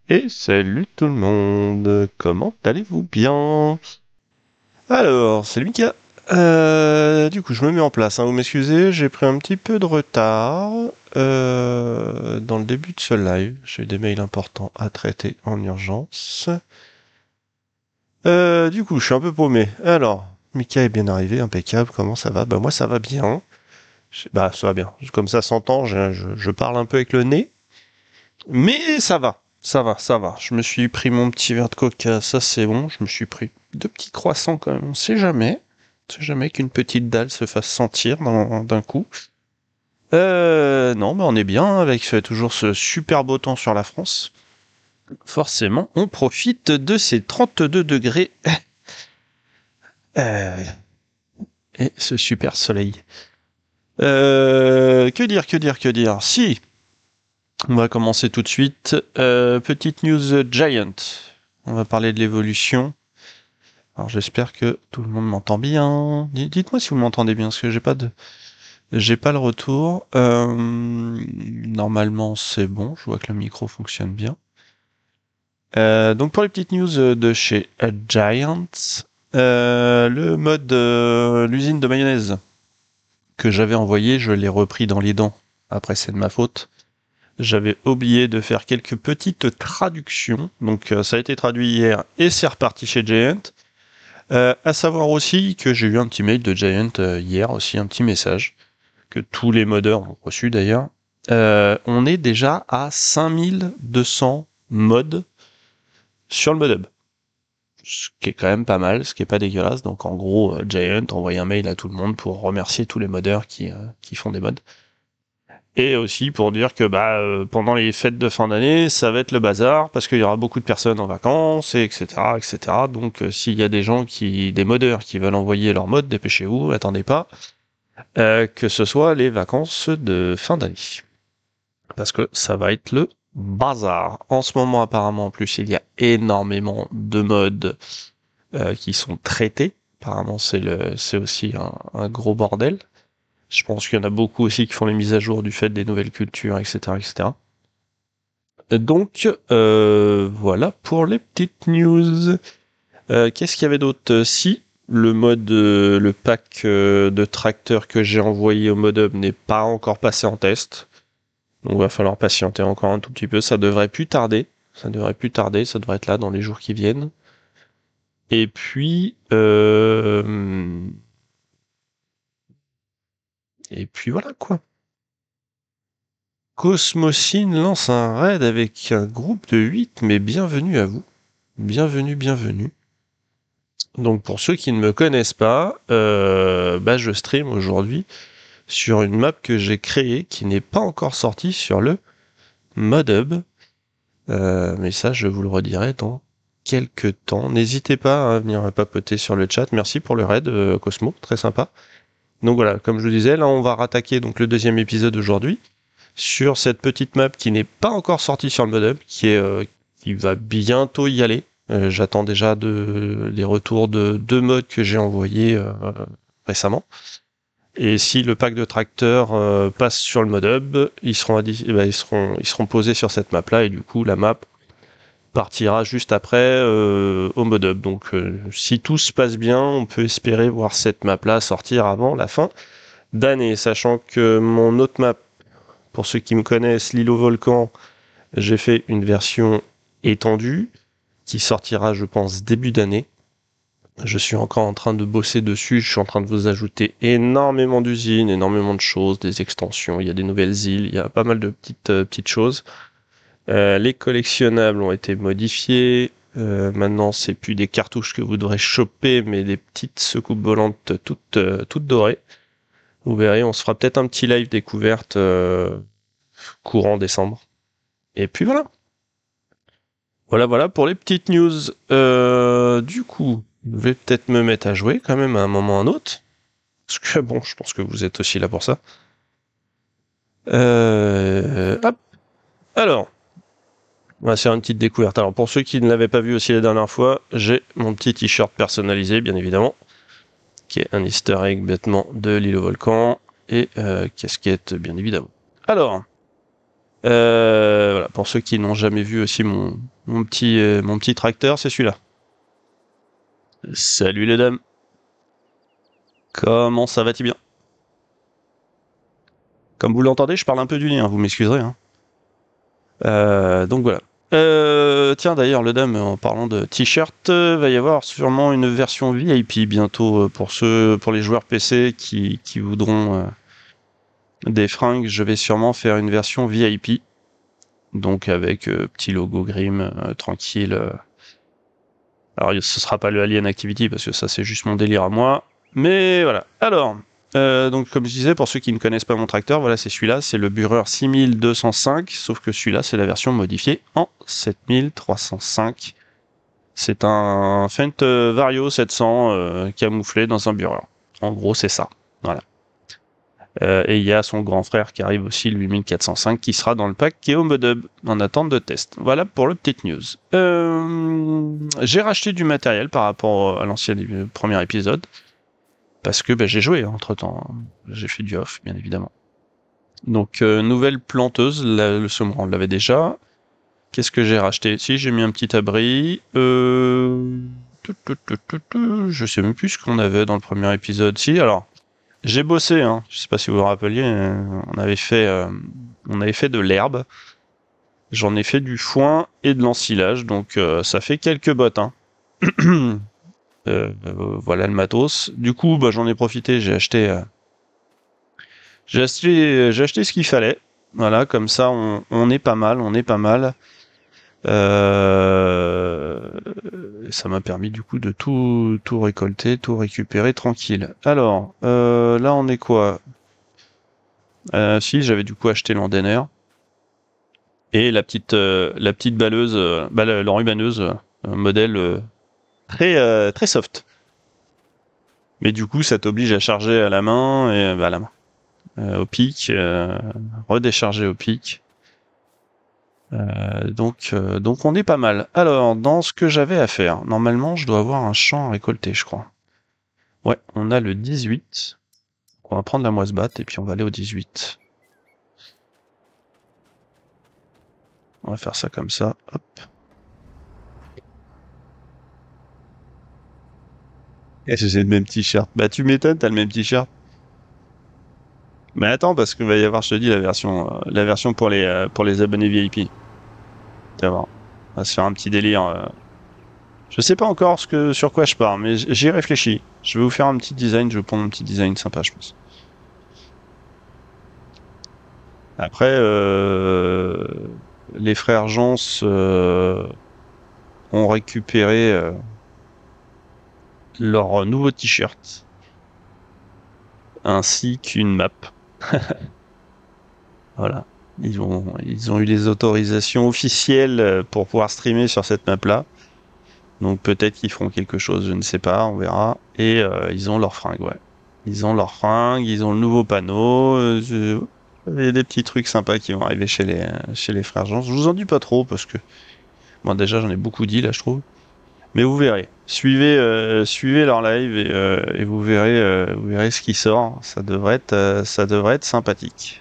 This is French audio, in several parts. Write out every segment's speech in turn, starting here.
Et salut tout le monde, comment allez-vous bien? Alors, c'est Mika. Du coup, je me mets en place, hein, vous m'excusez, j'ai pris un petit peu de retard dans le début de ce live. J'ai eu des mails importants à traiter en urgence. Du coup, je suis un peu paumé. Alors, Mika est bien arrivé, impeccable, comment ça va? Bah moi ça va bien. Bah ça va bien, comme ça s'entend, je parle un peu avec le nez. Mais ça va, ça va, ça va. Je me suis pris mon petit verre de coca, ça c'est bon. Je me suis pris deux petits croissants quand même. On sait jamais. On sait jamais qu'une petite dalle se fasse sentir d'un coup. Non, mais on est bien avec toujours ce super beau temps sur la France. Forcément, on profite de ces 32 degrés euh, et ce super soleil. Que dire, que dire, que dire? Si, on va commencer tout de suite. Petite news Giant. On va parler de l'évolution. Alors j'espère que tout le monde m'entend bien. Dites-moi si vous m'entendez bien, parce que j'ai pas le retour. Normalement c'est bon, je vois que le micro fonctionne bien. Donc pour les petites news de chez Giant, le mode l'usine de mayonnaise que j'avais envoyé, je l'ai repris dans les dents. Après c'est de ma faute. J'avais oublié de faire quelques petites traductions, donc ça a été traduit hier et c'est reparti chez Giant. À savoir aussi que j'ai eu un petit mail de Giant hier, aussi un petit message, que tous les modeurs ont reçu d'ailleurs. On est déjà à 5200 mods sur le modhub. Ce qui est quand même pas mal, ce qui est pas dégueulasse. Donc en gros, Giant envoie un mail à tout le monde pour remercier tous les modeurs qui font des mods. Et aussi pour dire que pendant les fêtes de fin d'année, ça va être le bazar parce qu'il y aura beaucoup de personnes en vacances, et etc., etc. Donc s'il y a des gens des modeurs qui veulent envoyer leur mode, dépêchez-vous, attendez pas que ce soit les vacances de fin d'année, parce que ça va être le bazar. En ce moment, apparemment, en plus, il y a énormément de modes qui sont traités. Apparemment, c'est aussi un gros bordel. Je pense qu'il y en a beaucoup aussi qui font les mises à jour du fait des nouvelles cultures, etc., etc. Donc, voilà pour les petites news. Qu'est-ce qu'il y avait d'autre? Si, le pack de tracteurs que j'ai envoyé au modhub n'est pas encore passé en test. Donc, il va falloir patienter encore un tout petit peu. Ça devrait plus tarder. Ça devrait plus tarder. Ça devrait être là dans les jours qui viennent. Et puis, voilà quoi. Cosmocine lance un raid avec un groupe de 8, mais bienvenue à vous. Bienvenue, bienvenue. Donc pour ceux qui ne me connaissent pas, je stream aujourd'hui sur une map que j'ai créée qui n'est pas encore sortie sur le ModHub. Mais ça, je vous le redirai dans quelques temps. N'hésitez pas à venir papoter sur le chat. Merci pour le raid, Cosmo, très sympa. Donc voilà, comme je vous disais, là on va rattaquer donc le deuxième épisode aujourd'hui sur cette petite map qui n'est pas encore sortie sur le ModHub, qui va bientôt y aller. J'attends déjà les retours de deux mods que j'ai envoyés récemment. Et si le pack de tracteurs passe sur le ModHub, ils seront posés sur cette map là, et du coup la map partira juste après au ModHub. Donc si tout se passe bien, on peut espérer voir cette map là sortir avant la fin d'année, sachant que mon autre map, pour ceux qui me connaissent, l'île au volcan, j'ai fait une version étendue qui sortira, je pense, début d'année. Je suis encore en train de bosser dessus, je suis en train de vous ajouter énormément d'usines, énormément de choses, des extensions, il y a des nouvelles îles, il y a pas mal de petites choses. Les collectionnables ont été modifiés. Maintenant, c'est plus des cartouches que vous devrez choper, mais des petites soucoupes volantes toutes dorées. Vous verrez, on se fera peut-être un petit live découverte courant décembre. Et puis voilà. Voilà pour les petites news. Du coup, je vais peut-être me mettre à jouer quand même à un moment ou à un autre. Parce que bon, je pense que vous êtes aussi là pour ça. Hop. Alors, on va faire une petite découverte. Alors, pour ceux qui ne l'avaient pas vu aussi la dernière fois, j'ai mon petit t-shirt personnalisé, bien évidemment, qui est un easter egg bêtement de l'île au volcan, et casquette, bien évidemment. Alors, Voilà, pour ceux qui n'ont jamais vu aussi mon petit tracteur, c'est celui-là. Salut les dames. Comment ça va-t-il bien? Comme vous l'entendez, je parle un peu du nez, hein, vous m'excuserez. Hein. Donc voilà. Tiens d'ailleurs, le dame, en parlant de t-shirt, va y avoir sûrement une version VIP bientôt pour les joueurs PC qui voudront des fringues. Je vais sûrement faire une version VIP, donc avec petit logo Grimm, tranquille. Alors ce sera pas le Alien Activity parce que ça c'est juste mon délire à moi. Mais voilà. Alors, donc comme je disais, pour ceux qui ne connaissent pas mon tracteur, voilà c'est celui-là, c'est le Burer 6205, sauf que celui-là c'est la version modifiée en 7305. C'est un Fendt Vario 700 camouflé dans un Burer. En gros c'est ça. Voilà. Et il y a son grand frère qui arrive aussi, le 8405, qui sera dans le pack qui est au Modub, en attente de test. Voilà pour le petite news. J'ai racheté du matériel par rapport à l'ancien premier épisode, parce que j'ai joué entre-temps. J'ai fait du off, bien évidemment. Donc, nouvelle planteuse, le Somran, on l'avait déjà. Qu'est-ce que j'ai racheté? Si, j'ai mis un petit abri. Je sais même plus ce qu'on avait dans le premier épisode. Si, alors... J'ai bossé, hein. Je sais pas si vous vous rappeliez, on avait fait de l'herbe. J'en ai fait du foin et de l'ensilage, donc ça fait quelques bottes. Hein. Voilà le matos. Du coup, j'en ai profité, j'ai acheté ce qu'il fallait. Voilà, comme ça, on est pas mal, ça m'a permis du coup de tout récolter, tout récupérer tranquille. Alors, là on est quoi? Si, j'avais du coup acheté l'Andener et la petite balleuse, l'enrubaneuse, modèle très soft. Mais du coup, ça t'oblige à charger à la main et à la main, au pic, redécharger au pic. Donc on est pas mal. Alors, dans ce que j'avais à faire, normalement, je dois avoir un champ à récolter, je crois. Ouais, on a le 18. On va prendre la moisse-batte et puis on va aller au 18. On va faire ça comme ça. Hop. Et j'ai le même t-shirt. Bah tu m'étonnes, t'as le même t-shirt. Mais attends, parce qu'il va y avoir, je te dis, la version pour les abonnés VIP. Tu vas voir. On va se faire un petit délire. Je sais pas encore sur quoi je pars, mais j'y réfléchis. Je vais vous faire un petit design, je vais prendre un petit design sympa, je pense. Après, les frères Jans ont récupéré leur nouveau t-shirt, ainsi qu'une map. Voilà. Ils ont eu les autorisations officielles pour pouvoir streamer sur cette map-là. Donc peut-être qu'ils feront quelque chose, je ne sais pas, on verra. Et ils ont leur fringue, ouais. Ils ont leur fringue, ils ont le nouveau panneau. Il y a des petits trucs sympas qui vont arriver chez les frères Jean. Je vous en dis pas trop parce que moi déjà j'en ai beaucoup dit là, je trouve. Mais vous verrez. Suivez leur live et vous verrez ce qui sort. Ça devrait être sympathique.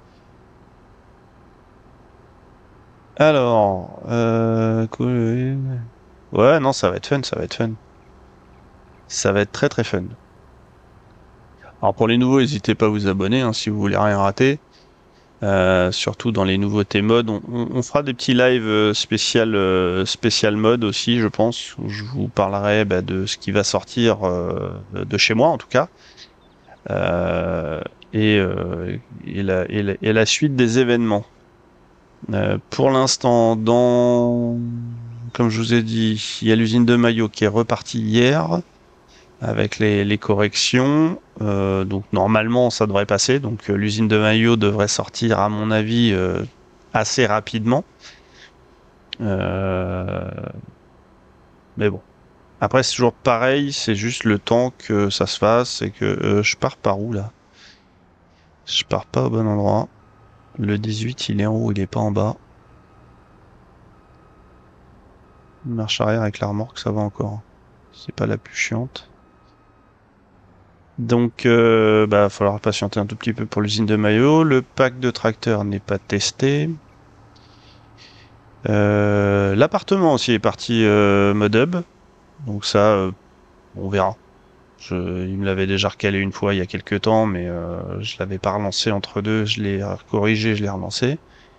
Alors, cool. Ouais, non, ça va être fun, ça va être fun. Ça va être très très fun. Alors pour les nouveaux, n'hésitez pas à vous abonner hein, si vous voulez rien rater. Surtout dans les nouveautés mode, on fera des petits lives spécial mode aussi, je pense, où je vous parlerai de ce qui va sortir de chez moi en tout cas, euh, et la suite des événements. Pour l'instant, comme je vous ai dit, il y a l'usine de maillots qui est repartie hier avec les corrections. Donc normalement, ça devrait passer. Donc l'usine de maillots devrait sortir, à mon avis, assez rapidement. Mais bon. Après, c'est toujours pareil. C'est juste le temps que ça se fasse. Et que je pars par où là? Je pars pas au bon endroit. Le 18, il est en haut, il est pas en bas. Marche arrière avec la remorque, ça va encore. C'est pas la plus chiante. Donc, va falloir patienter un tout petit peu pour l'usine de maillot. Le pack de tracteur n'est pas testé. L'appartement aussi est parti mode hub. Donc ça, on verra. Il me l'avait déjà recalé une fois il y a quelques temps, mais je l'avais pas relancé entre deux. Je l'ai corrigé, je l'ai relancé.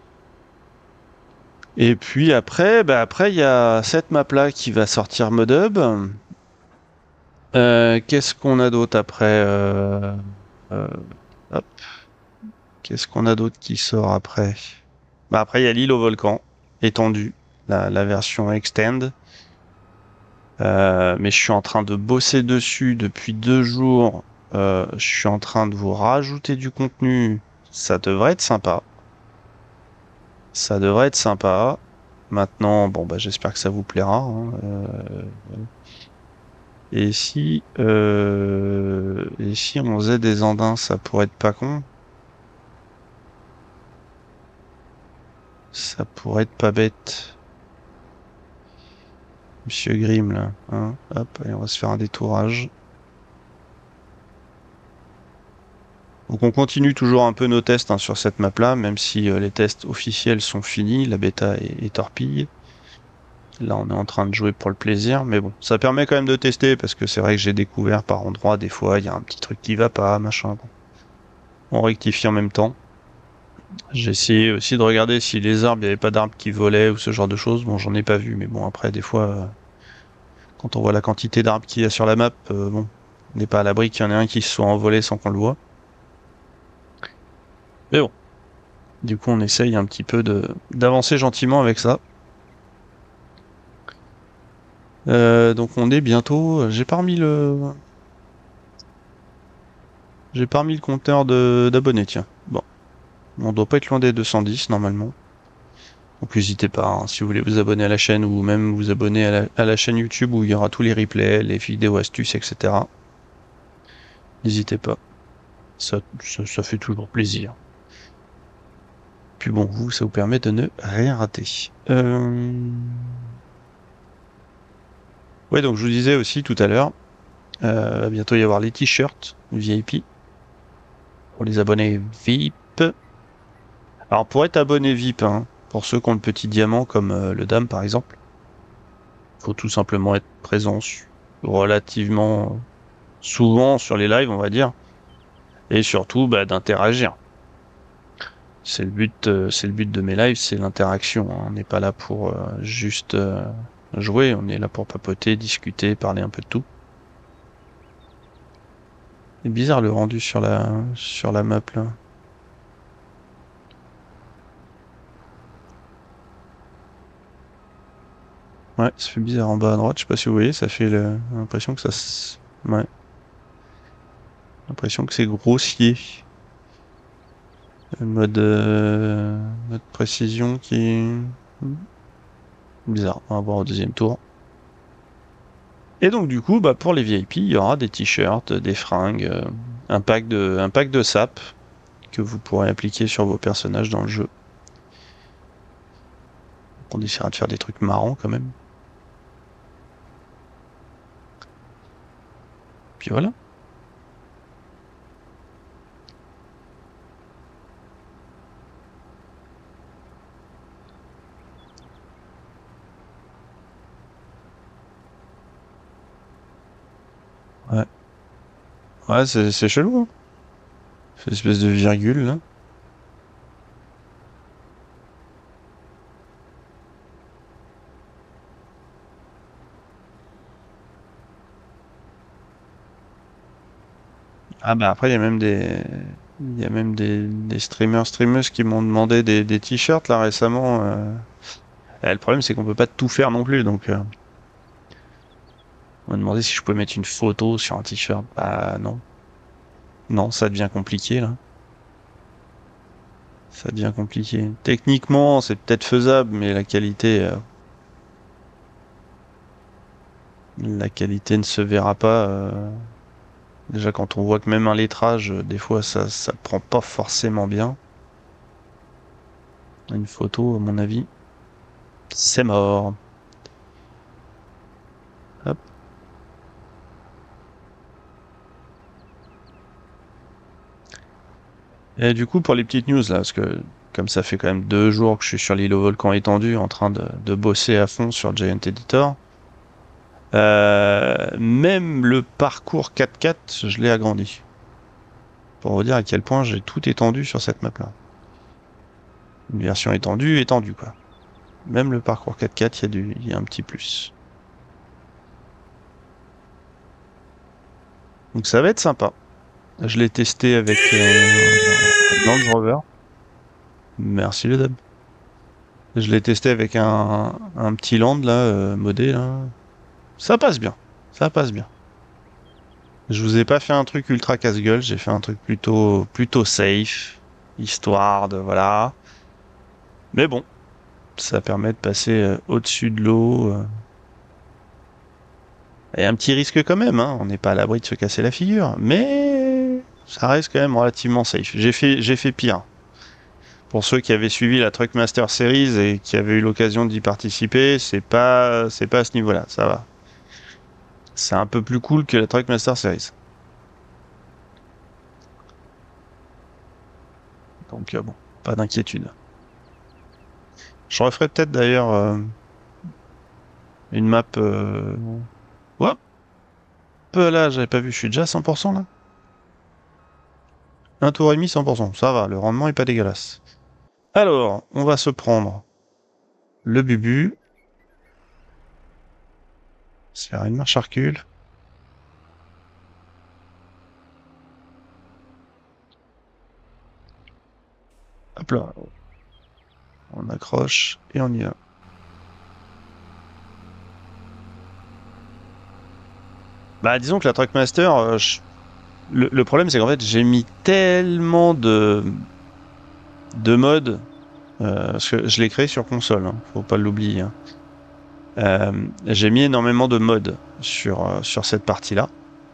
Et puis après, après il y a cette map là qui va sortir mode hub. Qu'est-ce qu'on a d'autre après euh, hop. Qu'est-ce qu'on a d'autre qui sort après? Bah après il y a l'île au volcan étendue, la version extend. Mais je suis en train de bosser dessus depuis 2 jours. Je suis en train de vous rajouter du contenu. Ça devrait être sympa. Ça devrait être sympa. Maintenant, bon bah j'espère que ça vous plaira, hein. Et si on faisait des andins, ça pourrait être pas con. Ça pourrait être pas bête. Monsieur Grimm là, hein. Hop, allez, on va se faire un détourage. Donc on continue toujours un peu nos tests hein, sur cette map-là, même si les tests officiels sont finis, la bêta est torpille. Là on est en train de jouer pour le plaisir, mais bon, ça permet quand même de tester, parce que c'est vrai que j'ai découvert par endroits, des fois, il y a un petit truc qui va pas, machin. Bon. On rectifie en même temps. J'ai essayé aussi de regarder si les arbres, il n'y avait pas d'arbres qui volaient ou ce genre de choses. Bon, j'en ai pas vu, mais bon, après, des fois, quand on voit la quantité d'arbres qu'il y a sur la map, bon, on n'est pas à l'abri qu'il y en ait un qui se soit envolé sans qu'on le voit. Mais bon. Du coup, on essaye un petit peu d'avancer gentiment avec ça. Donc on est bientôt. J'ai pas remis le compteur d'abonnés, tiens. Bon, on doit pas être loin des 210 normalement. Donc n'hésitez pas, hein, si vous voulez vous abonner à la chaîne ou même vous abonner à la chaîne YouTube où il y aura tous les replays, les vidéos astuces, etc. N'hésitez pas. Ça fait toujours plaisir. Puis bon, vous, ça vous permet de ne rien rater. Ouais, donc je vous disais aussi tout à l'heure, va bientôt y avoir les t-shirts VIP pour les abonnés VIP. Alors pour être abonné VIP, hein, pour ceux qui ont le petit diamant comme le dame par exemple, faut tout simplement être présent relativement souvent sur les lives, on va dire, et surtout d'interagir. C'est le but de mes lives, c'est l'interaction, hein. On n'est pas là pour juste jouer, on est là pour papoter, discuter, parler un peu de tout. C'est bizarre le rendu sur la map là. Ouais, ça fait bizarre en bas à droite, je sais pas si vous voyez, ça fait l'impression que ouais. L'impression que c'est grossier. Mode précision qui est bizarre. On va voir au deuxième tour. Et donc du coup, pour les VIP, il y aura des t-shirts, des fringues, un pack de sap que vous pourrez appliquer sur vos personnages dans le jeu. On essaiera de faire des trucs marrants quand même. Puis voilà. Ouais. Ouais, c'est chelou, hein. Cette espèce de virgule là. Ah après il y a même des streameuses qui m'ont demandé des t-shirts là récemment. Le problème c'est qu'on peut pas tout faire non plus, donc on m'a demandé si je pouvais mettre une photo sur un t-shirt. Bah non. Non, ça devient compliqué là. Ça devient compliqué. Techniquement, c'est peut-être faisable, mais la qualité ne se verra pas. Déjà, quand on voit que même un lettrage, des fois, ça prend pas forcément bien. Une photo, à mon avis, c'est mort. Hop. Et du coup, pour les petites news là, parce que comme ça fait quand même 2 jours que je suis sur l'île au volcan étendu en train de bosser à fond sur Giant Editor. Même le parcours 4x4, je l'ai agrandi. Pour vous dire à quel point j'ai tout étendu sur cette map-là. Une version étendue, quoi. Même le parcours 4x4, il y a un petit plus. Donc ça va être sympa. Je l'ai testé avec Land Rover. Merci le dab. Je l'ai testé avec un petit Land là, modé là. Ça passe bien. Ça passe bien. Je vous ai pas fait un truc ultra casse-gueule, j'ai fait un truc plutôt safe, histoire de voilà. Mais bon, ça permet de passer au-dessus de l'eau. Il y a un petit risque quand même, hein. On n'est pas à l'abri de se casser la figure, mais ça reste quand même relativement safe. J'ai fait pire. Pour ceux qui avaient suivi la Truckmaster Series et qui avaient eu l'occasion d'y participer, c'est pas à ce niveau-là, ça va. C'est un peu plus cool que la Truckmaster Series. Donc bon, pas d'inquiétude. Je referai peut-être d'ailleurs une map. Hop, là, j'avais pas vu, je suis déjà à 100% là. Un tour et demi, 100%. Ça va, le rendement est pas dégueulasse. Alors, on va se prendre le bubu. Se faire une marche à recul. Hop là. On accroche et on y va. Bah, disons que la Truckmaster, le problème c'est qu'en fait j'ai mis tellement de modes, parce que je l'ai créé sur console, hein, faut pas l'oublier. Hein. J'ai mis énormément de modes sur cette partie-là.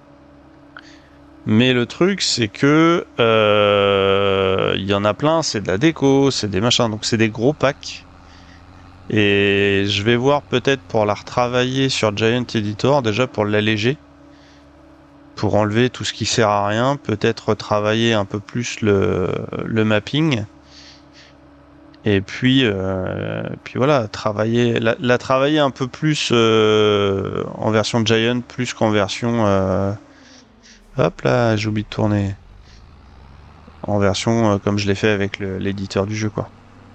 Mais le truc, c'est que il y en a plein, c'est de la déco, c'est des machins, donc c'est des gros packs. Et je vais voir peut-être pour la retravailler sur Giant Editor, déjà pour l'alléger, pour enlever tout ce qui sert à rien, peut-être retravailler un peu plus le mapping. Et puis voilà, la travailler un peu plus en version Giant, plus qu'en version... hop là, j'ai oublié de tourner. En version comme je l'ai fait avec l'éditeur du jeu, quoi.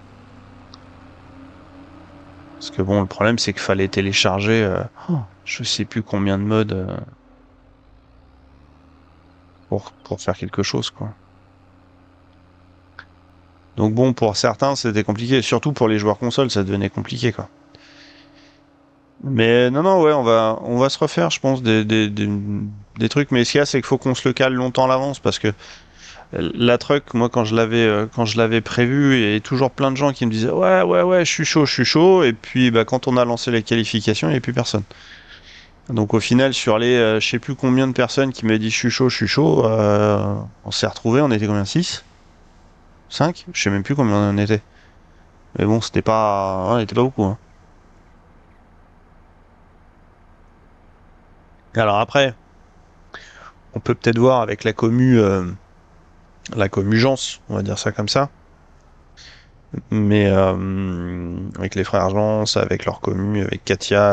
Parce que bon, le problème, c'est qu'il fallait télécharger je sais plus combien de modes pour faire quelque chose, quoi. Donc bon, pour certains, c'était compliqué. Surtout pour les joueurs console, ça devenait compliqué, quoi. Mais non, ouais, on va se refaire, je pense, des trucs. Mais ce qu'il y a, c'est qu'il faut qu'on se le cale longtemps à l'avance, parce que la truck, moi, quand je l'avais prévu, il y a toujours plein de gens qui me disaient ouais, je suis chaud. Et puis, bah, quand on a lancé les qualifications, il n'y a plus personne. Donc au final, sur les je sais plus combien de personnes qui m'avaient dit je suis chaud, on s'est retrouvés, on était combien? 6? 5? Je sais même plus combien on en était. Mais bon, on était pas beaucoup, hein. Alors après, on peut peut-être voir avec la commu Gence, on va dire ça comme ça. Mais avec les frères Gence, avec leur commu, avec Katia,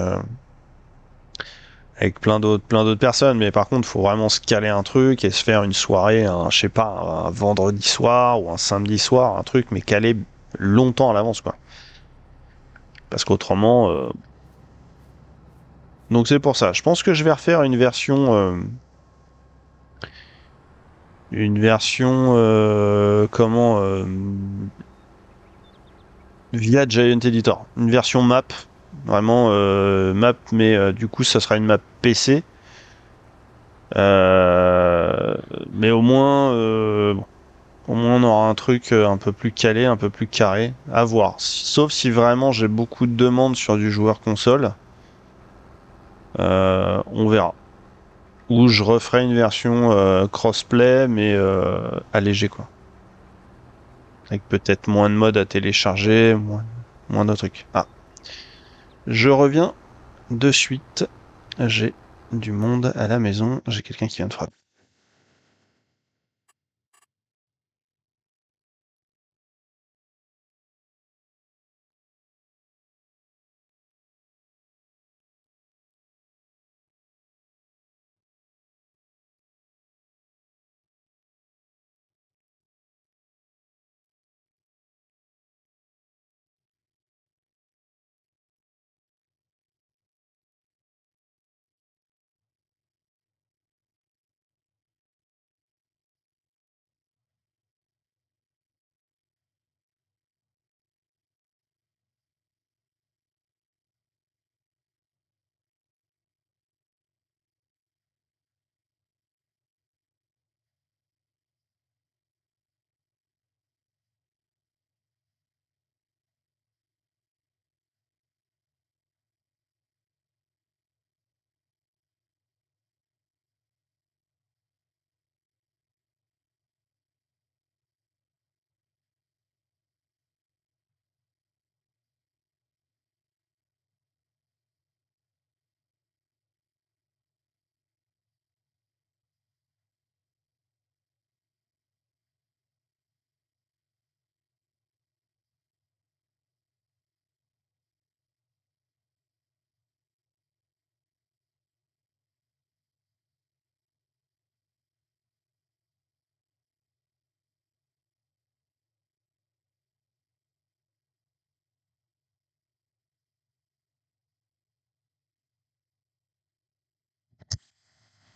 avec plein d'autres personnes. Mais par contre, il faut vraiment se caler un truc et se faire une soirée, je sais pas, un vendredi soir ou un samedi soir, un truc, mais calé longtemps à l'avance, quoi. Parce qu'autrement... Donc c'est pour ça. Je pense que je vais refaire une version... via Giant Editor. Une version map. Vraiment map, mais du coup ça sera une map PC. Mais au moins on aura un truc un peu plus calé, un peu plus carré. À voir. Sauf si vraiment j'ai beaucoup de demandes sur du joueur console. On verra. Ou je referai une version crossplay, mais allégée, quoi. Avec peut-être moins de modes à télécharger, moins de trucs. Ah. Je reviens de suite. J'ai du monde à la maison. J'ai quelqu'un qui vient de frapper.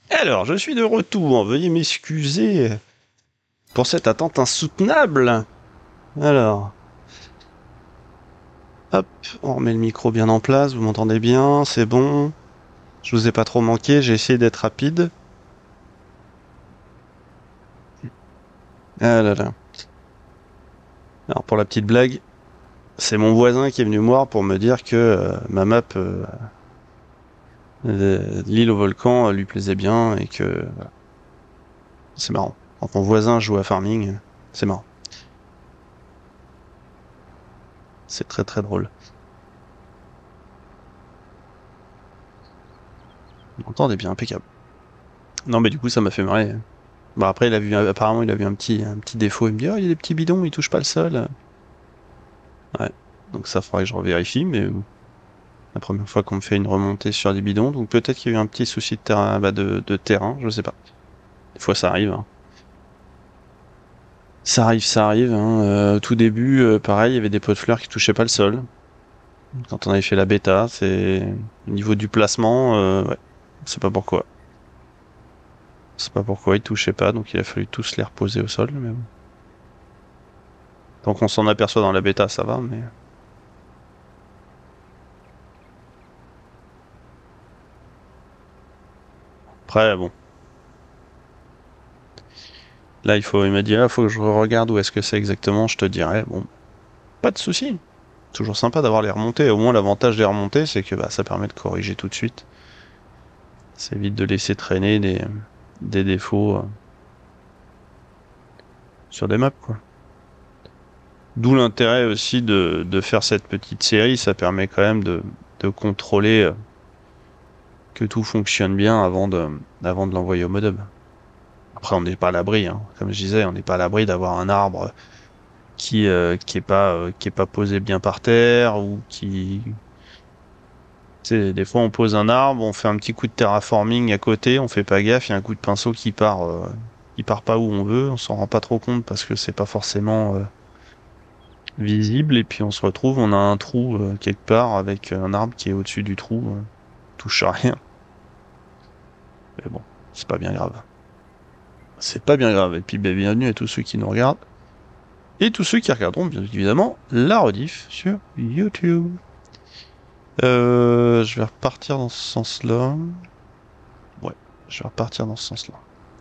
Alors, je suis de retour. Veuillez m'excuser pour cette attente insoutenable. Alors, hop, on remet le micro bien en place. Vous m'entendez bien? C'est bon. Je vous ai pas trop manqué. J'ai essayé d'être rapide. Ah là là. Alors, pour la petite blague, c'est mon voisin qui est venu me voir pour me dire que ma map l'île au volcan lui plaisait bien et que voilà. C'est marrant. Quand mon voisin joue à farming, c'est marrant. C'est très très drôle. Vous m'entendez bien, impeccable. Non, mais du coup, ça m'a fait marrer. Bon, après, apparemment, il a vu un petit défaut. Il me dit, oh, il y a des petits bidons, il touche pas le sol. Ouais. Donc ça faudrait que je revérifie, mais la première fois qu'on me fait une remontée sur des bidons, donc peut-être qu'il y a eu un petit souci de terrain, de terrain, je sais pas. Des fois, ça arrive, hein. Ça arrive, hein. Au tout début, pareil, il y avait des pots de fleurs qui touchaient pas le sol. Quand on avait fait la bêta, c'est au niveau du placement, ouais. C'est pas pourquoi. C'est pas pourquoi ils touchaient pas, donc il a fallu tous les reposer au sol, mais bon. Tant qu'on s'en aperçoit dans la bêta, ça va, mais. Après, bon. Là, il m'a dit, ah, faut que je regarde où est-ce que c'est exactement, je te dirai. Bon, pas de souci. Toujours sympa d'avoir les remontées. Au moins, l'avantage des remontées, c'est que bah, ça permet de corriger tout de suite. Ça évite de laisser traîner des défauts sur des maps, quoi. D'où l'intérêt aussi de faire cette petite série. Ça permet quand même de contrôler que tout fonctionne bien avant de l'envoyer au modem. Après, on n'est pas à l'abri, hein. Comme je disais, on n'est pas à l'abri d'avoir un arbre qui est pas posé bien par terre ou qui. Tu sais, des fois on pose un arbre, on fait un petit coup de terraforming à côté, on fait pas gaffe, il y a un coup de pinceau qui part pas où on veut, on s'en rend pas trop compte parce que c'est pas forcément visible et puis on se retrouve, on a un trou quelque part avec un arbre qui est au-dessus du trou, touche à rien. Mais bon, c'est pas bien grave. C'est pas bien grave. Et puis ben, bienvenue à tous ceux qui nous regardent et tous ceux qui regarderont bien évidemment la rediff sur YouTube. Je vais repartir dans ce sens-là. Ouais, je vais repartir dans ce sens-là.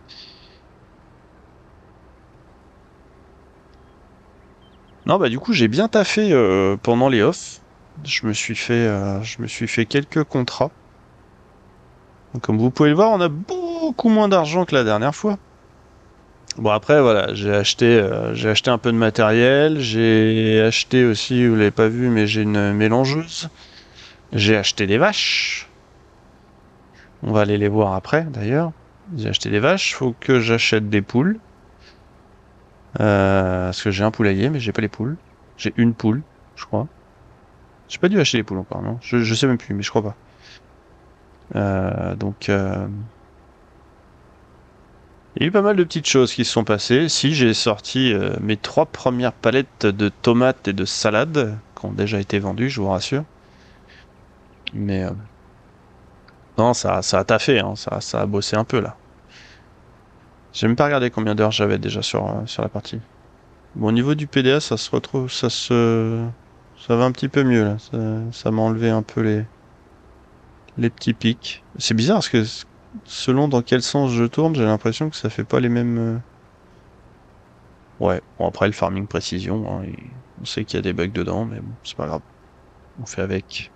Non, bah du coup, j'ai bien taffé pendant les offs. Je me suis fait quelques contrats. Donc, comme vous pouvez le voir, on a beaucoup moins d'argent que la dernière fois. Bon après, voilà, j'ai acheté un peu de matériel. J'ai acheté aussi, vous l'avez pas vu, mais j'ai une mélangeuse. J'ai acheté des vaches. On va aller les voir après, d'ailleurs. J'ai acheté des vaches. Faut que j'achète des poules. Parce que j'ai un poulailler, mais j'ai pas les poules. J'ai une poule, je crois. J'ai pas dû acheter les poules encore, non? Je sais même plus, mais je crois pas. Donc, il y a eu pas mal de petites choses qui se sont passées. Si j'ai sorti mes 3 premières palettes de tomates et de salades, qui ont déjà été vendues, je vous rassure. Mais non, ça a taffé, hein, ça a bossé un peu là. J'ai même pas regardé combien d'heures j'avais déjà sur la partie. Bon, au niveau du PDA, ça se retrouve, ça va un petit peu mieux là. Ça m'a enlevé un peu les petits pics. C'est bizarre parce que selon dans quel sens je tourne, j'ai l'impression que ça fait pas les mêmes. Ouais, bon après le farming précision, hein, on sait qu'il y a des bugs dedans, mais bon, c'est pas grave. On fait avec.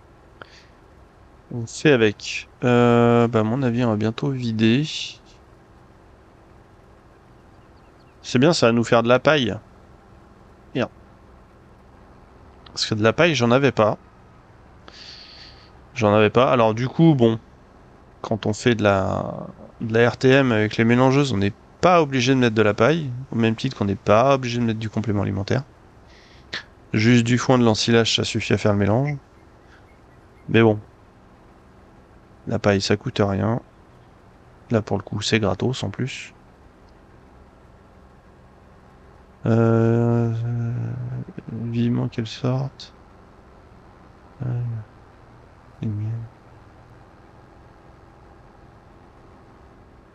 On fait avec. Bah à mon avis, on va bientôt vider. C'est bien, ça va nous faire de la paille. Merde. Parce que de la paille, j'en avais pas. J'en avais pas. Alors du coup, bon, quand on fait de la RTM avec les mélangeuses, on n'est pas obligé de mettre de la paille, au même titre qu'on n'est pas obligé de mettre du complément alimentaire. Juste du foin de l'ensilage, ça suffit à faire le mélange. Mais bon, la paille, ça coûte rien. Là, pour le coup, c'est gratos en plus. Euh, Vivement qu'elle sorte. Euh,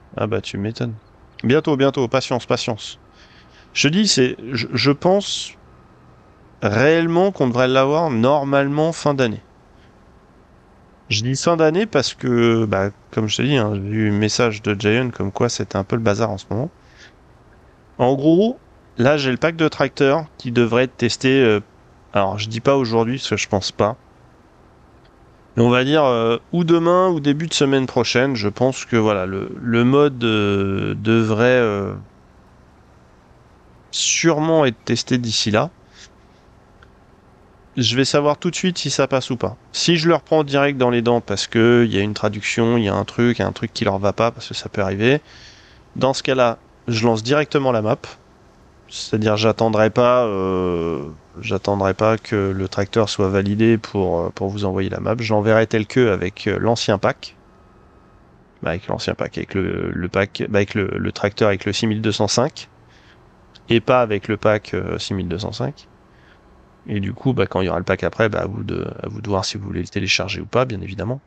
Ah bah tu m'étonnes. Bientôt, bientôt, patience, patience. Je te dis, je pense réellement qu'on devrait l'avoir normalement fin d'année. Je dis fin d'année parce que, bah, comme je te dis, hein, j'ai vu un message de Giant comme quoi c'était un peu le bazar en ce moment. En gros, là j'ai le pack de tracteurs qui devrait être testé. Alors je dis pas aujourd'hui parce que je pense pas. Mais on va dire ou demain ou début de semaine prochaine. Je pense que voilà, le mode devrait sûrement être testé d'ici là. Je vais savoir tout de suite si ça passe ou pas. Si je le reprends direct dans les dents parce que il y a une traduction, il y a un truc qui leur va pas parce que ça peut arriver. Dans ce cas-là, je lance directement la map. C'est-à-dire, j'attendrai pas que le tracteur soit validé pour vous envoyer la map. Je l'enverrai tel que avec l'ancien pack. Bah, avec l'ancien pack, avec le pack, bah, avec le tracteur avec le 6205 et pas avec le pack 6205. Et du coup, bah, quand il y aura le pack après, bah, à vous de voir si vous voulez le télécharger ou pas, bien évidemment.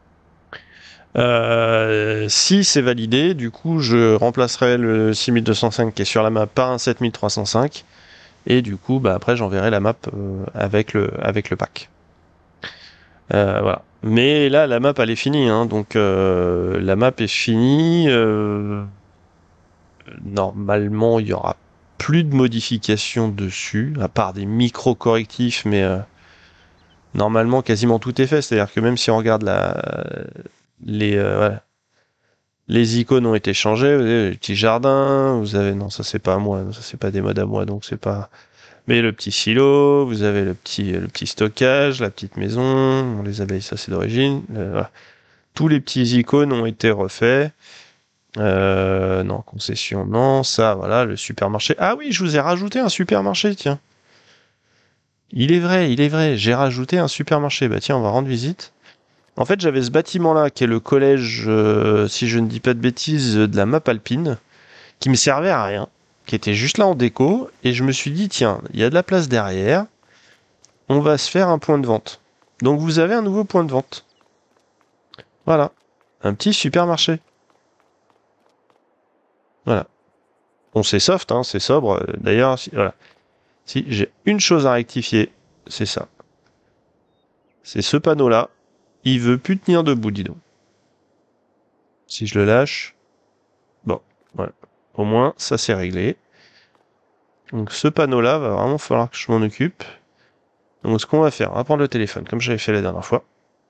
Si c'est validé, du coup, je remplacerai le 6205 qui est sur la map par un 7305. Et du coup, bah, après, j'enverrai la map avec le pack. Voilà. Mais là, la map, elle est finie. Hein, donc, la map est finie. Normalement, il y aura plus de modifications dessus, à part des micro-correctifs, mais normalement, quasiment tout est fait. C'est-à-dire que même si on regarde voilà, les icônes ont été changées, vous avez le petit jardin, vous avez, non, ça c'est pas à moi, ça c'est pas des modes à moi, donc c'est pas, mais le petit silo, vous avez le petit stockage, la petite maison, bon, les abeilles, ça c'est d'origine, voilà. Tous les petits icônes ont été refaits, non, concession, non, ça, voilà, le supermarché. Ah oui, je vous ai rajouté un supermarché, tiens. Il est vrai, j'ai rajouté un supermarché. Bah tiens, on va rendre visite. En fait, j'avais ce bâtiment-là, qui est le collège, si je ne dis pas de bêtises, de la map alpine, qui me servait à rien, qui était juste là en déco, et je me suis dit, tiens, il y a de la place derrière, on va se faire un point de vente. Donc vous avez un nouveau point de vente. Voilà. Un petit supermarché. Voilà. Bon, c'est soft, hein, c'est sobre. D'ailleurs, voilà. Si j'ai une chose à rectifier, c'est ça. C'est ce panneau-là. Il veut plus tenir debout, dis donc. Si je le lâche, bon, voilà. Au moins, ça c'est réglé. Donc ce panneau-là, va vraiment falloir que je m'en occupe. Donc ce qu'on va faire, on va prendre le téléphone, comme j'avais fait la dernière fois.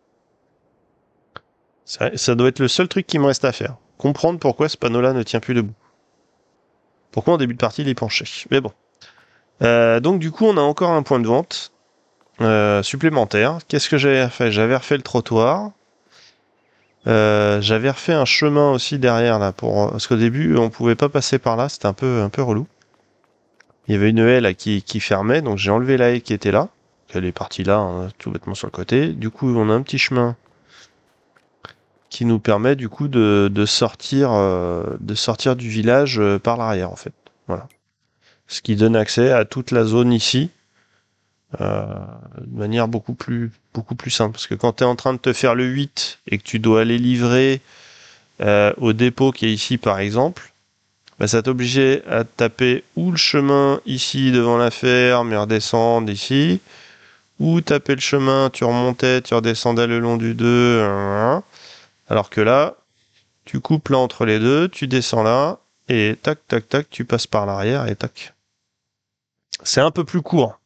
Ça doit être le seul truc qui me reste à faire. Comprendre pourquoi ce panneau-là ne tient plus debout. Pourquoi en début de partie il est penché. Mais bon. Donc du coup, on a encore un point de vente supplémentaire. Qu'est-ce que j'avais fait? J'avais refait le trottoir. J'avais refait un chemin aussi derrière là parce qu'au début on pouvait pas passer par là, c'était un peu relou. Il y avait une haie là qui fermait, donc j'ai enlevé la haie qui était là. Elle est partie là, hein, tout bêtement sur le côté. Du coup, on a un petit chemin qui nous permet du coup de sortir du village par l'arrière en fait. Voilà. Ce qui donne accès à toute la zone ici euh, de manière beaucoup plus simple. Parce que quand tu es en train de te faire le 8 et que tu dois aller livrer au dépôt qui est ici par exemple, bah, ça t'oblige à taper ou le chemin ici devant la ferme et redescendre ici, ou taper le chemin, tu remontais, tu redescendais le long du 2, alors que là, tu coupes là entre les deux, tu descends là, et tac, tac, tac, tu passes par l'arrière, et tac. C'est un peu plus court.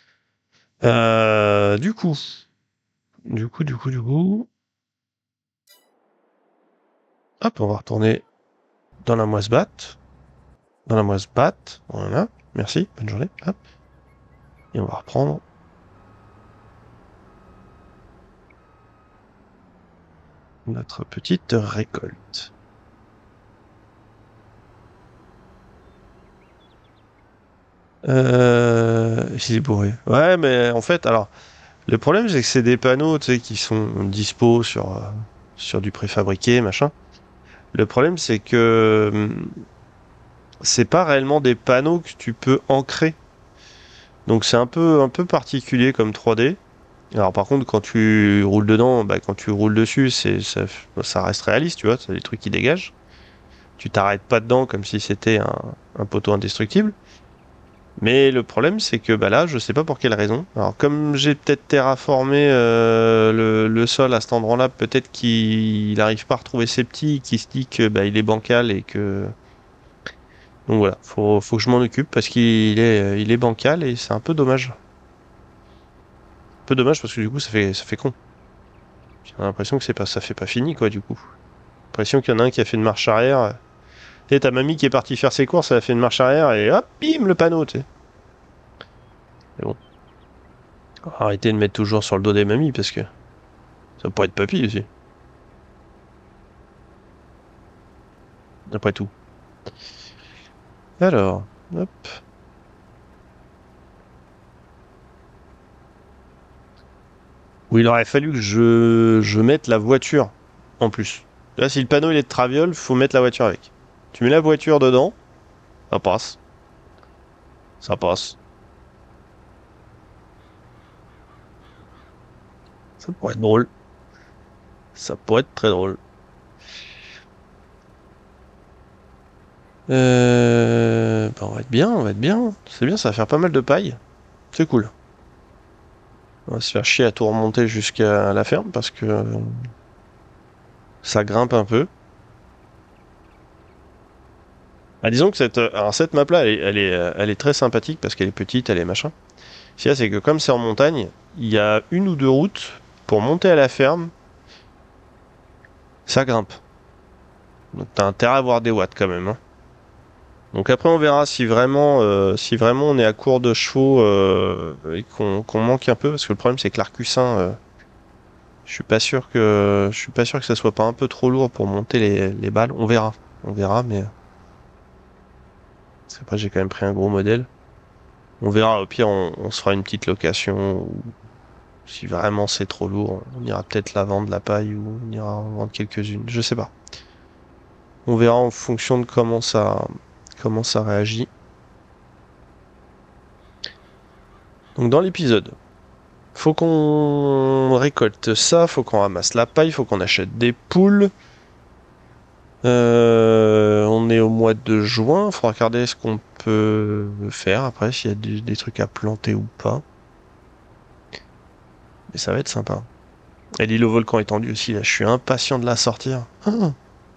Du coup, hop, on va retourner dans la moisse batte. Dans la moisse batte, voilà. Merci, bonne journée. Hop. Et on va reprendre notre petite récolte. Il est bourré. Ouais, mais en fait, alors, le problème, c'est que c'est des panneaux, tu sais, qui sont dispo sur du préfabriqué, machin. Le problème, c'est que c'est pas réellement des panneaux que tu peux ancrer. Donc c'est un peu particulier comme 3D. Alors par contre, quand tu roules dedans, bah, quand tu roules dessus, ça reste réaliste, tu vois, c'est des trucs qui dégagent. tu t'arrêtes pas dedans comme si c'était un poteau indestructible. Mais le problème, c'est que bah là, je sais pas pour quelle raison. Alors, comme j'ai peut-être terraformé le sol à cet endroit-là, peut-être qu'il arrive pas à retrouver ses petits, qu'il se dit que bah, il est bancal et que. Donc voilà, faut que je m'en occupe parce il est bancal et c'est un peu dommage. Un peu dommage parce que du coup, ça fait con. J'ai l'impression que ça fait pas fini quoi, du coup. J'ai l'impression qu'il y en a un qui a fait une marche arrière. Tu sais, ta mamie qui est partie faire ses courses, elle a fait une marche arrière et hop, bim, le panneau, tu sais. Mais bon, arrêtez de mettre toujours sur le dos des mamies parce que ça pourrait être papy aussi. Après tout. Alors, hop. Où il aurait fallu que je mette la voiture en plus. Là, si le panneau il est de traviole, faut mettre la voiture avec. Tu mets la voiture dedans, ça passe. Ça passe. Ça pourrait être drôle. Ça pourrait être très drôle. Bah, on va être bien, on va être bien. C'est bien, ça va faire pas mal de paille. C'est cool. On va se faire chier à tout remonter jusqu'à la ferme parce que ça grimpe un peu. Ah, disons que cette map-là, elle est très sympathique parce qu'elle est petite, elle est machin. Ce qu'il y a, c'est que comme c'est en montagne, il y a une ou deux routes pour monter à la ferme. Ça grimpe. Donc t'as intérêt à avoir des watts quand même, hein. Donc après on verra si vraiment on est à court de chevaux et qu'on manque un peu parce que le problème c'est que l'Arcussin, je suis pas sûr que ça soit pas un peu trop lourd pour monter les balles. On verra, mais parce qu'après j'ai quand même pris un gros modèle. On verra. Au pire on se fera une petite location ou si vraiment c'est trop lourd, on ira peut-être la vendre la paille ou on ira en vendre quelques-unes. Je sais pas. On verra en fonction de comment ça réagit. Donc dans l'épisode, faut qu'on récolte ça, faut qu'on ramasse la paille, faut qu'on achète des poules. On est au mois de juin, faudra regarder ce qu'on peut faire après, s'il y a des trucs à planter ou pas. Mais ça va être sympa. Et l'île au volcan étendu aussi, là, je suis impatient de la sortir. Ah.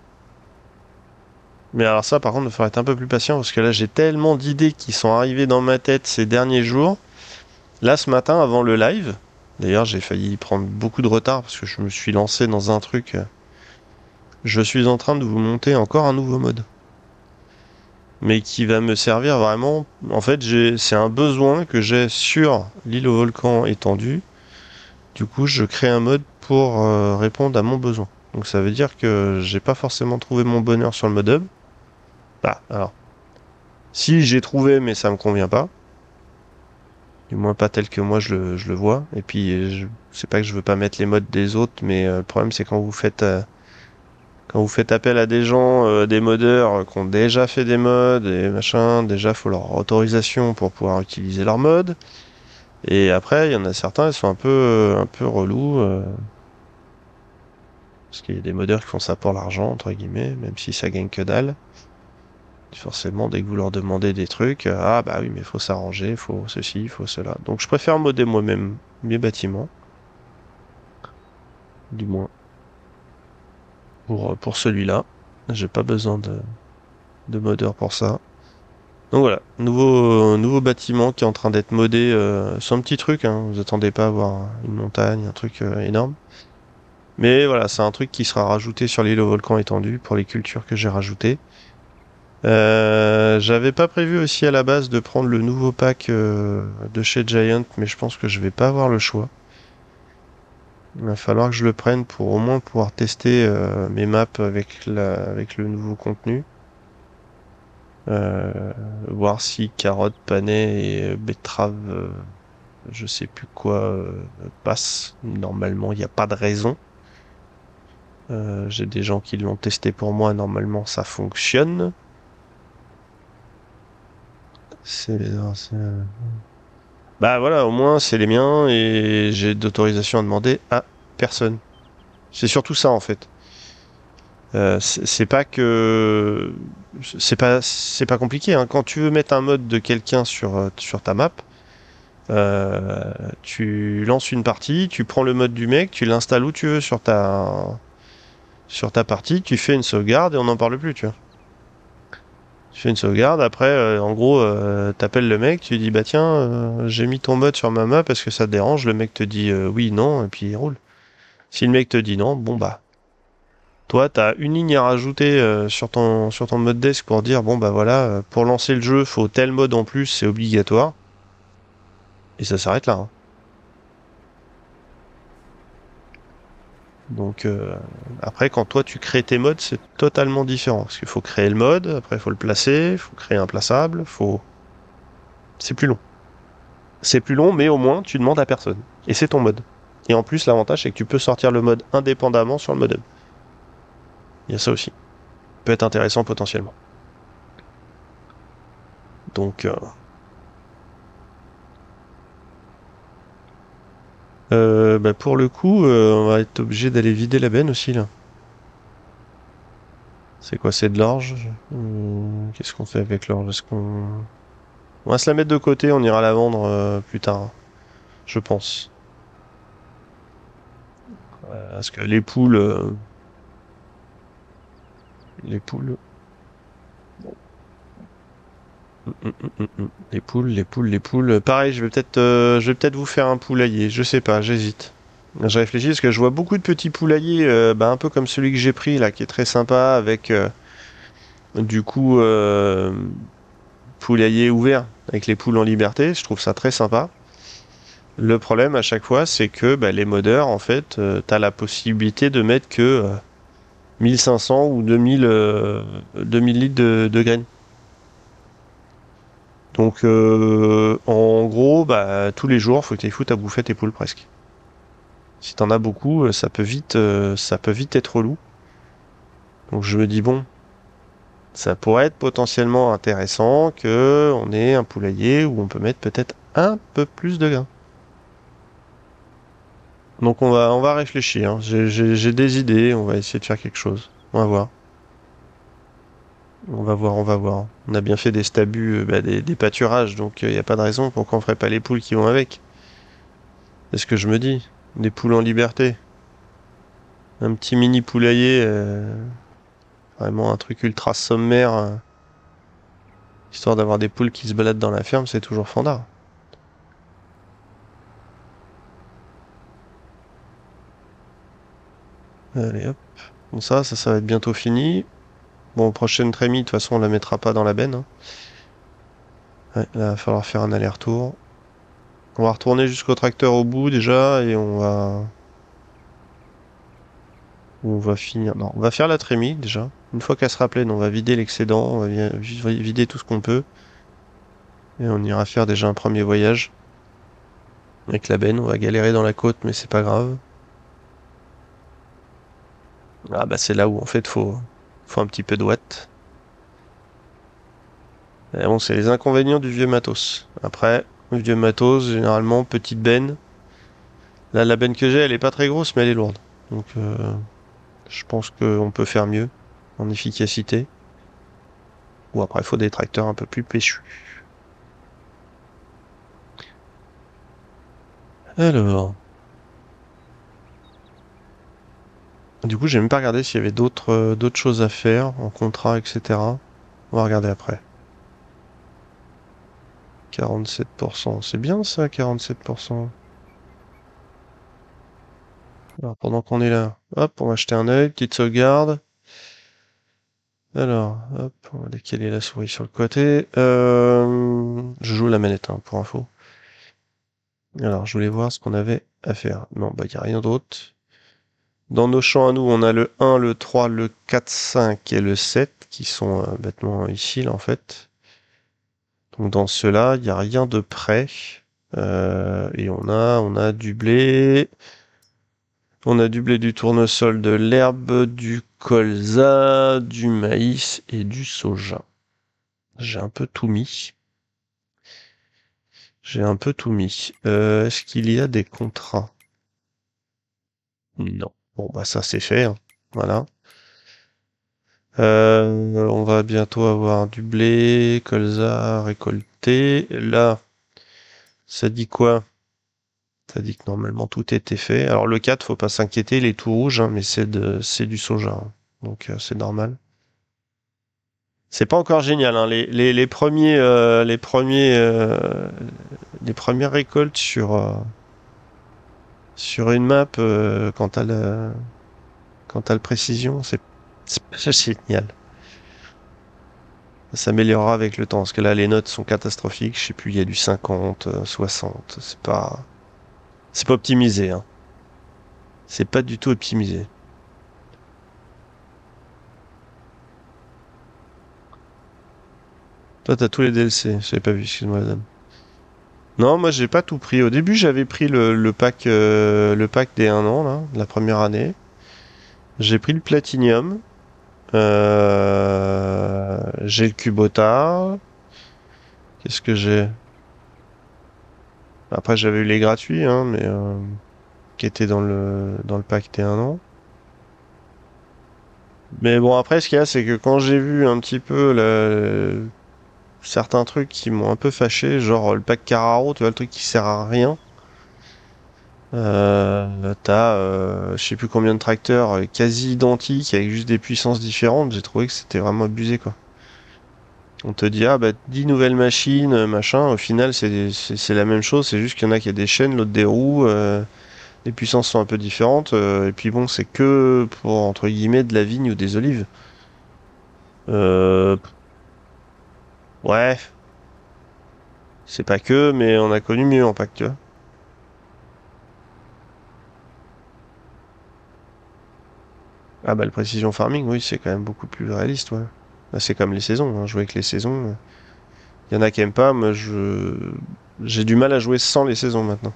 Mais alors ça, par contre, il faudra être un peu plus patient parce que là, j'ai tellement d'idées qui sont arrivées dans ma tête ces derniers jours. Là, ce matin, avant le live, d'ailleurs, j'ai failli prendre beaucoup de retard parce que je me suis lancé dans un truc. Je suis en train de vous monter encore un nouveau mode. Mais qui va me servir vraiment. En fait, c'est un besoin que j'ai sur l'île au volcan étendu. Du coup, je crée un mode pour répondre à mon besoin. Donc ça veut dire que j'ai pas forcément trouvé mon bonheur sur le mode hub. Ah, alors. Si j'ai trouvé, mais ça me convient pas. Du moins pas tel que moi je le vois. Et puis, c'est pas que je veux pas mettre les modes des autres, mais le problème c'est quand vous faites appel à des gens, des modeurs qui ont déjà fait des mods et machin, déjà faut leur autorisation pour pouvoir utiliser leur mode. Et après, il y en a certains, ils sont un peu relous. Parce qu'il y a des modeurs qui font ça pour l'argent, entre guillemets, même si ça gagne que dalle. Forcément, dès que vous leur demandez des trucs, ah bah oui, mais il faut s'arranger, il faut ceci, il faut cela. Donc je préfère modder moi-même mes bâtiments. Du moins. Pour celui-là. J'ai pas besoin de modeur pour ça. Donc voilà, nouveau bâtiment qui est en train d'être modé. C'est un petit truc, hein, vous attendez pas à avoir une montagne, un truc énorme. Mais voilà, c'est un truc qui sera rajouté sur l'île au volcan étendu pour les cultures que j'ai rajoutées. J'avais pas prévu aussi à la base de prendre le nouveau pack de chez Giant, mais je pense que je vais pas avoir le choix. Il va falloir que je le prenne pour au moins pouvoir tester mes maps avec le nouveau contenu. Voir si carottes, panais et betteraves, je sais plus quoi, passe. Normalement, il n'y a pas de raison. J'ai des gens qui l'ont testé pour moi, normalement ça fonctionne. C'est, Bah voilà, au moins c'est les miens et j'ai d'autorisation à demander à personne. C'est surtout ça en fait. C'est pas que c'est pas compliqué, hein. Quand tu veux mettre un mode de quelqu'un sur ta map, tu lances une partie, tu prends le mode du mec, tu l'installes où tu veux sur ta partie, tu fais une sauvegarde et on n'en parle plus, tu vois. Tu fais une sauvegarde, après, en gros, t'appelles le mec, tu lui dis bah tiens, j'ai mis ton mode sur ma map parce que ça te dérange, le mec te dit oui, non, et puis il roule. Si le mec te dit non, bon bah, toi, t'as une ligne à rajouter sur ton mode desk pour dire bon bah voilà, pour lancer le jeu, faut tel mode en plus, c'est obligatoire, et ça s'arrête là, hein. Donc après, quand toi tu crées tes modes, c'est totalement différent. Parce qu'il faut créer le mode, après il faut le placer, il faut créer un plaçable, c'est plus long. C'est plus long, mais au moins tu demandes à personne. Et c'est ton mode. Et en plus, l'avantage, c'est que tu peux sortir le mode indépendamment sur le modem. Il y a ça aussi. Peut être intéressant potentiellement. Donc, bah, pour le coup, on va être obligé d'aller vider la benne aussi, là. C'est quoi, c'est de l'orge? Qu'est-ce qu'on fait avec l'orge? Est-ce qu'on... On va se la mettre de côté, on ira la vendre plus tard, hein, je pense. Parce que les poules, les poules. Pareil, je vais peut-être vous faire un poulailler. Je sais pas, j'hésite. Je réfléchis parce que je vois beaucoup de petits poulaillers, bah, un peu comme celui que j'ai pris là, qui est très sympa avec du coup poulailler ouvert avec les poules en liberté. Je trouve ça très sympa. Le problème à chaque fois, c'est que bah, les modeurs, en fait, t'as la possibilité de mettre que 1500 ou 2000 litres de graines. Donc, en gros, bah, tous les jours, faut que tu foutres à bouffer tes poules presque. Si t'en as beaucoup, ça peut vite être relou. Donc, je me dis bon, ça pourrait être potentiellement intéressant que on ait un poulailler où on peut mettre peut-être un peu plus de grains. Donc, on va réfléchir, hein. J'ai des idées. On va essayer de faire quelque chose. On va voir. On va voir, on va voir. On a bien fait des stabus, bah, des pâturages, donc il n'y a pas de raison pour qu'on ferait pas les poules qui vont avec. C'est ce que je me dis. Des poules en liberté. Un petit mini poulailler, vraiment un truc ultra sommaire, histoire d'avoir des poules qui se baladent dans la ferme, c'est toujours fandard. Allez hop. Bon ça va être bientôt fini. Bon, prochaine trémie, de toute façon, on la mettra pas dans la benne, hein. Ouais, là, va falloir faire un aller-retour. On va retourner jusqu'au tracteur au bout déjà et on va finir. Non, on va faire la trémie déjà. Une fois qu'elle sera pleine, on va vider l'excédent, on va vider tout ce qu'on peut. Et on ira faire déjà un premier voyage. Avec la benne, on va galérer dans la côte, mais c'est pas grave. Ah bah c'est là où en fait faut un petit peu de watt. Et bon, c'est les inconvénients du vieux matos. Après, le vieux matos, généralement, petite benne. Là, la benne que j'ai, elle est pas très grosse, mais elle est lourde. Donc, je pense qu'on peut faire mieux en efficacité. Ou après, il faut des tracteurs un peu plus péchus. Alors, du coup, j'ai même pas regardé s'il y avait d'autres choses à faire en contrat, etc. On va regarder après. 47%, c'est bien ça, 47%. Alors, pendant qu'on est là, hop, on va jeter un œil, petite sauvegarde. Alors, hop, on va décaler la souris sur le côté. Je joue la manette, hein, pour info. Alors, je voulais voir ce qu'on avait à faire. Non, bah, il n'y a rien d'autre. Dans nos champs à nous, on a le 1, le 3, le 4, 5 et le 7 qui sont bêtement ici, là, en fait. Donc, dans ceux-là, il n'y a rien de prêt. Et on a du blé. On a du blé, du tournesol, de l'herbe, du colza, du maïs et du soja. J'ai un peu tout mis. J'ai un peu tout mis. Est-ce qu'il y a des contrats? Non. Bon, bah ça c'est fait, hein. Voilà. On va bientôt avoir du blé, colza récolté. Là, ça dit quoi? Ça dit que normalement tout était fait. Alors le 4, faut pas s'inquiéter, il est tout rouge, hein, mais c'est du soja, hein. Donc c'est normal. C'est pas encore génial, hein. Les premières récoltes sur une map, quand t'as le précision, c'est pas génial. Ça s'améliorera avec le temps, parce que là, les notes sont catastrophiques. Je sais plus, il y a du 50, 60. C'est pas optimisé, hein. C'est pas du tout optimisé. Toi, t'as tous les DLC. J'avais pas vu, excuse-moi, madame. Non, moi, j'ai pas tout pris. Au début, j'avais pris le pack des 1 an, là, de la première année. J'ai pris le Platinium. J'ai le Kubota. Qu'est-ce que j'ai? Après, j'avais eu les gratuits, hein, mais qui étaient dans le pack des 1 an. Mais bon, après, ce qu'il y a, c'est que quand j'ai vu un petit peu certains trucs qui m'ont un peu fâché, genre le pack Carraro, tu vois, le truc qui sert à rien. T'as, je sais plus combien de tracteurs quasi identiques avec juste des puissances différentes. J'ai trouvé que c'était vraiment abusé, quoi. On te dit, ah bah 10 nouvelles machines, machin. Au final, c'est la même chose. C'est juste qu'il y en a qui a des chaînes, l'autre des roues. Les puissances sont un peu différentes. Et puis bon, c'est que pour, entre guillemets, de la vigne ou des olives. Euh, ouais, c'est pas que, mais on a connu mieux en pack, tu vois. Ah bah le Precision Farming, oui, c'est quand même beaucoup plus réaliste, ouais. Bah, c'est comme les saisons, hein, jouer avec les saisons. Il y en a qui aiment pas, moi j'ai du mal à jouer sans les saisons maintenant.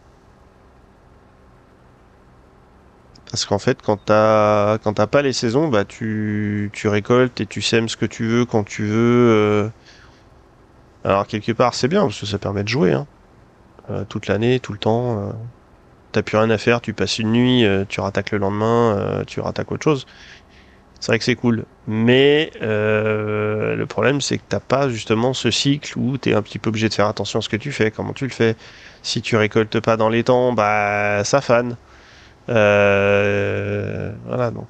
Parce qu'en fait, quand t'as pas les saisons, bah tu récoltes et tu sèmes ce que tu veux quand tu veux. Alors quelque part c'est bien parce que ça permet de jouer, hein. Toute l'année, tout le temps. T'as plus rien à faire, tu passes une nuit, tu rattaques le lendemain, tu rattaques autre chose. C'est vrai que c'est cool. Mais le problème, c'est que t'as pas justement ce cycle où t'es un petit peu obligé de faire attention à ce que tu fais, comment tu le fais. Si tu récoltes pas dans les temps, bah ça fane. Voilà, donc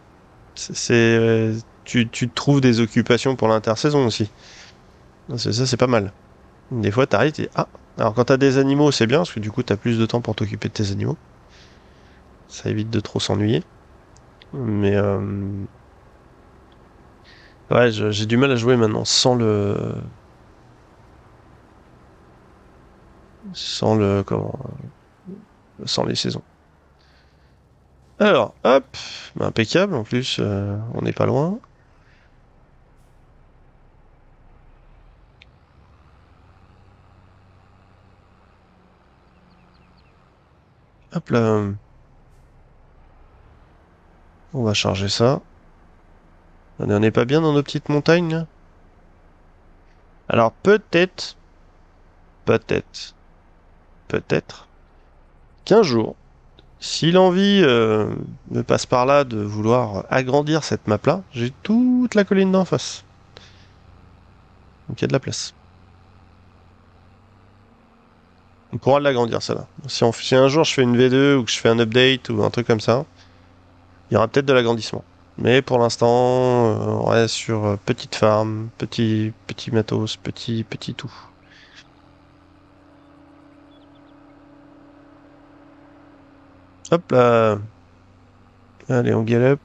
tu te trouves des occupations pour l'intersaison aussi. Ça, c'est pas mal. Des fois, t'arrives, et ah. Alors quand t'as des animaux, c'est bien parce que du coup, t'as plus de temps pour t'occuper de tes animaux. Ça évite de trop s'ennuyer. Mais ouais, j'ai du mal à jouer maintenant comment, sans les saisons. Alors, hop, bah, impeccable. En plus, on n'est pas loin. Hop là, on va charger ça. On n'est pas bien dans nos petites montagnes là. Alors peut-être, peut-être qu'un jour, si l'envie me passe par là de vouloir agrandir cette map-là, j'ai toute la colline d'en face. Donc il y a de la place. On pourra l'agrandir, celle-là. Si un jour je fais une V2 ou que je fais un update ou un truc comme ça, il y aura peut-être de l'agrandissement. Mais pour l'instant, on reste sur petite farm, petit matos, petit tout. Hop là. Allez, on galope.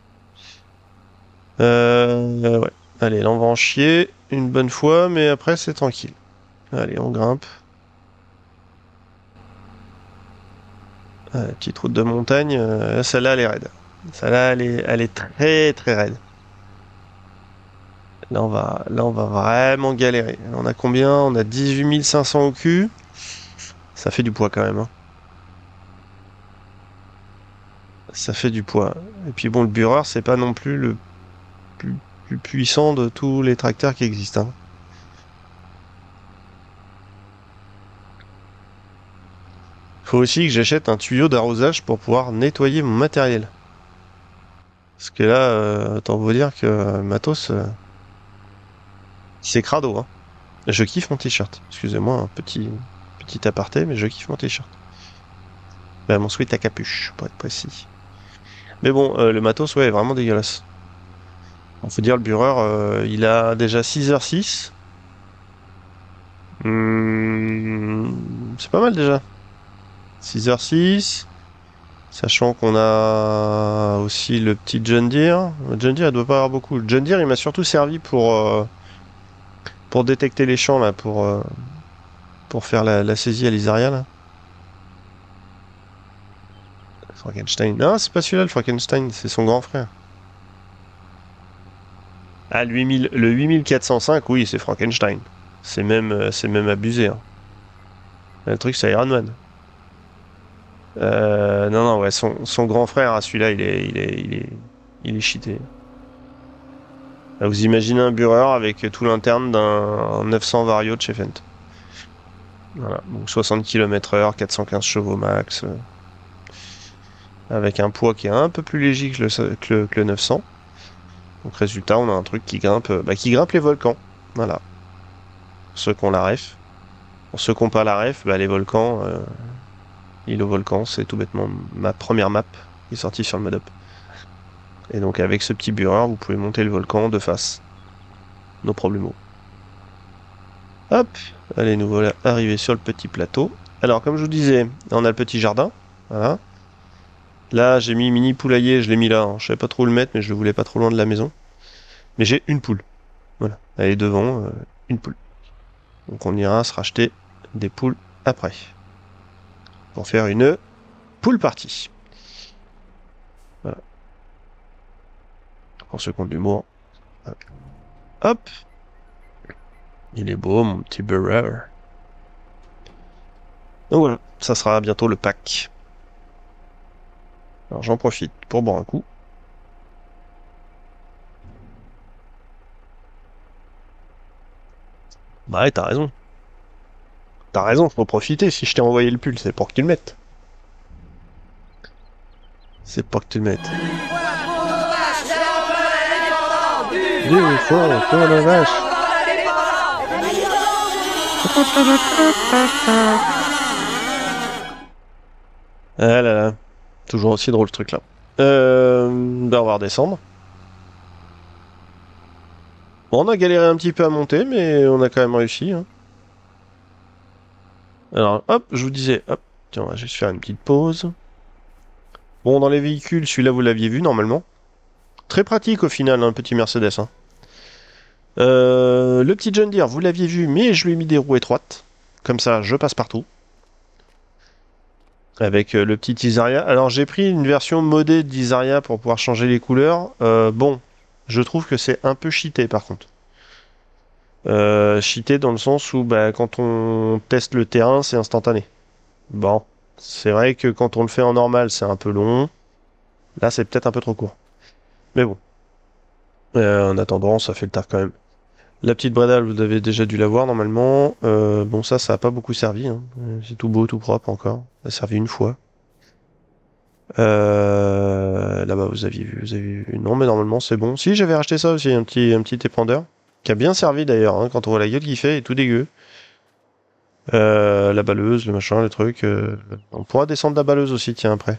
Ouais. Allez, là on va en chier une bonne fois, mais après c'est tranquille. Allez, on grimpe. Petite route de montagne. Celle-là, elle est raide. Celle-là, elle est très très raide. Là, on va vraiment galérer. On a combien? On a 18 500 au cul. Ça fait du poids quand même, hein. Ça fait du poids. Et puis bon, le Bureur, c'est pas non plus le plus, plus puissant de tous les tracteurs qui existent, hein. Faut aussi que j'achète un tuyau d'arrosage pour pouvoir nettoyer mon matériel. Parce que là, autant vous dire que matos, c'est crado, hein. Je kiffe mon t-shirt. Excusez-moi, un petit aparté, mais je kiffe mon t-shirt. Bah, mon sweat à capuche, pour être précis. Mais bon, le matos, ouais, est vraiment dégueulasse. On faut dire, le bureur, il a déjà 6h06. C'est pas mal déjà. 6h06. Sachant qu'on a aussi le petit John Deere. Le John Deere, il doit pas avoir beaucoup. Le John Deere, il m'a surtout servi pour détecter les champs, là, pour faire la saisie à l'Isaria, là. Frankenstein. Non, c'est pas celui-là, le Frankenstein, c'est son grand frère. Ah, le 8405, oui, c'est Frankenstein. C'est même abusé, hein. Le truc, c'est Iron Man. Non, non, ouais, son grand frère, ah, celui-là, il est cheaté. Là, vous imaginez un bureur avec tout l'interne d'un 900 Vario de chez Fendt. Voilà, donc 60 km/h, 415 chevaux max, avec un poids qui est un peu plus léger que le 900. Donc résultat, on a un truc qui grimpe les volcans. Voilà. Pour ceux qui ont la ref. Pour ceux qui n'ont pas la ref, bah, les volcans, l'île aux volcans, c'est tout bêtement ma première map qui est sortie sur le mod up. Et donc avec ce petit bureur, vous pouvez monter le volcan de face. No problemo. Hop, allez, nous voilà arrivés sur le petit plateau. Alors, comme je vous disais, on a le petit jardin. Voilà. Là, j'ai mis mini poulailler, je l'ai mis là, hein. Je savais pas trop où le mettre, mais je le voulais pas trop loin de la maison. Mais j'ai une poule. Voilà, elle est devant, une poule. Donc on ira se racheter des poules après. Pour faire une poule party. Voilà. Pour ceux qui ont de l'humour. Hop. Il est beau, mon petit burger. Donc voilà, ça sera bientôt le pack. Alors j'en profite pour boire un coup. Bah ouais, t'as raison. T'as raison, faut profiter. Si je t'ai envoyé le pull, c'est pour que tu le mettes. C'est pour que tu le mettes. Du fond pour la vache. Ah là là. Toujours aussi drôle ce truc là. Ben on va redescendre. Bon, on a galéré un petit peu à monter, mais on a quand même réussi, hein. Alors, hop, je vous disais, hop, tiens, on va juste faire une petite pause. Bon, dans les véhicules, celui-là, vous l'aviez vu, normalement. Très pratique, au final, un petit Mercedes, hein. Le petit John Deere, vous l'aviez vu, mais je lui ai mis des roues étroites. Comme ça, je passe partout. Avec le petit Isaria. Alors, j'ai pris une version modée d'Isaria pour pouvoir changer les couleurs. Bon, je trouve que c'est un peu cheaté, par contre. Cheaté dans le sens où bah, quand on teste le terrain, c'est instantané. Bon, c'est vrai que quand on le fait en normal, c'est un peu long. Là, c'est peut-être un peu trop court. Mais bon. En attendant, ça fait le taf quand même. La petite brédale, vous avez déjà dû la voir normalement. Bon, ça a pas beaucoup servi, hein. C'est tout beau, tout propre encore. Ça a servi une fois. Là-bas, vous avez vu. Non, mais normalement, c'est bon. Si, j'avais racheté ça aussi, un petit épandeur. Qui a bien servi d'ailleurs, hein, quand on voit la gueule qu'il fait, il est tout dégueu. La balleuse, le machin, le truc. On pourra descendre la balleuse aussi, tiens, après.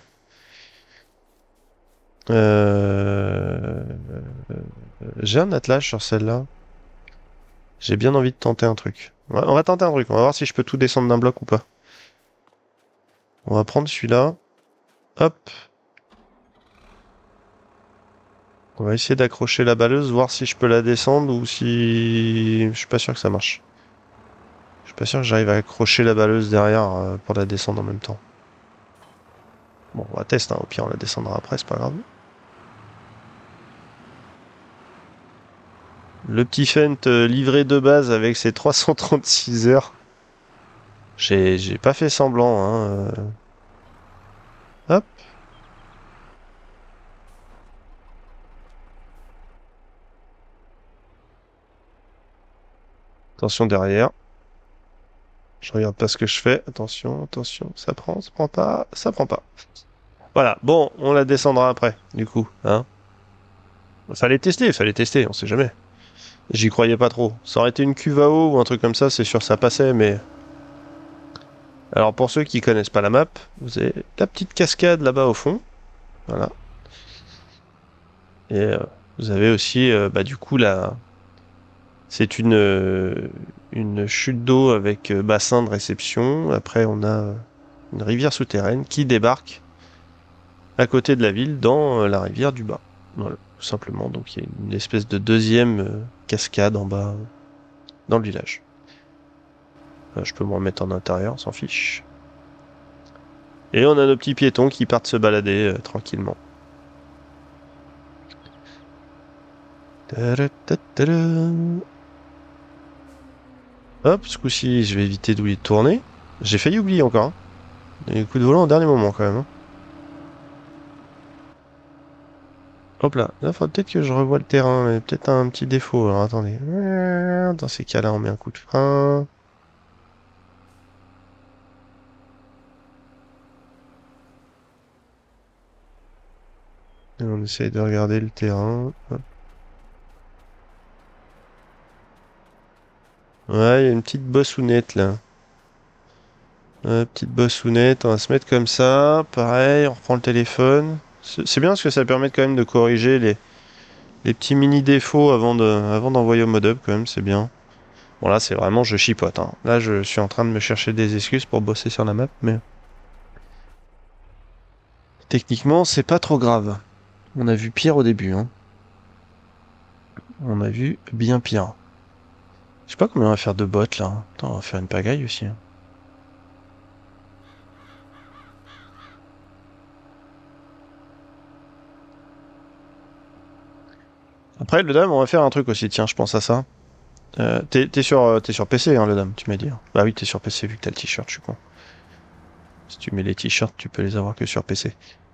J'ai un attelage sur celle-là. J'ai bien envie de tenter un truc. On va tenter un truc, on va voir si je peux tout descendre d'un bloc ou pas. On va prendre celui-là. Hop. On va essayer d'accrocher la balleuse, voir si je peux la descendre ou si... Je suis pas sûr que ça marche. Je suis pas sûr que j'arrive à accrocher la balleuse derrière pour la descendre en même temps. Bon, on va tester, hein. Au pire on la descendra après, c'est pas grave. Le petit Fendt livré de base avec ses 336 heures. J'ai pas fait semblant, hein. Hop. Attention derrière. Je regarde pas ce que je fais. Attention, attention. Ça prend pas, ça prend pas. Voilà. Bon, on la descendra après, du coup, hein. Fallait tester, on sait jamais. J'y croyais pas trop. Ça aurait été une cuve à eau ou un truc comme ça, c'est sûr ça passait, mais... Alors pour ceux qui connaissent pas la map, vous avez la petite cascade là-bas au fond. Voilà. Et vous avez aussi, bah du coup, c'est une chute d'eau avec bassin de réception. Après, on a une rivière souterraine qui débarque à côté de la ville dans la rivière du bas. Voilà, tout simplement. Donc il y a une espèce de deuxième cascade en bas dans le village. Je peux me remettre en intérieur, on s'en fiche. Et on a nos petits piétons qui partent se balader tranquillement. Tadadadada. Hop, ce coup-ci, je vais éviter d'oublier de tourner. J'ai failli oublier encore. Hein. Les coups de volant au dernier moment quand même. Hein. Hop là, là, faudrait peut-être que je revoie le terrain, mais peut-être un petit défaut. Alors attendez. Dans ces cas-là, on met un coup de frein. Et on essaye de regarder le terrain. Hop. Ouais, il y a une petite bossounette là. Petite bossounette, on va se mettre comme ça. Pareil, on reprend le téléphone. C'est bien parce que ça permet quand même de corriger les petits mini défauts avant d'envoyer au modub quand même, c'est bien. Bon là c'est vraiment je chipote. Hein. Là je suis en train de me chercher des excuses pour bosser sur la map, mais techniquement c'est pas trop grave. On a vu pire au début. Hein. On a vu bien pire. Je sais pas combien on va faire de bots là. Hein. Attends, on va faire une pagaille aussi. Hein. Après le dame, on va faire un truc aussi. Tiens, je pense à ça. T'es sur PC, hein, le dame, tu m'as dit. Hein. Bah oui, t'es sur PC vu que t'as le t-shirt, je suis con. Si tu mets les t-shirts, tu peux les avoir que sur PC.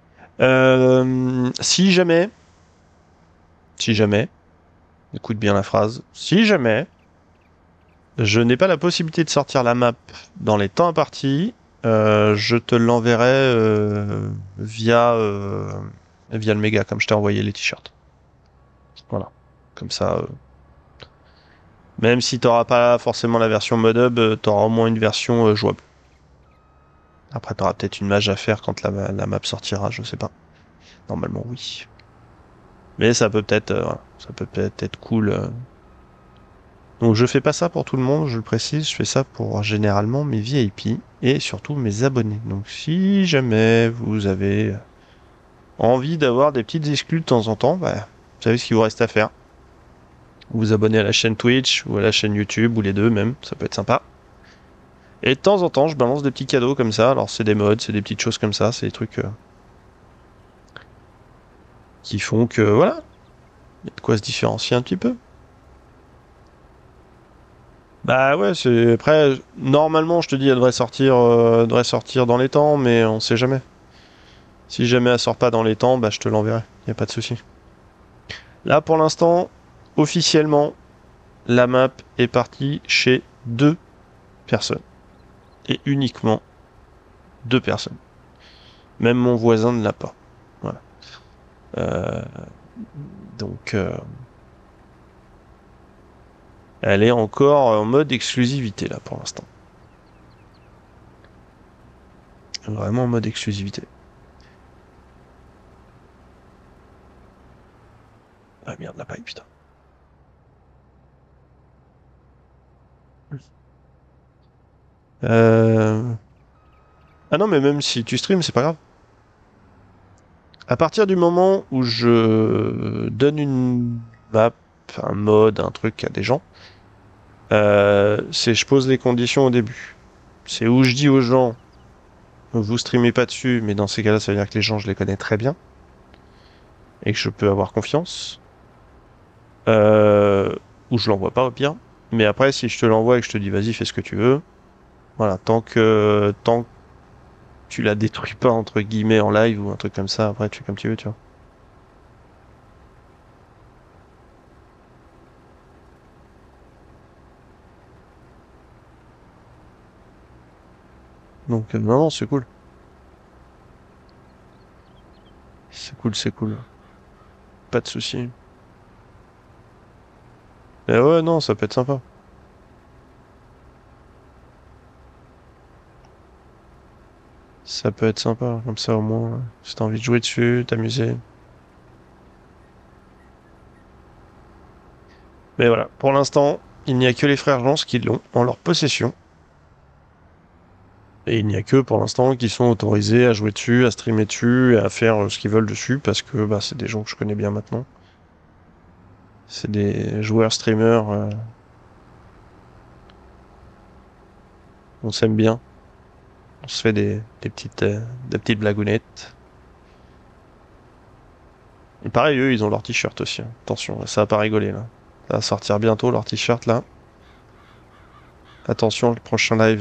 Si jamais, écoute bien la phrase, si jamais je n'ai pas la possibilité de sortir la map dans les temps impartis, je te l'enverrai via le méga, comme je t'ai envoyé les t-shirts. Voilà. Comme ça, même si t'auras pas forcément la version mod-up, t'auras au moins une version jouable. Après, t'auras peut-être une mage à faire quand la map sortira, je sais pas. Normalement, oui. Mais ça peut peut-être voilà, ça peut peut-être être cool. Donc je fais pas ça pour tout le monde, je le précise, je fais ça pour généralement mes VIP et surtout mes abonnés. Donc si jamais vous avez envie d'avoir des petites exclus de temps en temps, bah, vous savez ce qu'il vous reste à faire. Vous vous abonnez à la chaîne Twitch ou à la chaîne YouTube ou les deux même, ça peut être sympa. Et de temps en temps, je balance des petits cadeaux comme ça. Alors c'est des mods, c'est des petites choses comme ça, c'est des trucs qui font que voilà, il y a de quoi se différencier un petit peu. Bah ouais, c'est après normalement je te dis elle devrait sortir dans les temps, mais on sait jamais. Si jamais elle sort pas dans les temps, bah je te l'enverrai, y a pas de souci. Là pour l'instant, officiellement, la map est partie chez 2 personnes et uniquement 2 personnes. Même mon voisin ne l'a pas. Voilà. Euh, donc elle est encore en mode exclusivité là pour l'instant. Vraiment en mode exclusivité. Ah merde, la paille, putain. Euh... Ah non, mais même si tu streams, c'est pas grave. À partir du moment où je donne une map, un mode, un truc à des gens, c'est je pose les conditions au début. C'est où je dis aux gens, vous streamez pas dessus, mais dans ces cas-là, ça veut dire que les gens, je les connais très bien et que je peux avoir confiance. Euh, ou je l'envoie pas au pire. Mais après, si je te l'envoie et que je te dis vas-y, fais ce que tu veux, voilà, tant que tu la détruis pas entre guillemets en live ou un truc comme ça, après tu fais comme tu veux, tu vois. Donc non, non, c'est cool. C'est cool, c'est cool. Pas de souci. Mais ouais, non, ça peut être sympa. Ça peut être sympa, comme ça au moins, si t'as envie de jouer dessus, t'amuser. Mais voilà, pour l'instant, il n'y a que les frères Lance qui l'ont en leur possession. Et il n'y a que pour l'instant qui sont autorisés à jouer dessus, à streamer dessus, et à faire ce qu'ils veulent dessus, parce que bah, c'est des gens que je connais bien maintenant. C'est des joueurs streamers, on s'aime bien. On se fait des petites blagounettes. Et pareil, eux, ils ont leur t-shirt aussi, hein. Attention, ça va pas rigoler là. Ça va sortir bientôt leur t-shirt là. Attention, le prochain live.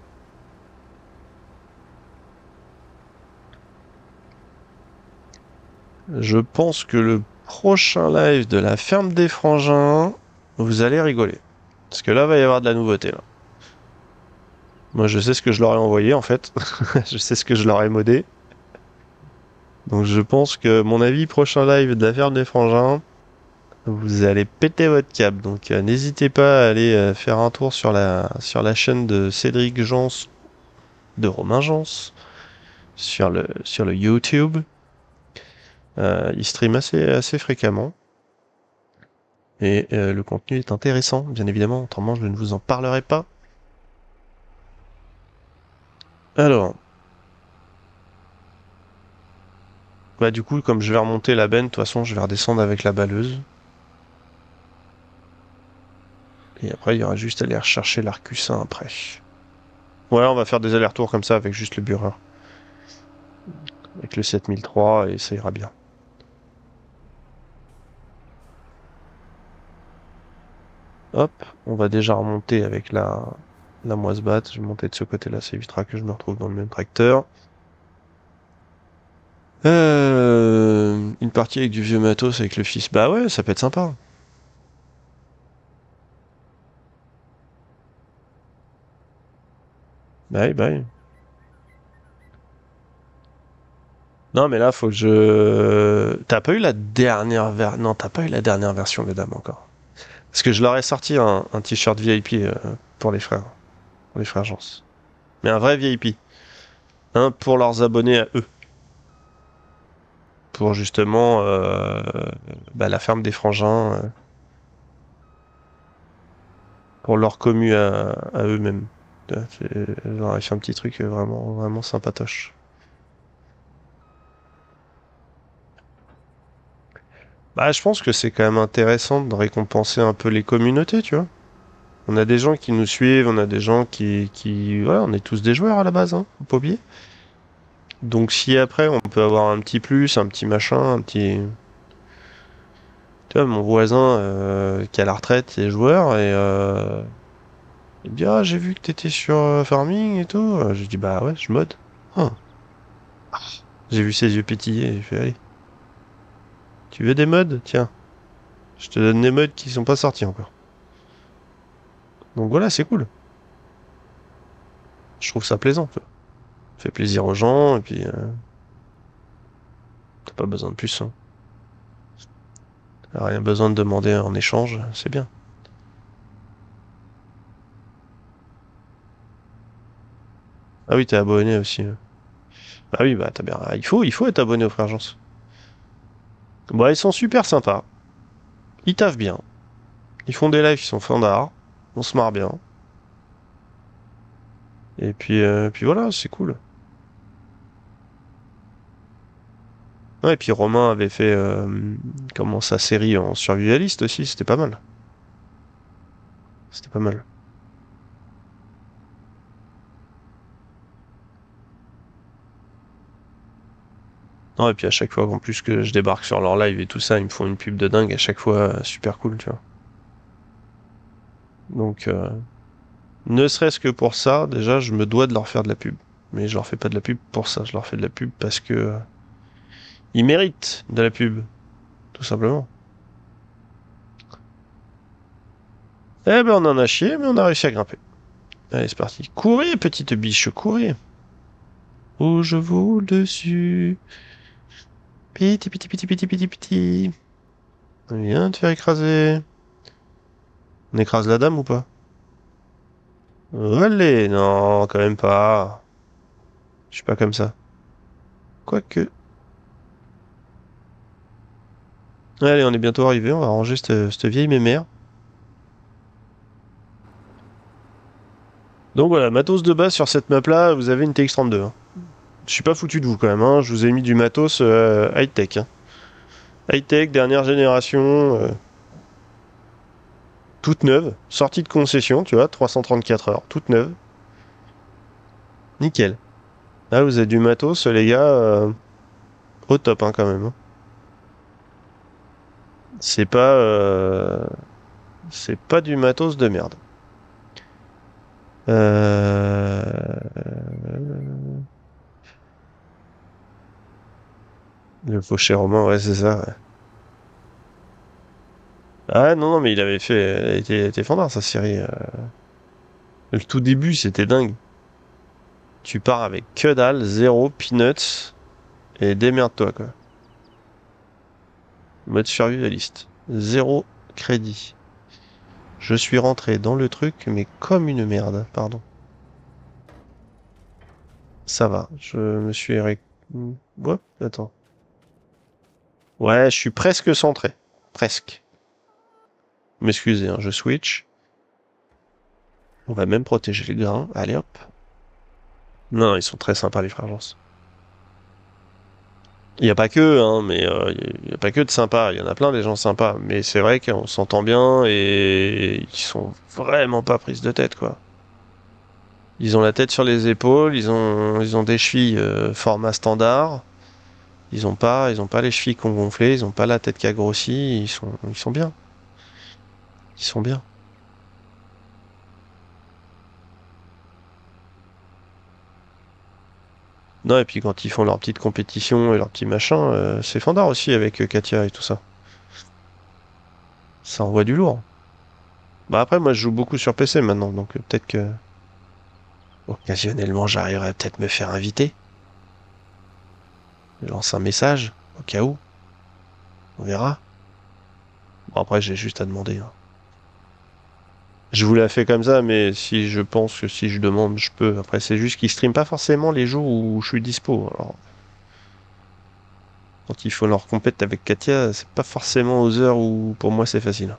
Je pense que le prochain live de la ferme des frangins, vous allez rigoler. Parce que là, va y avoir de la nouveauté là. Moi, je sais ce que je leur ai envoyé en fait. Je sais ce que je leur ai modé. Donc, je pense que mon avis, prochain live de la ferme des frangins, vous allez péter votre câble. Donc, n'hésitez pas à aller faire un tour sur la chaîne de Cédric Jans, de Romain Jans, sur le YouTube. Il stream assez fréquemment. Et le contenu est intéressant, bien évidemment. Autrement, je ne vous en parlerai pas. Alors, bah du coup, comme je vais remonter la benne, de toute façon, je vais redescendre avec la balleuse. Et après, il y aura juste à aller rechercher l'arcussin après. Ouais, on va faire des allers-retours comme ça avec juste le bureur. Avec le 7003 et ça ira bien. Hop, on va déjà remonter avec la moise-batte. Je vais monter de ce côté-là, ça évitera que je me retrouve dans le même tracteur. Une partie avec du vieux matos avec le fils. Bah ouais, ça peut être sympa. Bah oui, bah oui. Non, mais là, faut que je... T'as pas eu la dernière Non, t'as pas eu la dernière version de Dame encore. Parce que je leur ai sorti un t-shirt VIP pour les frères Jans. Mais un vrai VIP. Un pour leurs abonnés à eux. Pour justement bah, la ferme des frangins. Pour leur commu à eux-mêmes. Je leur ai fait un petit truc vraiment sympatoche. Bah, je pense que c'est quand même intéressant de récompenser un peu les communautés, tu vois. On a des gens qui nous suivent, on a des gens ouais, on est tous des joueurs à la base, hein, faut pas oublier. Donc si après on peut avoir un petit plus, un petit machin, un petit... Tu vois, mon voisin qui est à la retraite, il est joueur et il me dit «Ah, j'ai vu que t'étais sur Farming et tout». J'ai dit «Bah ouais, je mode». Ah. J'ai vu ses yeux pétiller, j'ai fait «Allez, tu veux des mods? Tiens, je te donne des mods qui sont pas sortis encore». Donc voilà, c'est cool. Je trouve ça plaisant, tu vois. Ça fait plaisir aux gens et puis t'as pas besoin de plus, hein. Rien besoin de demander en échange, c'est bien. Ah oui, t'es abonné aussi. Ah oui, bah t'as bien. Il faut être abonné aux Frères Jans. Bah ils sont super sympas. Ils taffent bien. Ils font des lives qui sont fandards. On se marre bien. Et puis voilà, c'est cool. Ouais, et puis Romain avait fait comment sa série en survivaliste aussi, c'était pas mal. C'était pas mal. Non, et puis à chaque fois qu'en plus que je débarque sur leur live et tout ça, ils me font une pub de dingue à chaque fois, super cool, tu vois. Donc, ne serait-ce que pour ça, déjà, je me dois de leur faire de la pub. Mais je leur fais pas de la pub pour ça, je leur fais de la pub parce que ils méritent de la pub, tout simplement. Eh ben, on en a chié, mais on a réussi à grimper. Allez, c'est parti. Courez, petite biche, courez. Oh, je vole dessus. Piti, piti, piti, piti, piti, piti. Viens te faire écraser. On écrase la dame ou pas? Allez, non, quand même pas. Je suis pas comme ça. Quoique. Allez, on est bientôt arrivé, on va ranger cette vieille mémère. Donc voilà, matos de base sur cette map là, vous avez une TX32. Hein. Je suis pas foutu de vous quand même, hein. Je vous ai mis du matos high-tech. Hein. High-tech, dernière génération, toute neuve, sortie de concession, tu vois, 334 heures, toute neuve. Nickel. Là, vous avez du matos, les gars, au top hein, quand même. Hein. C'est pas du matos de merde. Le fauché romain, ouais, c'est ça. Ouais. Ah non, non, mais il avait fait. Elle était fandard, sa série. Le tout début, c'était dingue. Tu pars avec que dalle, zéro, peanuts, et démerde-toi, quoi. Mode survivaliste. Zéro crédit. Je suis rentré dans le truc, mais comme une merde, pardon. Ça va, je me suis... Ouais, attends. Ouais, je suis presque centré. Presque. M'excusez, hein, je switch. On va même protéger les grains. Allez hop. Non, ils sont très sympas les frères Jans. Il n'y a pas que, hein, mais il y a pas que de sympas. Il y en a plein des gens sympas. Mais c'est vrai qu'on s'entend bien et ils sont vraiment pas prises de tête, quoi. Ils ont la tête sur les épaules, ils ont des chevilles format standard. Ils ont pas les chevilles qui ont gonflé, ils ont pas la tête qui a grossi. Ils sont bien. Ils sont bien. Non, et puis quand ils font leur petite compétition et leur petit machin, c'est fandard aussi avec Katia et tout ça. Ça envoie du lourd. Bah après, moi je joue beaucoup sur PC maintenant, donc peut-être que occasionnellement j'arriverai à peut-être me faire inviter. Je lance un message, au cas où. On verra. Bon après j'ai juste à demander. Hein. Je vous la fais comme ça, mais si je pense que si je demande, je peux. Après c'est juste qu'ils streament pas forcément les jours où je suis dispo. Alors quand il faut leur compète avec Katia, c'est pas forcément aux heures où pour moi c'est facile.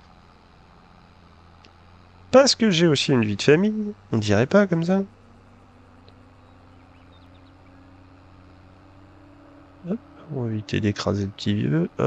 Parce que j'ai aussi une vie de famille, on dirait pas comme ça. Hop, on va éviter d'écraser le petit vieux, hop.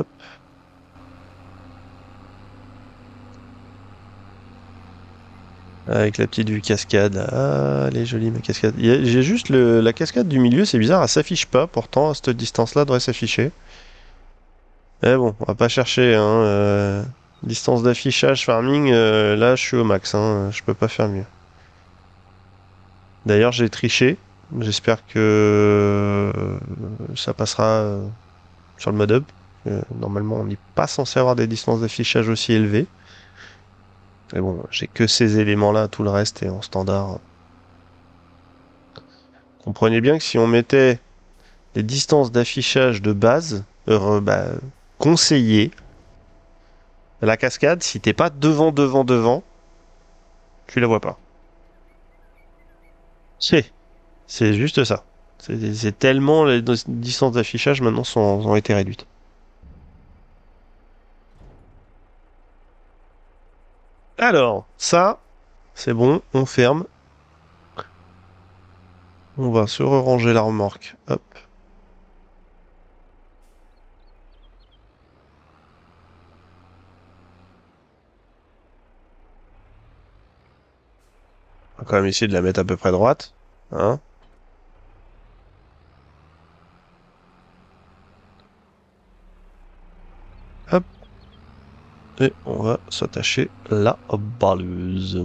Avec la petite vue cascade. Ah, elle est jolie ma cascade. J'ai juste la cascade du milieu, c'est bizarre, elle s'affiche pas. Pourtant, à cette distance-là, elle devrait s'afficher. Mais bon, on va pas chercher. Hein, distance d'affichage, farming, là, je suis au max. Hein, je peux pas faire mieux. D'ailleurs, j'ai triché. J'espère que ça passera sur le mode hub. Normalement, on n'est pas censé avoir des distances d'affichage aussi élevées. Mais bon, j'ai que ces éléments-là, tout le reste est en standard. Comprenez bien que si on mettait les distances d'affichage de base conseillées, la cascade, si t'es pas devant, tu la vois pas. C'est juste ça. C'est tellement les distances d'affichage maintenant ont été réduites. Alors, ça, c'est bon, on ferme. On va se ranger la remorque. Hop. On va quand même essayer de la mettre à peu près droite. Hein. Hop. Et on va s'attacher la balleuse.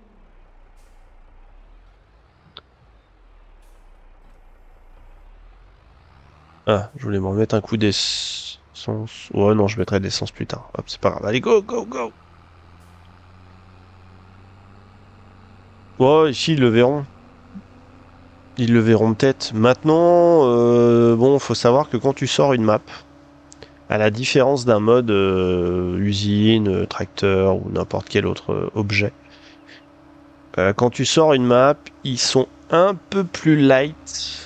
Ah, je voulais m'en mettre un coup d'essence. Ouais, non, je mettrai de l'essence plus tard. Hop, c'est pas grave. Allez, go, go, go! Ouais, ici, ils le verront. Ils le verront peut-être. Maintenant, bon, faut savoir que quand tu sors une map, À la différence d'un mode usine, tracteur ou n'importe quel autre objet. Quand tu sors une map, ils sont un peu plus light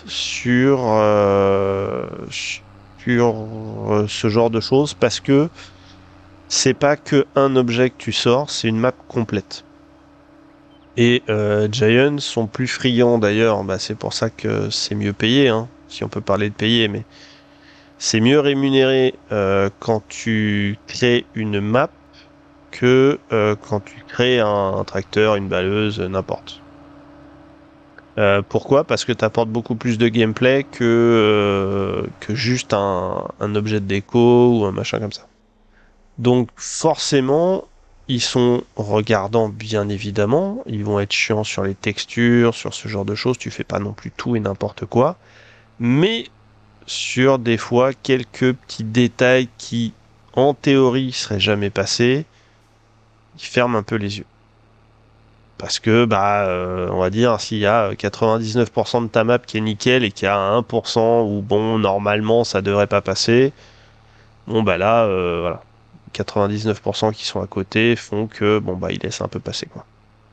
sur ce genre de choses parce que c'est pas que un objet que tu sors, c'est une map complète. Et Giant sont plus friands d'ailleurs, bah, c'est pour ça que c'est mieux payé, hein, si on peut parler de payer, mais c'est mieux rémunéré quand tu crées une map que quand tu crées un tracteur, une balleuse, n'importe. Pourquoi? Parce que tu apportes beaucoup plus de gameplay que juste un objet de déco ou un machin comme ça. Donc forcément, ils sont regardants bien évidemment, ils vont être chiants sur les textures, sur ce genre de choses, tu fais pas non plus tout et n'importe quoi, mais sur des fois quelques petits détails qui en théorie seraient jamais passés, ils ferment un peu les yeux. Parce que, bah, on va dire, s'il y a 99% de ta map qui est nickel et qu'il y a 1% où, bon, normalement, ça devrait pas passer, bon, bah là, voilà. 99% qui sont à côté font que, bon, bah, ils laissent un peu passer, quoi.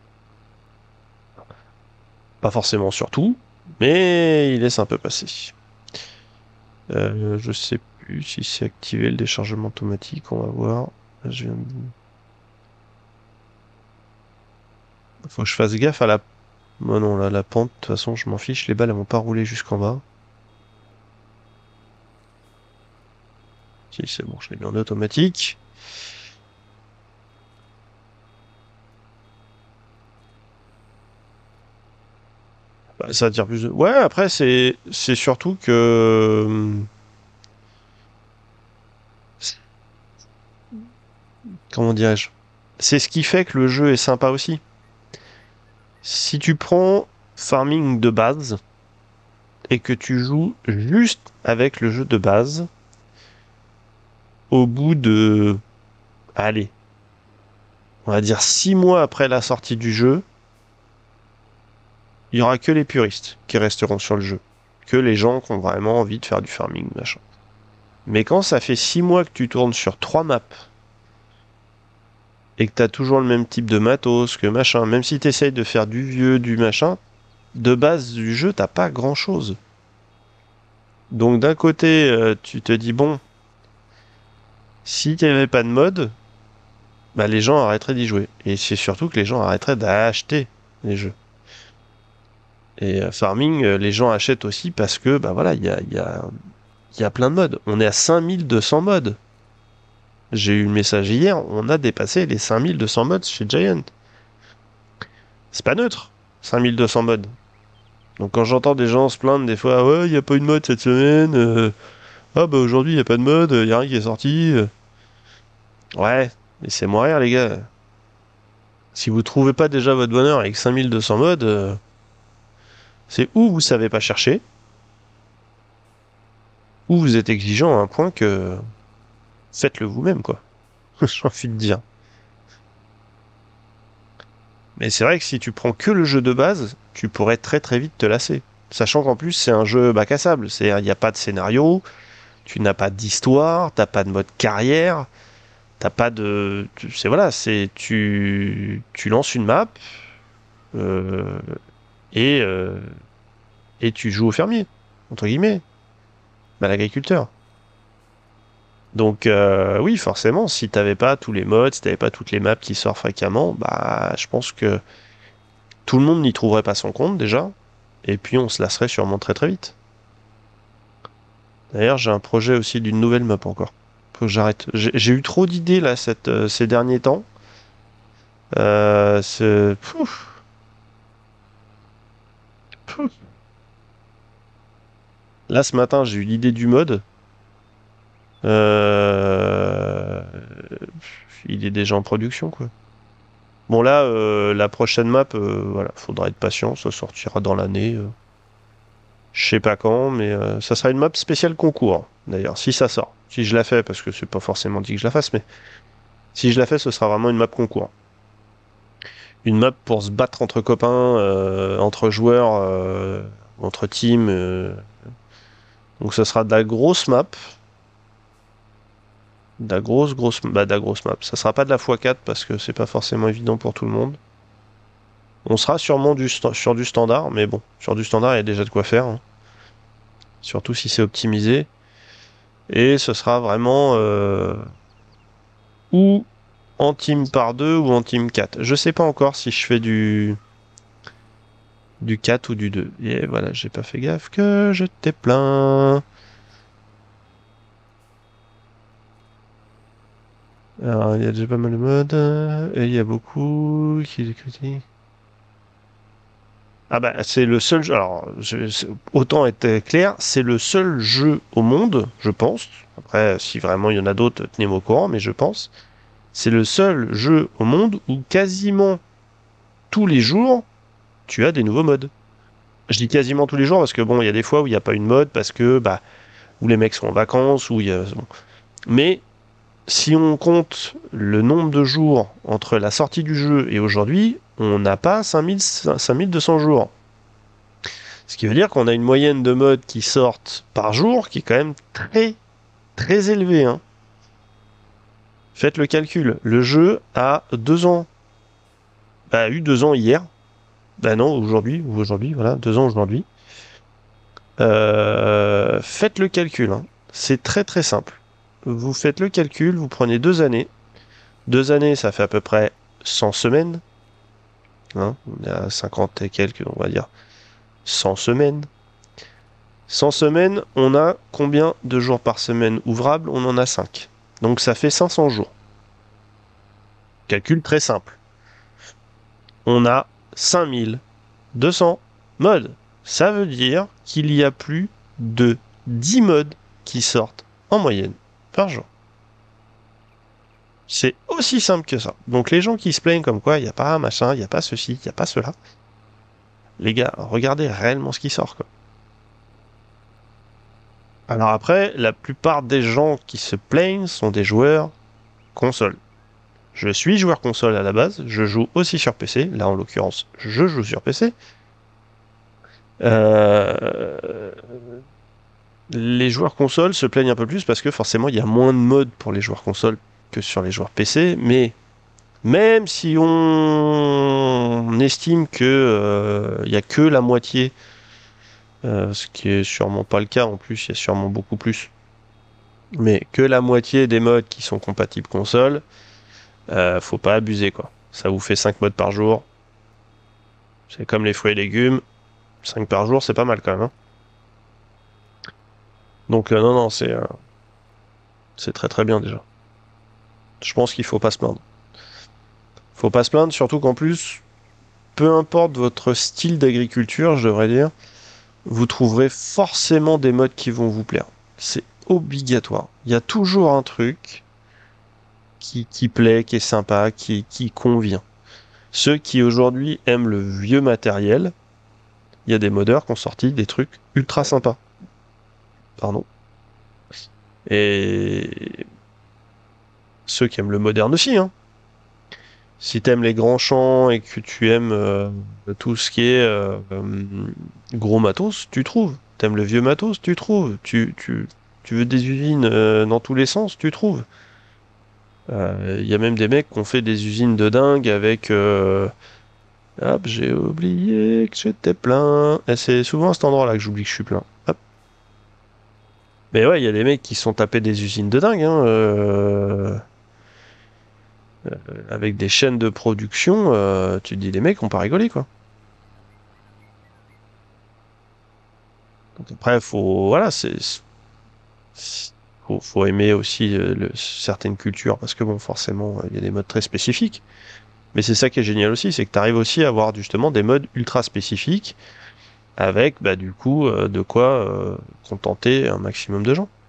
Pas forcément sur tout, mais ils laissent un peu passer. Je sais plus si c'est activé le déchargement automatique, on va voir. Là, je viens de... Faut que je fasse gaffe à la... Oh non, là, la pente, de toute façon, je m'en fiche, les balles, elles vont pas rouler jusqu'en bas. Si, c'est bon, je l'ai mis en automatique. Bah, ça attire plus de... Ouais, après, c'est surtout que... Comment dirais-je? C'est ce qui fait que le jeu est sympa aussi. Si tu prends Farming de base et que tu joues juste avec le jeu de base, au bout de... Allez, on va dire 6 mois après la sortie du jeu, il y aura que les puristes qui resteront sur le jeu. Que les gens qui ont vraiment envie de faire du farming, machin. Mais quand ça fait 6 mois que tu tournes sur 3 maps et que t'as toujours le même type de matos, que machin, même si t'essayes de faire du vieux, du machin, de base du jeu, t'as pas grand chose. Donc d'un côté, tu te dis, bon, si n'y avait pas de mode, bah, les gens arrêteraient d'y jouer. Et c'est surtout que les gens arrêteraient d'acheter les jeux. Et Farming, les gens achètent aussi parce que, bah voilà, il y a plein de modes. On est à 5200 modes. J'ai eu le message hier, on a dépassé les 5200 modes chez Giant. C'est pas neutre, 5200 modes. Donc quand j'entends des gens se plaindre des fois, ouais, il n'y a pas eu de mode cette semaine, ah bah aujourd'hui il n'y a pas de mode, il n'y a rien qui est sorti. Ouais, laissez-moi rire les gars. Si vous trouvez pas déjà votre bonheur avec 5200 modes, c'est ou vous savez pas chercher, ou vous êtes exigeant à un point que faites-le vous-même, quoi. J'ai envie de dire. Mais c'est vrai que si tu prends que le jeu de base, tu pourrais très très vite te lasser. Sachant qu'en plus c'est un jeu bac à sable, c'est-à-dire il n'y a pas de scénario, tu n'as pas d'histoire, t'as pas de mode carrière, t'as pas de, c'est voilà, c'est tu lances une map euh, et euh, et tu joues au fermier entre guillemets, bah, l'agriculteur. Donc oui, forcément, si t'avais pas tous les modes, si t'avais pas toutes les maps qui sortent fréquemment, bah je pense que tout le monde n'y trouverait pas son compte déjà, et puis on se lasserait sûrement très très vite. D'ailleurs, j'ai un projet aussi d'une nouvelle map encore. Faut que j'arrête. J'ai eu trop d'idées là ces derniers temps. Pouf, pouf. Là, ce matin, j'ai eu l'idée du mode. Euh, Il est déjà en production, quoi. Bon, là, la prochaine map, voilà, faudra être patient. Ça sortira dans l'année. Je sais pas quand, mais ça sera une map spéciale concours, d'ailleurs, si ça sort. Si je la fais, parce que c'est pas forcément dit que je la fasse, mais si je la fais, ce sera vraiment une map concours. Une map pour se battre entre copains, entre joueurs, entre teams. Donc ça sera de la grosse map. De la grosse, bah, de la grosse map. Ça sera pas de la x4 parce que c'est pas forcément évident pour tout le monde. On sera sûrement sur du standard, mais bon, sur du standard, il y a déjà de quoi faire, hein. Surtout si c'est optimisé. Et ce sera vraiment ou en team par 2 ou en team 4. Je sais pas encore si je fais du 4 ou du 2. Et voilà, j'ai pas fait gaffe que je t'ai plein. Alors, il y a déjà pas mal de modes. Et il y a beaucoup qui critiquent. Ah bah, c'est le seul jeu. Alors, autant être clair, c'est le seul jeu au monde, je pense. Après, si vraiment il y en a d'autres, tenez-moi au courant, mais je pense. C'est le seul jeu au monde où quasiment tous les jours, tu as des nouveaux modes. Je dis quasiment tous les jours parce que bon, il y a des fois où il n'y a pas une mode parce que bah où les mecs sont en vacances, où il y a. Bon. Mais si on compte le nombre de jours entre la sortie du jeu et aujourd'hui, on n'a pas 5200 jours. Ce qui veut dire qu'on a une moyenne de modes qui sortent par jour qui est quand même très très élevée, hein. Faites le calcul. Le jeu a 2 ans. A eu 2 ans hier. Bah non, aujourd'hui, voilà, 2 ans aujourd'hui. Faites le calcul, hein. C'est très très simple. Vous faites le calcul, vous prenez 2 années. 2 années, ça fait à peu près 100 semaines. Hein, on est à 50 et quelques, on va dire 100 semaines. 100 semaines, on a combien de jours par semaine ouvrables? On en a 5. Donc ça fait 500 jours. Calcul très simple. On a 5200 modes. Ça veut dire qu'il y a plus de 10 modes qui sortent en moyenne par jour. C'est aussi simple que ça. Donc les gens qui se plaignent comme quoi il n'y a pas un machin, il n'y a pas ceci, il n'y a pas cela. Les gars, regardez réellement ce qui sort, quoi. Alors après, la plupart des gens qui se plaignent sont des joueurs console. Je suis joueur console à la base, je joue aussi sur PC. Là en l'occurrence, je joue sur PC. Les joueurs console se plaignent un peu plus parce que forcément il y a moins de modes pour les joueurs console que sur les joueurs PC, mais même si on estime que il y a que la moitié, ce qui est sûrement pas le cas en plus, il y a sûrement beaucoup plus, mais que la moitié des modes qui sont compatibles console, faut pas abuser quoi. Ça vous fait 5 modes par jour. C'est comme les fruits et légumes, 5 par jour, c'est pas mal quand même, hein. Donc non, non, c'est très très bien déjà. Je pense qu'il faut pas se plaindre. Faut pas se plaindre, surtout qu'en plus, peu importe votre style d'agriculture, je devrais dire, vous trouverez forcément des modes qui vont vous plaire. C'est obligatoire. Il y a toujours un truc qui plaît, qui est sympa, qui convient. Ceux qui aujourd'hui aiment le vieux matériel, il y a des modeurs qui ont sorti des trucs ultra sympas. Pardon. Et ceux qui aiment le moderne aussi, hein. Si t'aimes les grands champs et que tu aimes tout ce qui est gros matos, tu trouves. T'aimes le vieux matos, tu trouves. Tu veux des usines dans tous les sens, tu trouves. Il y a même des mecs qui ont fait des usines de dingue avec... Hop, j'ai oublié que j'étais plein. Et c'est souvent à cet endroit-là que j'oublie que je suis plein. Hop. Mais ouais, il y a des mecs qui se sont tapés des usines de dingue, hein, avec des chaînes de production. Tu te dis, les mecs ont pas rigolé, quoi. Donc après, voilà, faut aimer aussi certaines cultures parce que bon, forcément, il y a des modes très spécifiques. Mais c'est ça qui est génial aussi, c'est que tu arrives aussi à avoir justement des modes ultra spécifiques avec, bah, du coup, de quoi contenter un maximum de gens.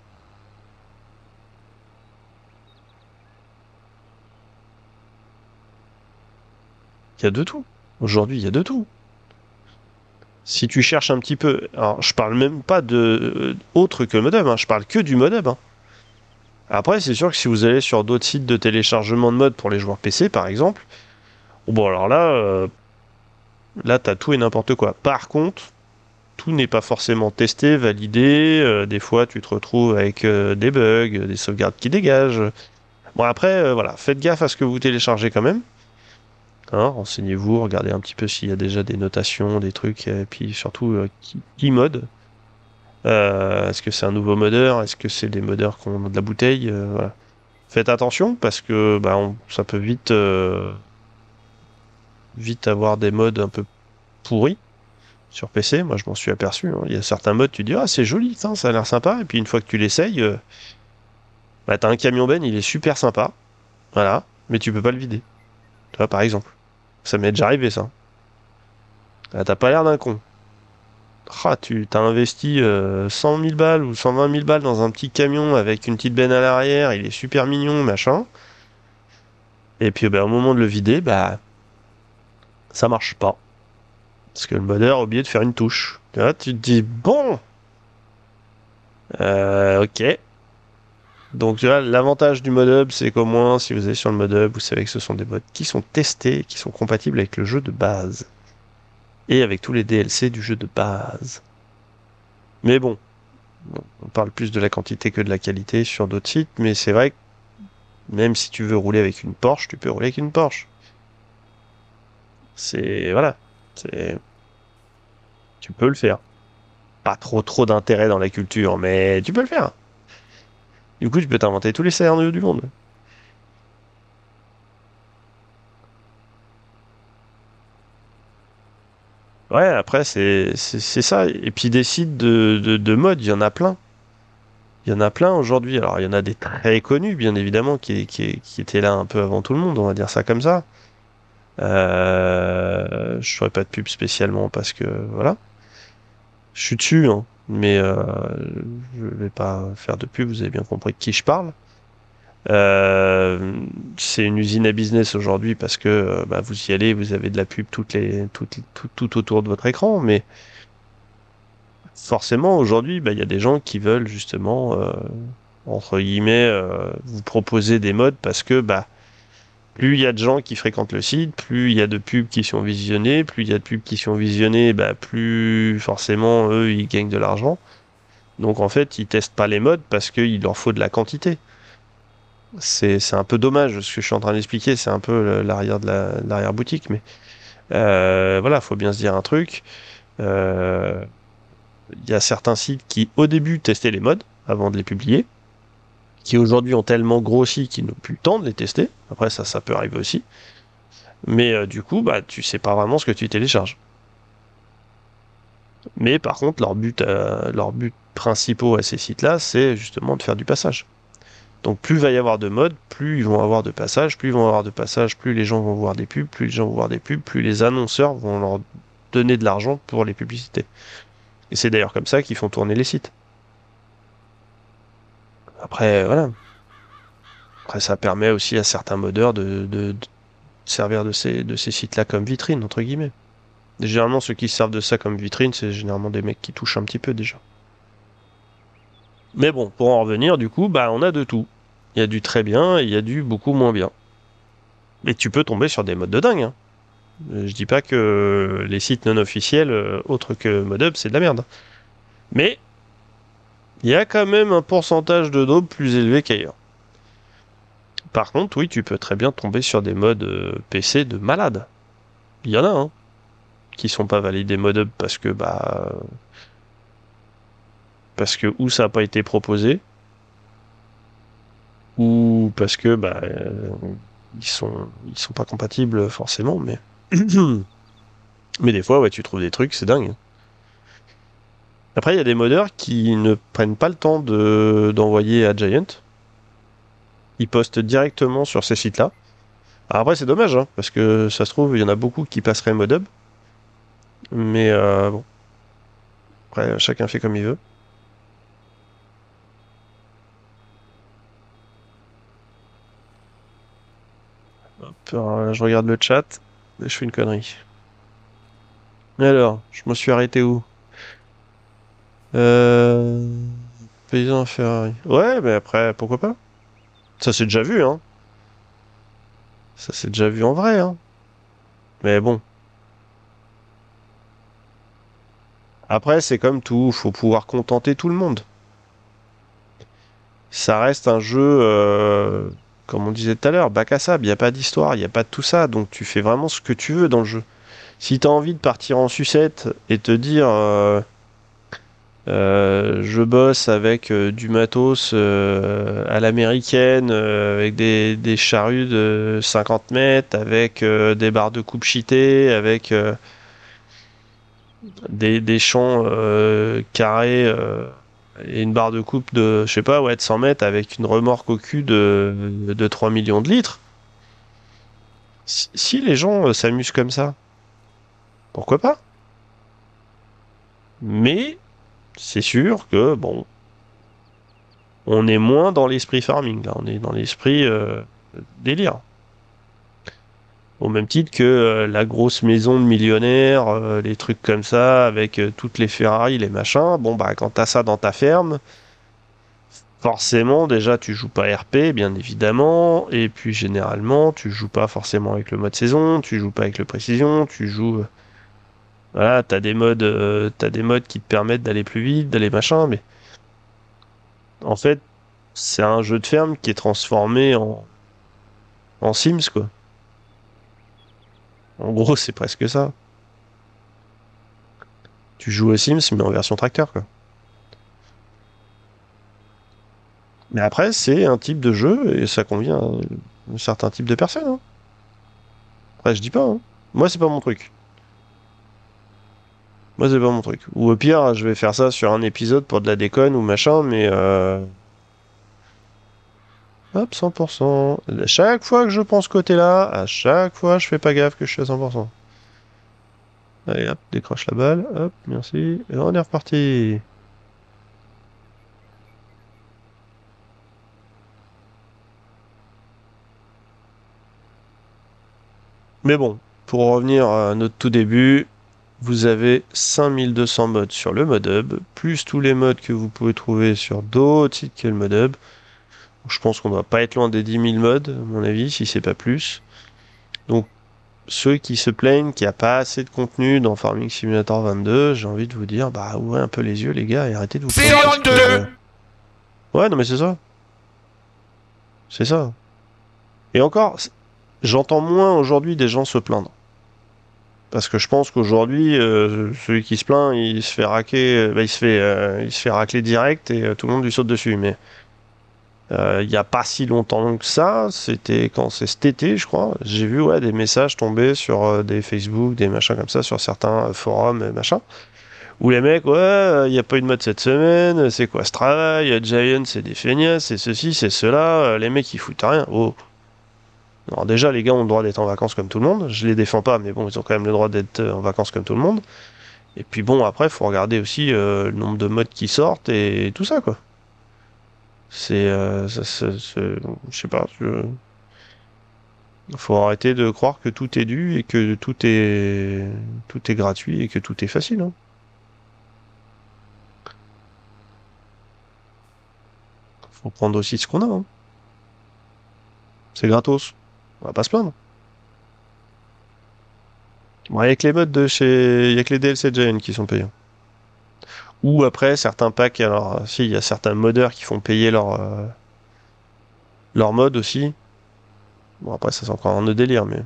Il y a de tout. Aujourd'hui, il y a de tout. Si tu cherches un petit peu, alors je parle même pas de autre que modem, hein, je parle que du modem, hein. Après, c'est sûr que si vous allez sur d'autres sites de téléchargement de modes pour les joueurs PC, par exemple, bon alors là, là t'as tout et n'importe quoi. Par contre, tout n'est pas forcément testé, validé. Des fois, tu te retrouves avec des bugs, des sauvegardes qui dégagent. Bon, après, voilà, faites gaffe à ce que vous téléchargez quand même. Hein, renseignez-vous, regardez un petit peu s'il y a déjà des notations, des trucs, et puis surtout, qui mode. Est-ce que c'est un nouveau modeur? Est-ce que c'est des modeurs qui ont de la bouteille? Voilà. Faites attention parce que bah, ça peut vite avoir des modes un peu pourris sur PC. Moi, je m'en suis aperçu. Hein. Il y a certains modes, tu dis, ah, c'est joli, ça a l'air sympa. Et puis une fois que tu l'essayes, bah, t'as un camion ben, il est super sympa. Voilà. Mais tu peux pas le vider. Tu vois, par exemple. Ça m'est déjà arrivé, ça. Ah, t'as pas l'air d'un con. Ah, tu t'as investi 100 000 balles ou 120 000 balles dans un petit camion avec une petite benne à l'arrière, il est super mignon, machin. Et puis bah, au moment de le vider, bah ça marche pas. Parce que le modeur a oublié de faire une touche. Tu vois, tu te dis, bon, ok. Donc tu vois, l'avantage du mod hub, c'est qu'au moins, si vous allez sur le mod hub, vous savez que ce sont des mods qui sont testés, qui sont compatibles avec le jeu de base. Et avec tous les DLC du jeu de base. Mais bon, on parle plus de la quantité que de la qualité sur d'autres sites, mais c'est vrai que même si tu veux rouler avec une Porsche, tu peux rouler avec une Porsche. C'est, voilà. C'est, tu peux le faire. Pas trop d'intérêt dans la culture, mais tu peux le faire. Du coup, tu peux t'inventer tous les scénarios du monde. Ouais, après, c'est ça. Et puis des sites de mode, il y en a plein. Il y en a plein aujourd'hui. Alors, il y en a des très connus, bien évidemment, qui étaient là un peu avant tout le monde, on va dire ça comme ça. Je ferai pas de pub spécialement parce que, voilà. Je suis dessus, hein. Mais je vais pas faire de pub, vous avez bien compris de qui je parle. Euh, c'est une usine à business aujourd'hui parce que bah, vous y allez, vous avez de la pub tout autour de votre écran, mais forcément aujourd'hui, bah, il y a des gens qui veulent justement, entre guillemets, vous proposer des modes parce que bah, plus il y a de gens qui fréquentent le site, plus il y a de pubs qui sont visionnées, plus il y a de pubs qui sont visionnées, bah, plus forcément eux ils gagnent de l'argent. Donc en fait, ils testent pas les modes parce qu'il leur faut de la quantité. C'est un peu dommage ce que je suis en train d'expliquer, c'est un peu l'arrière de l'arrière-boutique, mais voilà, faut bien se dire un truc. Euh, Il y a certains sites qui, au début, testaient les mods avant de les publier, qui aujourd'hui ont tellement grossi qu'ils n'ont plus le temps de les tester. Après, ça peut arriver aussi. Mais du coup, bah, tu sais pas vraiment ce que tu télécharges. Mais par contre, leur but principaux à ces sites-là, c'est justement de faire du passage. Donc plus il va y avoir de modes, plus ils vont avoir de passages, plus ils vont avoir de passages, plus les gens vont voir des pubs, plus les gens vont voir des pubs, plus les annonceurs vont leur donner de l'argent pour les publicités. Et c'est d'ailleurs comme ça qu'ils font tourner les sites. Après, voilà. Après, ça permet aussi à certains modeurs de servir de ces sites-là comme vitrine, entre guillemets. Et généralement, ceux qui servent de ça comme vitrine, c'est généralement des mecs qui touchent un petit peu déjà. Mais bon, pour en revenir, du coup, bah, on a de tout. Il y a du très bien et il y a du beaucoup moins bien. Et tu peux tomber sur des modes de dingue, hein. Je dis pas que les sites non officiels, autres que Modub, c'est de la merde. Mais il y a quand même un pourcentage de daube plus élevé qu'ailleurs. Par contre, oui, tu peux très bien tomber sur des modes PC de malade. Il y en a, hein, qui sont pas validés Modub parce que ou ça n'a pas été proposé, ou parce que ils sont pas compatibles forcément, mais mais des fois, ouais, tu trouves des trucs, c'est dingue. Après, il y a des modeurs qui ne prennent pas le temps d'envoyer à Giant. Ils postent directement sur ces sites-là. Alors après, c'est dommage, hein, parce que ça se trouve, il y en a beaucoup qui passeraient Modub. Mais bon, après, chacun fait comme il veut. Hop, alors, je regarde le chat et je fais une connerie. Alors, je me suis arrêté où? Euh... Paysan Ferrari. Ouais, mais après, pourquoi pas? Ça s'est déjà vu, hein. Ça s'est déjà vu en vrai, hein. Mais bon, Après, c'est comme tout, faut pouvoir contenter tout le monde. Ça reste un jeu, comme on disait tout à l'heure, bac à sable, il n'y a pas d'histoire, il n'y a pas de tout ça, donc tu fais vraiment ce que tu veux dans le jeu. Si tu as envie de partir en sucette et te dire je bosse avec du matos à l'américaine, avec des charrues de 50 mètres, avec des barres de coupe cheatées, avec des champs carrés et une barre de coupe de, je sais pas, ouais, de 100 mètres avec une remorque au cul de 3 millions de litres. Si les gens s'amusent comme ça, pourquoi pas? Mais c'est sûr que, bon, on est moins dans l'esprit farming, là, on est dans l'esprit délire. Au même titre que la grosse maison de millionnaires, les trucs comme ça, avec toutes les Ferrari, les machins. Bon, bah, quand t'as ça dans ta ferme, forcément, déjà, tu joues pas RP, bien évidemment. Et puis, généralement, tu joues pas forcément avec le mode saison, tu joues pas avec le précision, tu joues. Voilà, t'as des modes qui te permettent d'aller plus vite, d'aller machin, mais en fait, c'est un jeu de ferme qui est transformé en Sims, quoi. En gros, c'est presque ça. Tu joues aux Sims, mais en version tracteur, quoi. Mais après, c'est un type de jeu et ça convient à un certain type de personnes, hein. Après, je dis pas, hein. Moi, c'est pas mon truc. Moi, c'est pas mon truc. Ou au pire, je vais faire ça sur un épisode pour de la déconne ou machin, mais hop, 100%. À chaque fois que je pense côté là, à chaque fois, je fais pas gaffe que je suis à 100%. Allez, hop, décroche la balle. Hop, merci. Et on est reparti. Mais bon, pour revenir à notre tout début, vous avez 5200 modes sur le mode hub, plus tous les modes que vous pouvez trouver sur d'autres sites que le mode hub. Je pense qu'on ne doit pas être loin des 10 000 modes, à mon avis, si c'est pas plus. Donc, ceux qui se plaignent qu'il n'y a pas assez de contenu dans Farming Simulator 22, j'ai envie de vous dire, bah ouvrez un peu les yeux les gars et arrêtez de vous C'est plaindre parce que... honteux! Ouais, non mais c'est ça. C'est ça. Et encore, j'entends moins aujourd'hui des gens se plaindre. Parce que je pense qu'aujourd'hui, celui qui se plaint, il se fait raquer, bah, il se fait racler direct et tout le monde lui saute dessus. Mais il n'y a pas si longtemps que ça, c'était quand c'est cet été, je crois. J'ai vu ouais, des messages tomber sur des Facebook, des machins comme ça, sur certains forums et machin. Où les mecs, ouais, il n'y a pas eu de mode cette semaine, c'est quoi ce travail? Giant, c'est des feignasses, c'est ceci, c'est cela. Les mecs, ils foutent rien. Oh. Alors déjà, les gars ont le droit d'être en vacances comme tout le monde. Je les défends pas, mais bon, ils ont quand même le droit d'être en vacances comme tout le monde. Et puis bon, après, il faut regarder aussi le nombre de modes qui sortent et tout ça, quoi. Je sais pas. Faut arrêter de croire que tout est dû et que tout est gratuit et que tout est facile, hein. Faut prendre aussi ce qu'on a, hein. C'est gratos. On va pas se plaindre. Bon, avec les modes de chez, il y a que les DLC de Giant qui sont payants. Ou après, certains packs, alors, si, il y a certains modeurs qui font payer leur mode aussi. Bon, après, ça c'est encore un autre délire, mais.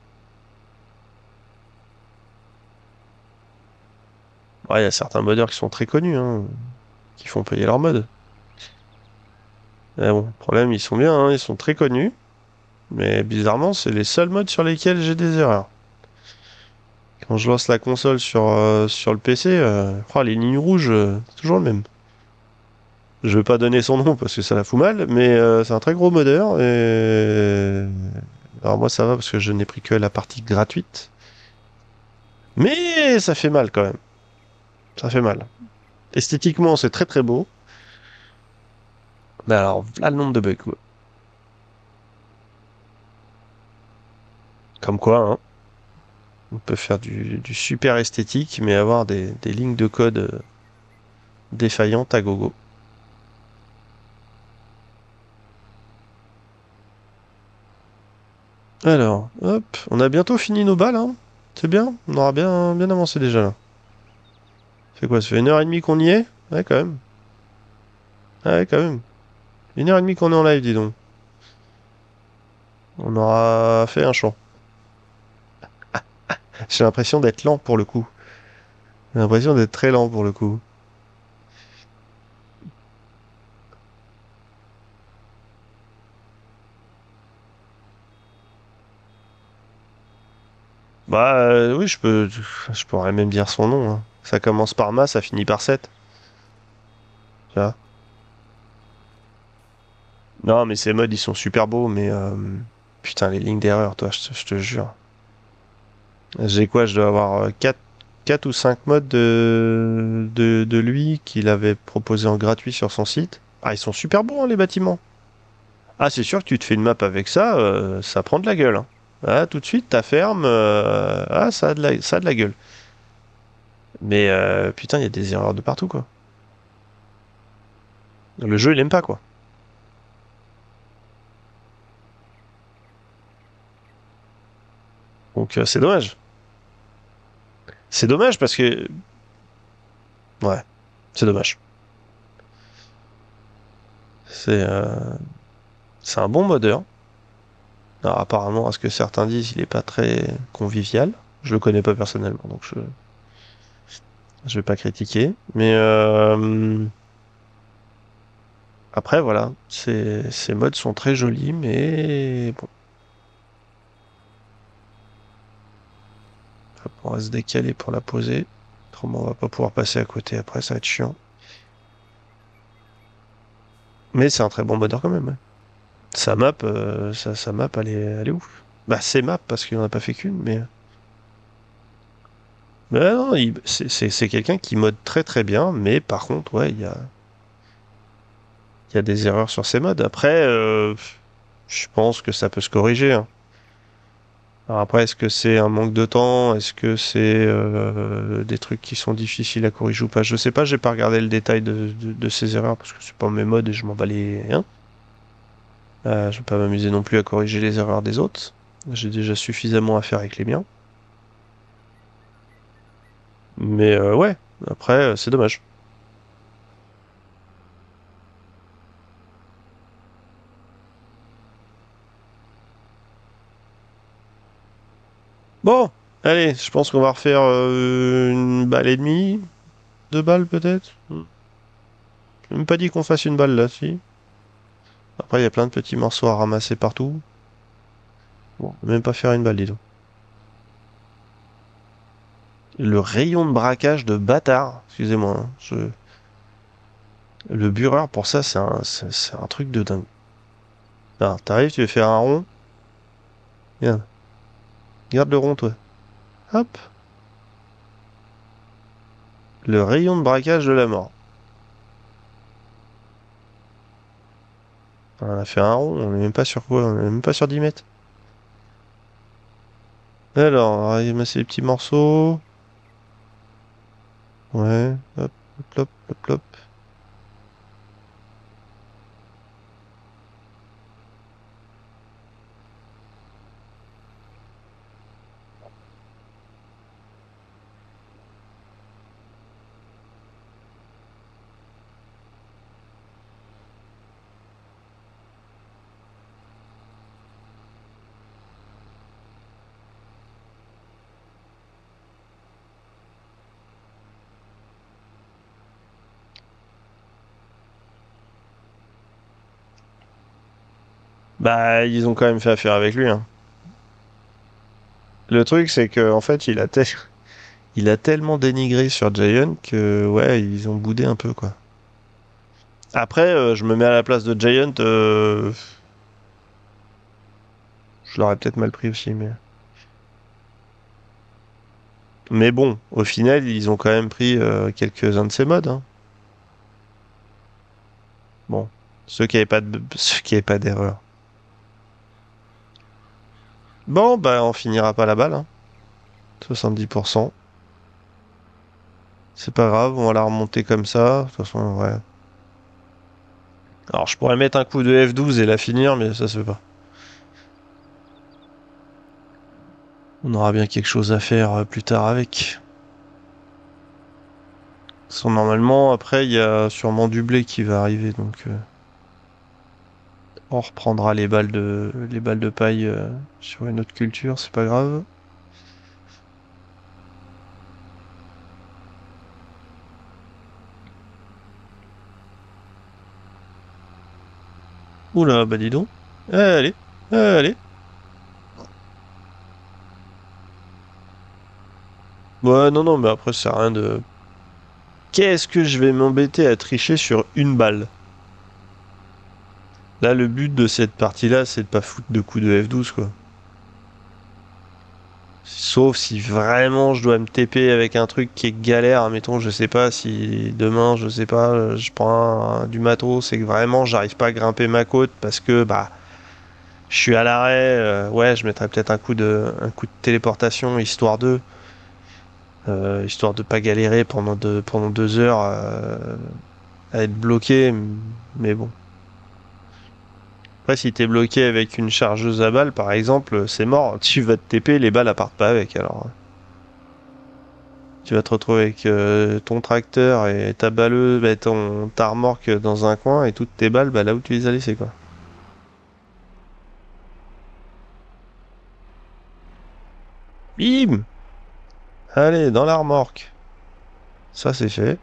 Ouais, il y a certains modeurs qui sont très connus, hein, qui font payer leur mode. Mais bon, le problème, ils sont bien, hein, ils sont très connus. Mais bizarrement, c'est les seuls modes sur lesquels j'ai des erreurs. Quand je lance la console sur le PC, oh, les lignes rouges, c'est toujours le même. Je veux pas donner son nom parce que ça la fout mal, mais c'est un très gros modeur et alors moi ça va parce que je n'ai pris que la partie gratuite. Mais ça fait mal quand même. Ça fait mal. Esthétiquement, c'est très très beau. Mais alors, là le nombre de bugs, quoi. Comme quoi, hein. On peut faire du super esthétique, mais avoir des lignes de code défaillantes à gogo. Alors, hop, on a bientôt fini nos balles, hein. C'est bien, on aura bien avancé déjà là. C'est quoi, ça fait 1h30 qu'on y est? Ouais, quand même. Ah ouais, quand même. 1h30 qu'on est en live, dis donc. On aura fait un champ. J'ai l'impression d'être lent pour le coup. J'ai l'impression d'être très lent pour le coup. Bah oui, je pourrais même dire son nom, hein. Ça commence par Ma, ça finit par 7. Tu vois. Non, mais ces modes, ils sont super beaux, mais putain, les lignes d'erreur, toi, je te jure. J'ai quoi? Je dois avoir 4 ou 5 modes de lui qu'il avait proposé en gratuit sur son site. Ah, ils sont super beaux, hein, les bâtiments. Ah, c'est sûr que tu te fais une map avec ça, ça prend de la gueule, hein. Ah, tout de suite, ta ferme, ah, ça a de la gueule. Mais putain, il y a des erreurs de partout, quoi. Le jeu, il aime pas, quoi. Donc, c'est dommage. C'est dommage parce que... Ouais, c'est dommage. C'est c'est un bon modeur. Alors, apparemment, à ce que certains disent, il est pas très convivial. Je le connais pas personnellement, donc je vais pas critiquer. Mais après, voilà, ces mods sont très jolis, mais bon, on va se décaler pour la poser. Autrement, on va pas pouvoir passer à côté après, ça va être chiant. Mais c'est un très bon modeur quand même, ouais. Sa map, elle est ouf. Bah, c'est map parce qu'il en a pas fait qu'une, mais. Mais non, c'est quelqu'un qui mode très très bien, mais par contre, ouais, il y a des erreurs sur ses mods. Après, je pense que ça peut se corriger, hein. Alors après, est-ce que c'est un manque de temps? Est-ce que c'est des trucs qui sont difficiles à corriger ou pas? Je sais pas, j'ai pas regardé le détail de ces erreurs parce que c'est pas mes mods et je m'en bats les rien. Je vais pas m'amuser non plus à corriger les erreurs des autres. J'ai déjà suffisamment à faire avec les miens. Mais ouais, après, c'est dommage. Bon, allez, je pense qu'on va refaire une balle et demie, 2 balles peut-être. J'ai même pas dit qu'on fasse une balle là, si. Après, il y a plein de petits morceaux à ramasser partout. Bon, on va même pas faire une balle, dis donc. Le rayon de braquage de bâtard, excusez-moi, hein, le bureur pour ça, c'est un truc de dingue. Alors, t'arrives, tu veux faire un rond. Regarde, garde le rond, toi. Hop, le rayon de braquage de la mort. On a fait un rond, on est même pas sur quoi, on est même pas sur 10 mètres. Alors, on va ramasser les petits morceaux. Ouais, hop, hop, hop, hop, hop. Bah, ils ont quand même fait affaire avec lui, hein. Le truc, c'est que en fait, il a tellement dénigré sur Giant que, ouais, ils ont boudé un peu, quoi. Après, je me mets à la place de Giant, je l'aurais peut-être mal pris aussi, mais... Mais bon, au final, ils ont quand même pris quelques-uns de ses modes, hein. Bon, ceux qui avaient pas ceux qui avaient pas d'erreur. Bon, bah, on finira pas la balle, hein. 70%. C'est pas grave, on va la remonter comme ça. De toute façon, ouais. Alors, je pourrais mettre un coup de F12 et la finir, mais ça se fait pas. On aura bien quelque chose à faire plus tard avec. Normalement, après, il y a sûrement du blé qui va arriver, donc on reprendra les balles de paille sur une autre culture, c'est pas grave. Oula, bah dis donc. Allez, allez. Ouais, non, non, mais après, c'est rien de... Qu'est-ce que je vais m'embêter à tricher sur une balle? Là, le but de cette partie-là, c'est de pas foutre de coups de F12, quoi. Sauf si vraiment je dois me TP avec un truc qui est galère, admettons, je sais pas si demain, je sais pas, je prends du matos et que vraiment j'arrive pas à grimper ma côte parce que bah je suis à l'arrêt, ouais, je mettrais peut-être un coup de téléportation histoire de pas galérer pendant 2 heures à être bloqué, mais bon. Après, si t'es bloqué avec une chargeuse à balles, par exemple, c'est mort. Tu vas te TP, les balles elles partent pas avec, alors. Tu vas te retrouver avec ton tracteur et ta balleuse, bah, ta remorque dans un coin et toutes tes balles bah, là où tu les as laissées, quoi. Bim! Allez, dans la remorque. Ça, c'est fait.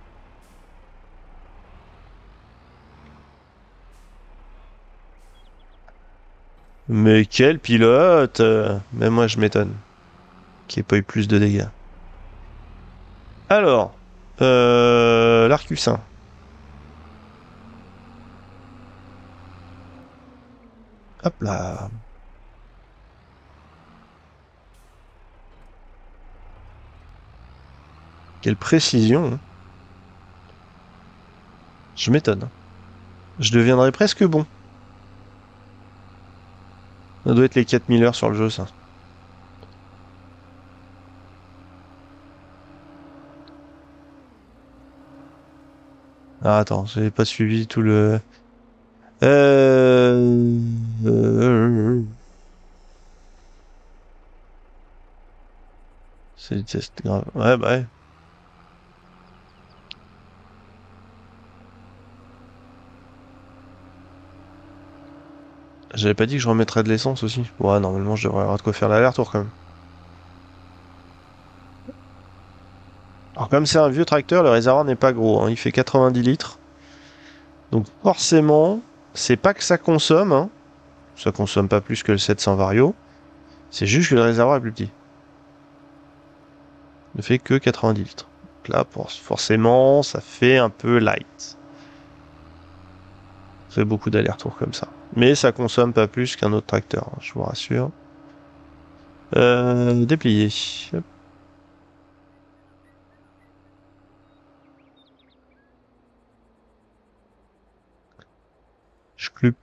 Mais quel pilote! Même moi, je m'étonne qu'il n'y ait pas eu plus de dégâts. Alors, l'Arcussin. Hop là. Quelle précision, hein. Je m'étonne. Je deviendrai presque bon. Ça doit être les 4000 heures sur le jeu, ça. Ah, attends, j'ai pas suivi tout le... Euh... C'est grave. Ouais, bah ouais. J'avais pas dit que je remettrais de l'essence aussi. Ouais, normalement, je devrais avoir de quoi faire l'aller-retour quand même. Alors, comme c'est un vieux tracteur, le réservoir n'est pas gros, hein. Il fait 90 litres. Donc, forcément, c'est pas que ça consomme, hein. Ça consomme pas plus que le 700 Vario. C'est juste que le réservoir est plus petit. Il ne fait que 90 litres. Donc là, forcément, ça fait un peu light. Ça fait beaucoup d'allers-retours comme ça. Mais ça consomme pas plus qu'un autre tracteur, hein, je vous rassure. Déplier. Hop. Je clupe.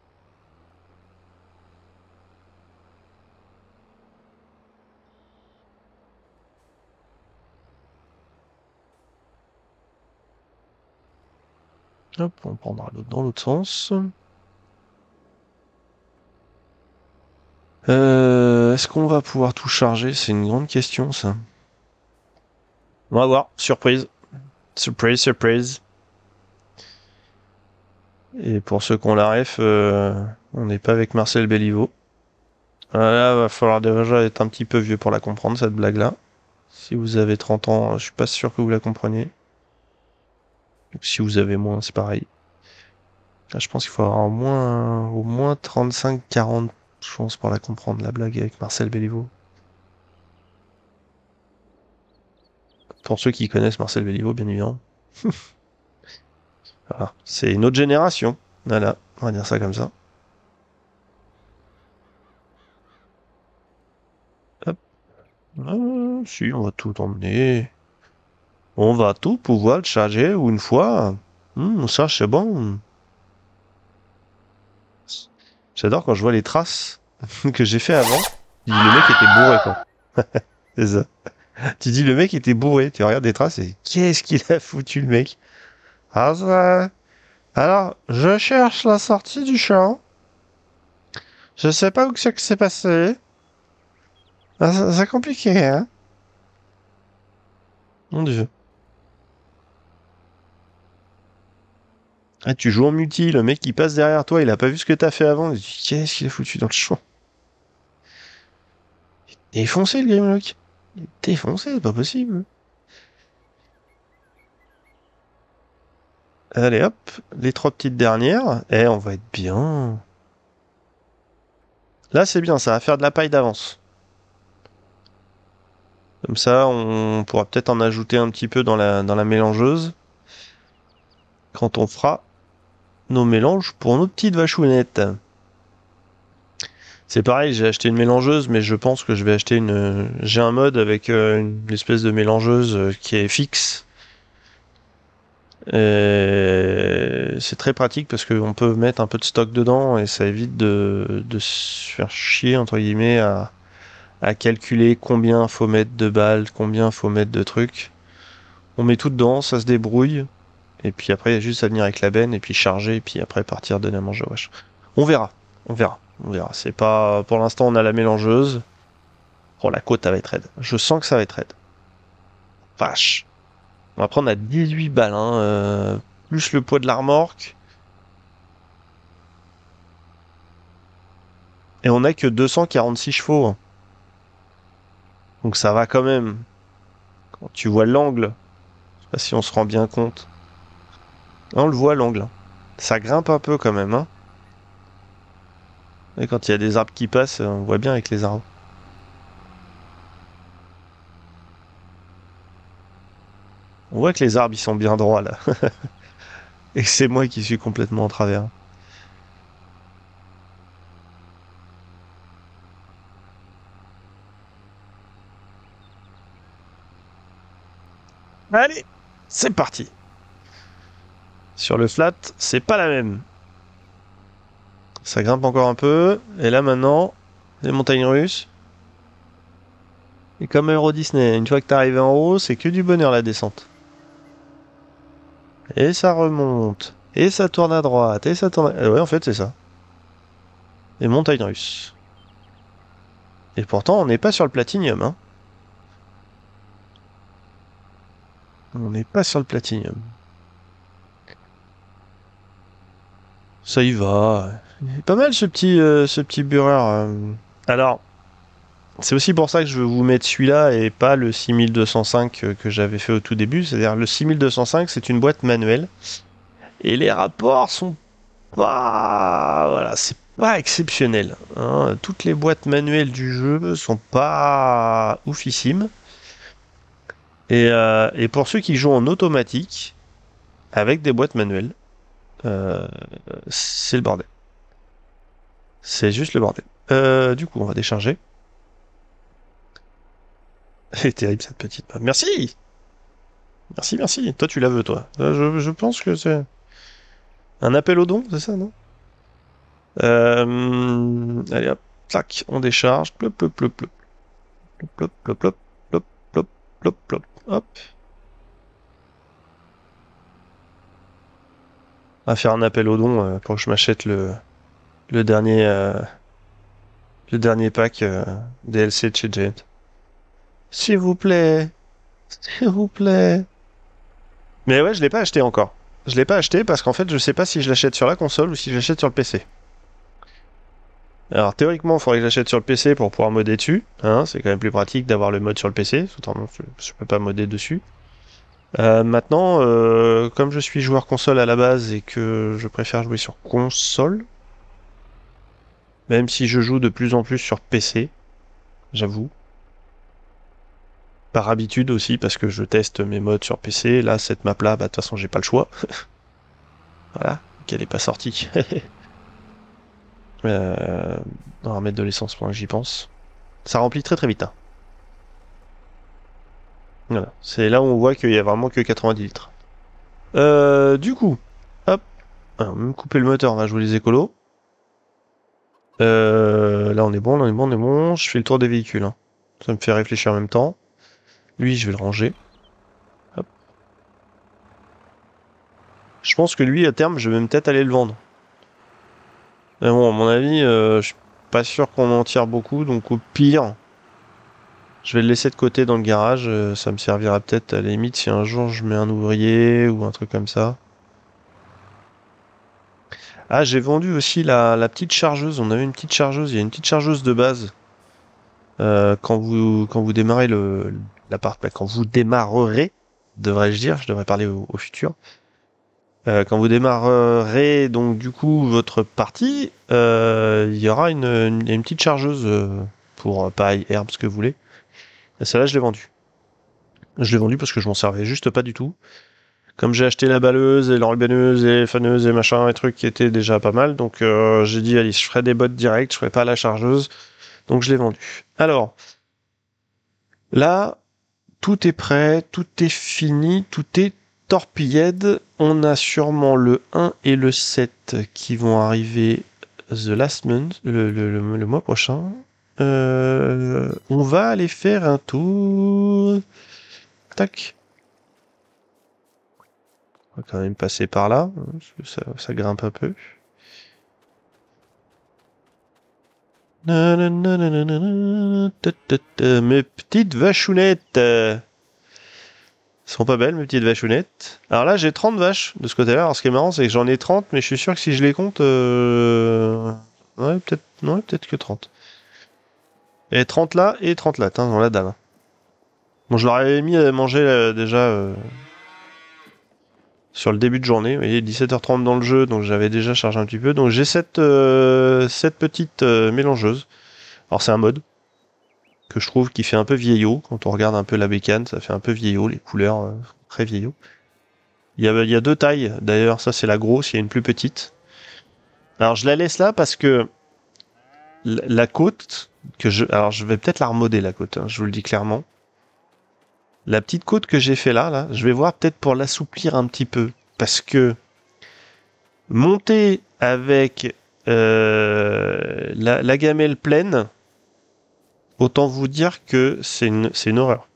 Hop, on prendra l'autre dans l'autre sens. Est-ce qu'on va pouvoir tout charger? C'est une grande question, ça. On va voir. Surprise. Surprise, surprise. Et pour ceux qui ont la ref, on n'est pas avec Marcel Béliveau. Là, va falloir déjà être un petit peu vieux pour la comprendre, cette blague-là. Si vous avez 30 ans, je suis pas sûr que vous la compreniez. Si vous avez moins, c'est pareil. Là, je pense qu'il faut avoir au moins 35-40 chances pour la comprendre, la blague avec Marcel Béliveau. Pour ceux qui connaissent Marcel Béliveau, bien évidemment. Voilà. C'est une autre génération. Voilà, on va dire ça comme ça. Hop. Ah, si, on va tout emmener. On va tout pouvoir le charger une fois. Ça, c'est bon. J'adore quand je vois les traces que j'ai fait avant. Je dis, le mec était bourré, quoi. C'est ça. Tu dis, le mec était bourré. Tu regardes les traces et qu'est-ce qu'il a foutu, le mec? Ah, alors, je cherche la sortie du champ. Je sais pas où que c'est que c'est passé. Ah, c'est compliqué, hein? Mon Dieu. Ah, tu joues en multi, le mec qui passe derrière toi, il a pas vu ce que t'as fait avant. Il dit, qu'est-ce qu'il a foutu dans le champ? Il est défoncé le Grimlock. Il est défoncé, c'est pas possible. Allez hop, les 3 petites dernières. Eh, on va être bien. Là, c'est bien, ça va faire de la paille d'avance. Comme ça, on pourra peut-être en ajouter un petit peu dans la mélangeuse. Quand on fera nos mélanges pour nos petites vachounettes. C'est pareil, j'ai acheté une mélangeuse, mais je pense que je vais acheter une... J'ai un mode avec une espèce de mélangeuse qui est fixe. C'est très pratique parce qu'on peut mettre un peu de stock dedans et ça évite de se faire chier, entre guillemets, à calculer combien faut mettre de balles, combien faut mettre de trucs. On met tout dedans, ça se débrouille. Et puis après, il y a juste à venir avec la benne et puis charger et puis après partir donner à manger aux vaches. On verra, on verra, on verra. C'est pas, pour l'instant, on a la mélangeuse. Oh, la côte, ça va être raide. Je sens que ça va être raide. Vache. On va prendre à 18 balles, hein, plus le poids de la remorque. Et on a que 246 chevaux. Hein. Donc ça va quand même. Quand tu vois l'angle, je sais pas si on se rend bien compte. On le voit l'angle. Ça grimpe un peu quand même. Hein. Et quand il y a des arbres qui passent, on voit bien avec les arbres. On voit que les arbres ils sont bien droits là. Et que c'est moi qui suis complètement en travers. Allez, c'est parti. Sur le flat, c'est pas la même. Ça grimpe encore un peu. Et là maintenant, les montagnes russes. Et comme Euro Disney, une fois que t'es arrivé en haut, c'est que du bonheur la descente. Et ça remonte. Et ça tourne à droite. Et ça tourne à... ouais, en fait, c'est ça. Les montagnes russes. Et pourtant, on n'est pas sur le platinium, hein. On n'est pas sur le platinium. Ça y va. Il est pas mal ce petit bureur. Alors, c'est aussi pour ça que je veux vous mettre celui-là et pas le 6205 que j'avais fait au tout début. C'est-à-dire le 6205, c'est une boîte manuelle. Et les rapports sont pas... Voilà, c'est pas exceptionnel. Hein. Toutes les boîtes manuelles du jeu sont pas oufissimes. Et pour ceux qui jouent en automatique, avec des boîtes manuelles, euh, c'est le bordel. C'est juste le bordel. Du coup, on va décharger. Elle est terrible cette petite map. Merci! Merci, merci. Toi, tu la veux, toi. Je pense que c'est un appel au don, c'est ça, non? Allez hop, tac, on décharge. Plop, plop, plop, plop. Plop, plop, plop, plop, plop, plop, plop. Hop. On va faire un appel au don pour que je m'achète le dernier pack DLC de chez Giant. S'il vous plaît. S'il vous plaît. Mais ouais, je l'ai pas acheté encore. Je l'ai pas acheté parce qu'en fait, je sais pas si je l'achète sur la console ou si je l'achète sur le PC. Alors théoriquement, il faudrait que j'achète sur le PC pour pouvoir modder dessus. Hein, c'est quand même plus pratique d'avoir le mode sur le PC. Autrement, je peux pas modder dessus. Maintenant, comme je suis joueur console à la base et que je préfère jouer sur console, même si je joue de plus en plus sur PC, j'avoue. Par habitude aussi, parce que je teste mes modes sur PC. Là, cette map-là, bah, de toute façon, j'ai pas le choix. Voilà, qu'elle est pas sortie. On va remettre de l'essence pendant que j'y pense. Ça remplit très très vite. Hein. Voilà, c'est là où on voit qu'il y a vraiment que 90 litres. Du coup, hop, alors, même couper le moteur, on va jouer les écolos. Là, on est bon, là, on est bon, on est bon. Je fais le tour des véhicules. Hein. Ça me fait réfléchir en même temps. Lui, je vais le ranger. Hop. Je pense que lui, à terme, je vais peut-être aller le vendre. Mais bon, à mon avis, je suis pas sûr qu'on en tire beaucoup, donc au pire, je vais le laisser de côté dans le garage. Ça me servira peut-être à la limite si un jour je mets un ouvrier ou un truc comme ça. Ah, j'ai vendu aussi la petite chargeuse. On avait une petite chargeuse. Il y a une petite chargeuse de base. Quand vous démarrez l'appart, quand vous démarrerez, devrais-je dire, je devrais parler au futur. Quand vous démarrerez donc du coup votre partie, il y aura une petite chargeuse pour paille, herbe, ce que vous voulez. Et celle-là, je l'ai vendue. Je l'ai vendue parce que je m'en servais juste pas du tout. Comme j'ai acheté la balleuse et l'enrubanneuse et faneuse et machin et trucs qui étaient déjà pas mal, donc j'ai dit allez, je ferai des bottes directes, je ferai pas la chargeuse, donc je l'ai vendue. Alors là, tout est prêt, tout est fini, tout est torpilled. On a sûrement le 1 et le 7 qui vont arriver the last month, le mois prochain. On va aller faire un tour. Tac. On va quand même passer par là, parce que ça grimpe un peu. Mes petites vachounettes. Sont pas belles, mes petites vachounettes. Alors là, j'ai 30 vaches de ce côté-là. Alors ce qui est marrant, c'est que j'en ai 30, mais je suis sûr que si je les compte... Ouais, peut-être que 30. Et 30 là, et 30 là, dans la dalle. Bon, je leur avais mis à manger déjà sur le début de journée. Vous voyez, 17h30 dans le jeu, donc j'avais déjà chargé un petit peu. Donc j'ai cette petite mélangeuse. Alors c'est un mode que je trouve qui fait un peu vieillot. Quand on regarde un peu la bécane, ça fait un peu vieillot, les couleurs très vieillot. Il y a deux tailles, d'ailleurs, ça c'est la grosse, il y a une plus petite. Alors je la laisse là parce que la côte, alors je vais peut-être la remoder la côte, hein, je vous le dis clairement. La petite côte que j'ai fait là, je vais voir peut-être pour l'assouplir un petit peu. Parce que monter avec la gamelle pleine, autant vous dire que c'est une horreur.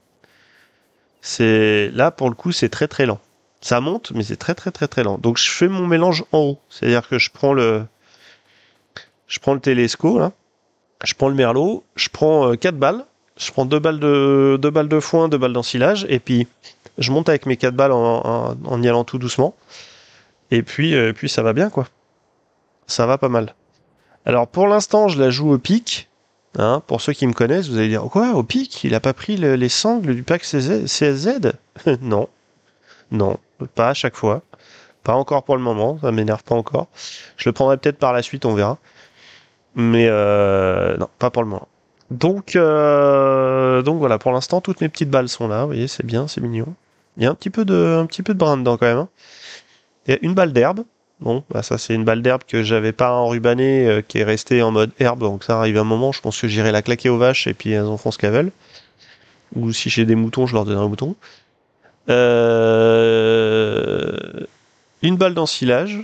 Là pour le coup c'est très très lent. Ça monte mais c'est très très très très lent. Donc je fais mon mélange en haut, c'est-à-dire que je prends le télesco là, je prends le merlot, je prends 4 balles, je prends 2 balles de foin, 2 balles d'ensilage et puis je monte avec mes 4 balles en y allant tout doucement. Et puis ça va bien quoi. Ça va pas mal. Alors pour l'instant je la joue au pic. Hein, pour ceux qui me connaissent, vous allez dire quoi au pic? Il a pas pris les sangles du pack CSZ? Non, non, pas à chaque fois. Pas encore pour le moment, ça m'énerve pas encore. Je le prendrai peut-être par la suite, on verra. Mais non, pas pour le moment. Donc voilà, pour l'instant toutes mes petites balles sont là, vous voyez, c'est bien, c'est mignon. Il y a un petit peu de brin dedans quand même. Hein. Il y a une balle d'herbe. Bon, bah ça c'est une balle d'herbe que j'avais pas enrubanée, qui est restée en mode herbe. Donc ça arrive un moment, je pense que j'irai la claquer aux vaches et puis elles en font ce qu'elles veulent. Ou si j'ai des moutons, je leur donnerai un mouton. Une balle d'ensilage.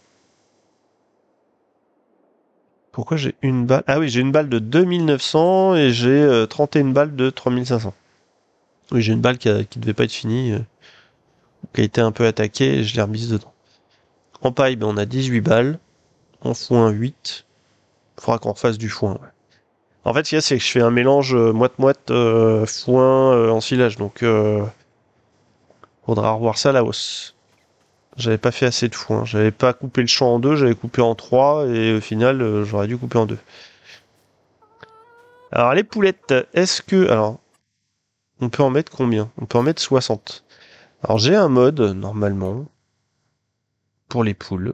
Pourquoi j'ai une balle? Ah oui, j'ai une balle de 2900 et j'ai 31 balles de 3500. Oui, j'ai une balle qui devait pas être finie, qui a été un peu attaquée et je l'ai remise dedans. En paille, ben, on a 18 balles. En foin, 8. Faudra qu'on refasse du foin. Ouais. En fait, ce qu'il y a, c'est que je fais un mélange moite-moite foin ensilage. Donc, faudra revoir ça à la hausse. J'avais pas fait assez de foin. J'avais pas coupé le champ en deux, j'avais coupé en trois et au final, j'aurais dû couper en deux. Alors, les poulettes, est-ce que... Alors, on peut en mettre combien? On peut en mettre 60. Alors, j'ai un mode, normalement, pour les poules.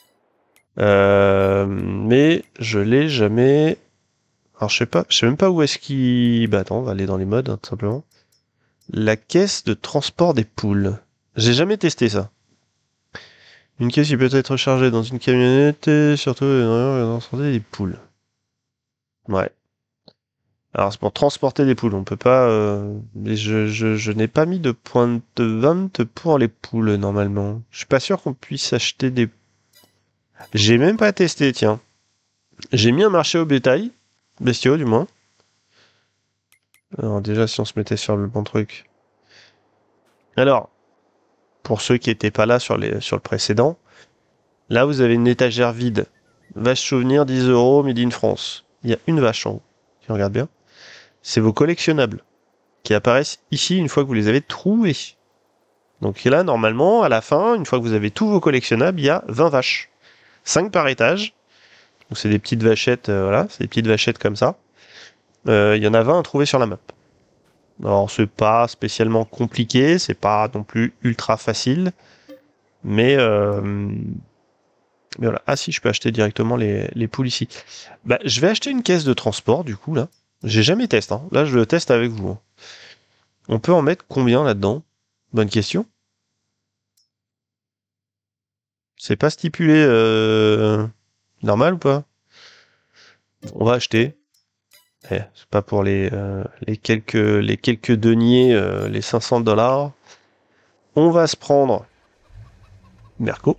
Mais je l'ai jamais... Alors, je sais même pas où est-ce qu'il... Bah, attends, on va aller dans les modes, hein, tout simplement. La caisse de transport des poules. J'ai jamais testé ça. Une caisse qui peut être chargée dans une camionnette et surtout transporter des poules. Ouais. Alors c'est pour transporter des poules, on peut pas... Mais je n'ai pas mis de point de vente pour les poules normalement. Je suis pas sûr qu'on puisse acheter des... J'ai même pas testé, tiens. J'ai mis un marché au bétail, bestiaux du moins. Alors déjà si on se mettait sur le bon truc. Alors, pour ceux qui étaient pas là sur le précédent, là vous avez une étagère vide. Vache souvenir 10 €, made in France. Il y a une vache en haut, si on regarde bien. C'est vos collectionnables qui apparaissent ici une fois que vous les avez trouvés. Donc là, normalement, à la fin, une fois que vous avez tous vos collectionnables, il y a 20 vaches. 5 par étage. Donc c'est des petites vachettes, voilà, c'est des petites vachettes comme ça. Il y en a 20 à trouver sur la map. Alors c'est pas spécialement compliqué, c'est pas non plus ultra facile, mais, mais voilà. Ah si, je peux acheter directement les poules ici. Bah, je vais acheter une caisse de transport du coup là. J'ai jamais testé, hein. Là je le teste avec vous, hein. On peut en mettre combien là-dedans? Bonne question. C'est pas stipulé normal ou pas? On va acheter. C'est pas pour les quelques deniers, les 500 $. On va se prendre Merco.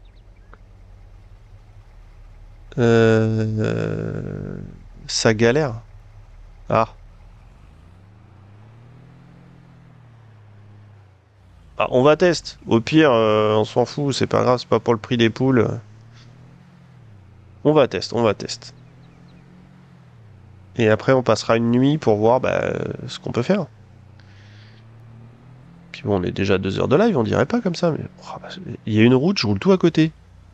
Ça galère. Ah. Ah, on va tester. Au pire, on s'en fout, c'est pas grave, c'est pas pour le prix des poules. On va tester, on va tester. Et après, on passera une nuit pour voir bah, ce qu'on peut faire. Puis bon, on est déjà à 2 heures de live, on dirait pas comme ça, mais oh, bah, il y a une route, je roule tout à côté.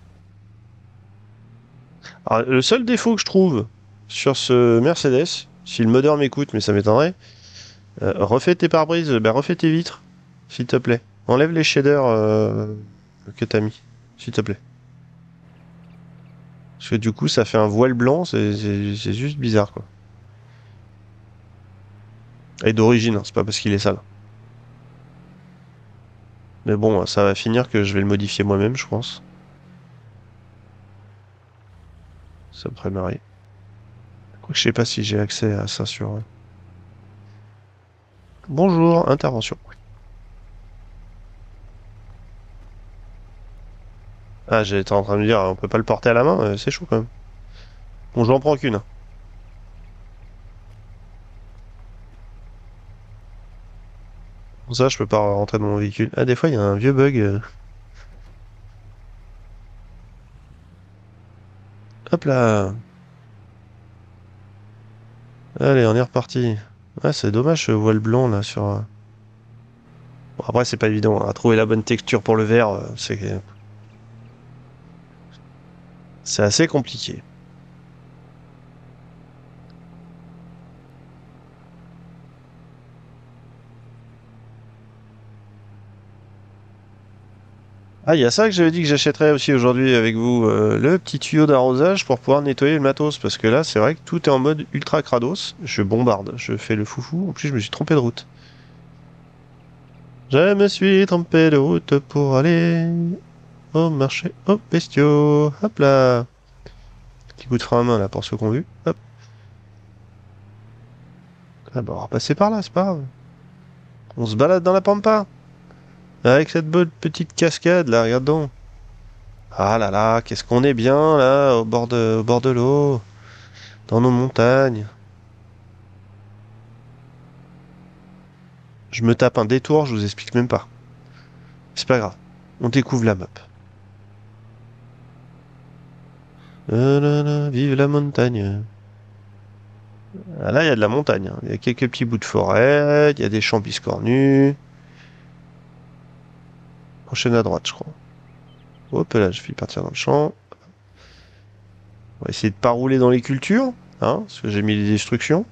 Alors, le seul défaut que je trouve sur ce Mercedes, si le modeur m'écoute, mais ça m'étonnerait, refais tes pare-brises, bah, refais tes vitres, s'il te plaît. Enlève les shaders que t'as mis, s'il te plaît. Parce que du coup, ça fait un voile blanc, c'est juste bizarre, quoi. Et d'origine, hein, c'est pas parce qu'il est sale. Mais bon, ça va finir que je vais le modifier moi-même, je pense. Ça me ferait marrer. Quoique je sais pas si j'ai accès à ça sur... Bonjour, intervention. Ah, j'étais en train de me dire, on peut pas le porter à la main, c'est chaud quand même. Bon, j'en prends qu'une. Pour ça, je peux pas rentrer dans mon véhicule. Ah, des fois, il y a un vieux bug. Hop là. Allez, on est reparti. Ah, c'est dommage ce voile blanc là sur... Bon, après, c'est pas évident, hein. À trouver la bonne texture pour le verre, c'est assez compliqué. Ah, il y a ça que j'avais dit que j'achèterais aussi aujourd'hui avec vous, le petit tuyau d'arrosage pour pouvoir nettoyer le matos, parce que là, c'est vrai que tout est en mode ultra crados. Je bombarde, je fais le foufou. En plus, je me suis trompé de route. Je me suis trompé de route pour aller au marché aux bestiaux. Hop là. Petit coup de frein à main là pour ceux qui ont vu. Hop. Ah bah, on va passer par là, c'est pas grave. On se balade dans la pampa. Avec cette bonne petite cascade là, regarde donc. Ah là là, qu'est-ce qu'on est bien là, au bord de l'eau, dans nos montagnes. Je me tape un détour, je vous explique même pas. C'est pas grave. On découvre la map. Vive la montagne. Ah, là, il y a de la montagne, hein. Il y a quelques petits bouts de forêt, il y a des champs biscornus. Enchaîne à droite, je crois. Hop là, je vais partir dans le champ. On va essayer de pas rouler dans les cultures, hein, parce que j'ai mis les destructions.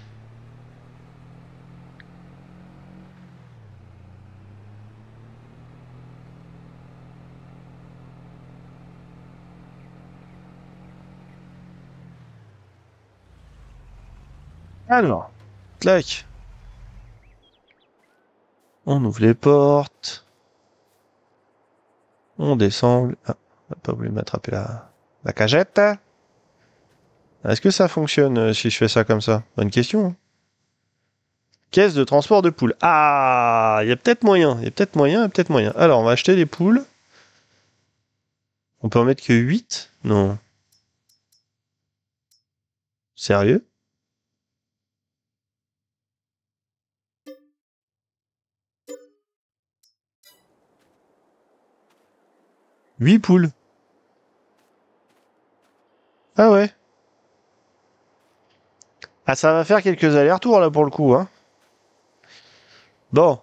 Alors, clac. On ouvre les portes. On descend. Ah, on n'a pas voulu m'attraper la cagette. Est-ce que ça fonctionne si je fais ça comme ça? Bonne question, hein. Caisse de transport de poules. Ah, il y a peut-être moyen. Il y a peut-être moyen, il y a peut-être moyen. Alors, on va acheter des poules. On peut en mettre que 8? Non. Sérieux? 8 poules. Ah ouais. Ah, ça va faire quelques allers-retours là pour le coup, hein. Bon,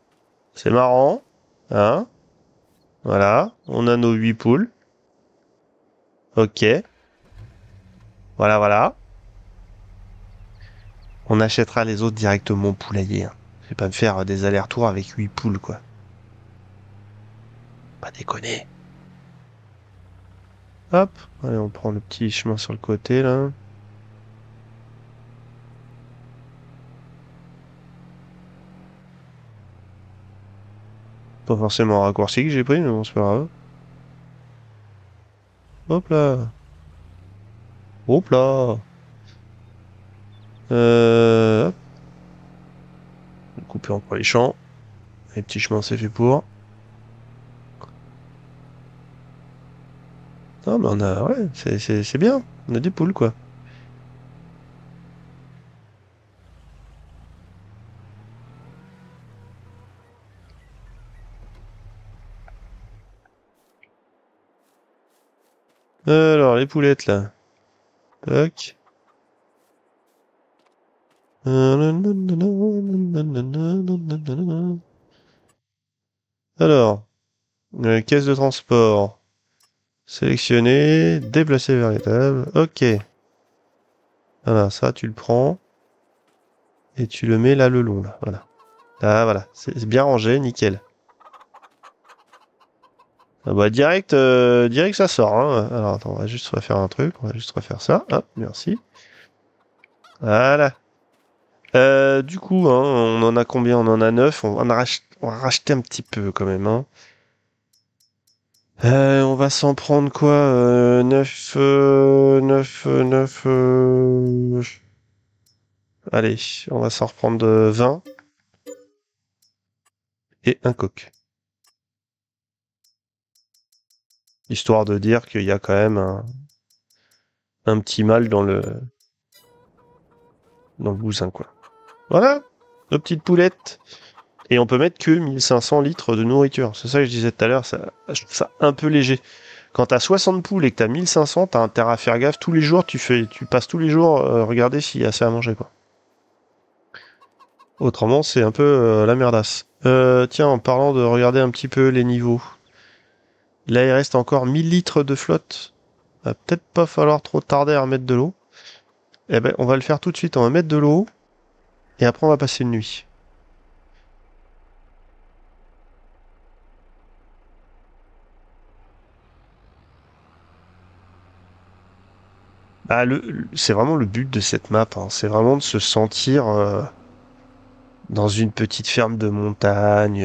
c'est marrant. Hein. Voilà, on a nos 8 poules. Ok. Voilà, voilà. On achètera les autres directement au poulailler. Hein. Je vais pas me faire des allers-retours avec 8 poules, quoi. Pas déconner. Hop. Allez, on prend le petit chemin sur le côté, là. Pas forcément un raccourci que j'ai pris, mais bon, c'est pas grave. Hop là. Hop là. Hop. Couper encore les champs. Les petits chemins, c'est fait pour. Non, mais on a, ouais, c'est bien. On a des poules, quoi. Alors, les poulettes, là. Tac. Alors, caisse de transport. Sélectionner, déplacer vers les tables. Ok. Voilà, ça, tu le prends. Et tu le mets là le long, là. Voilà. Ah, voilà. C'est bien rangé, nickel. Ah bah, direct, ça sort. Hein. Alors, attends, on va juste refaire un truc. On va juste refaire ça. Hop, merci. Voilà. Du coup, hein, on en a combien? On en a 9. On va racheter un petit peu quand même. Hein. On va s'en prendre quoi? 9, 9, 9. Allez, on va s'en reprendre 20 et un coq. Histoire de dire qu'il y a quand même un petit mâle dans le bousin, quoi. Voilà, nos petites poulettes. Et on peut mettre que 1500 litres de nourriture. C'est ça que je disais tout à l'heure, je trouve ça un peu léger. Quand t'as 60 poules et que t'as 1500, t'as intérêt à faire gaffe. Tous les jours, tu passes tous les jours regarder s'il y a assez à manger, quoi. Autrement, c'est un peu la merdasse. Tiens, en parlant de regarder un petit peu les niveaux. Là, il reste encore 1000 litres de flotte. Va peut-être pas falloir trop tarder à remettre de l'eau. Eh ben, on va le faire tout de suite. On va mettre de l'eau. Et après, on va passer une nuit. Bah, c'est vraiment le but de cette map. Hein. C'est vraiment de se sentir dans une petite ferme de montagne.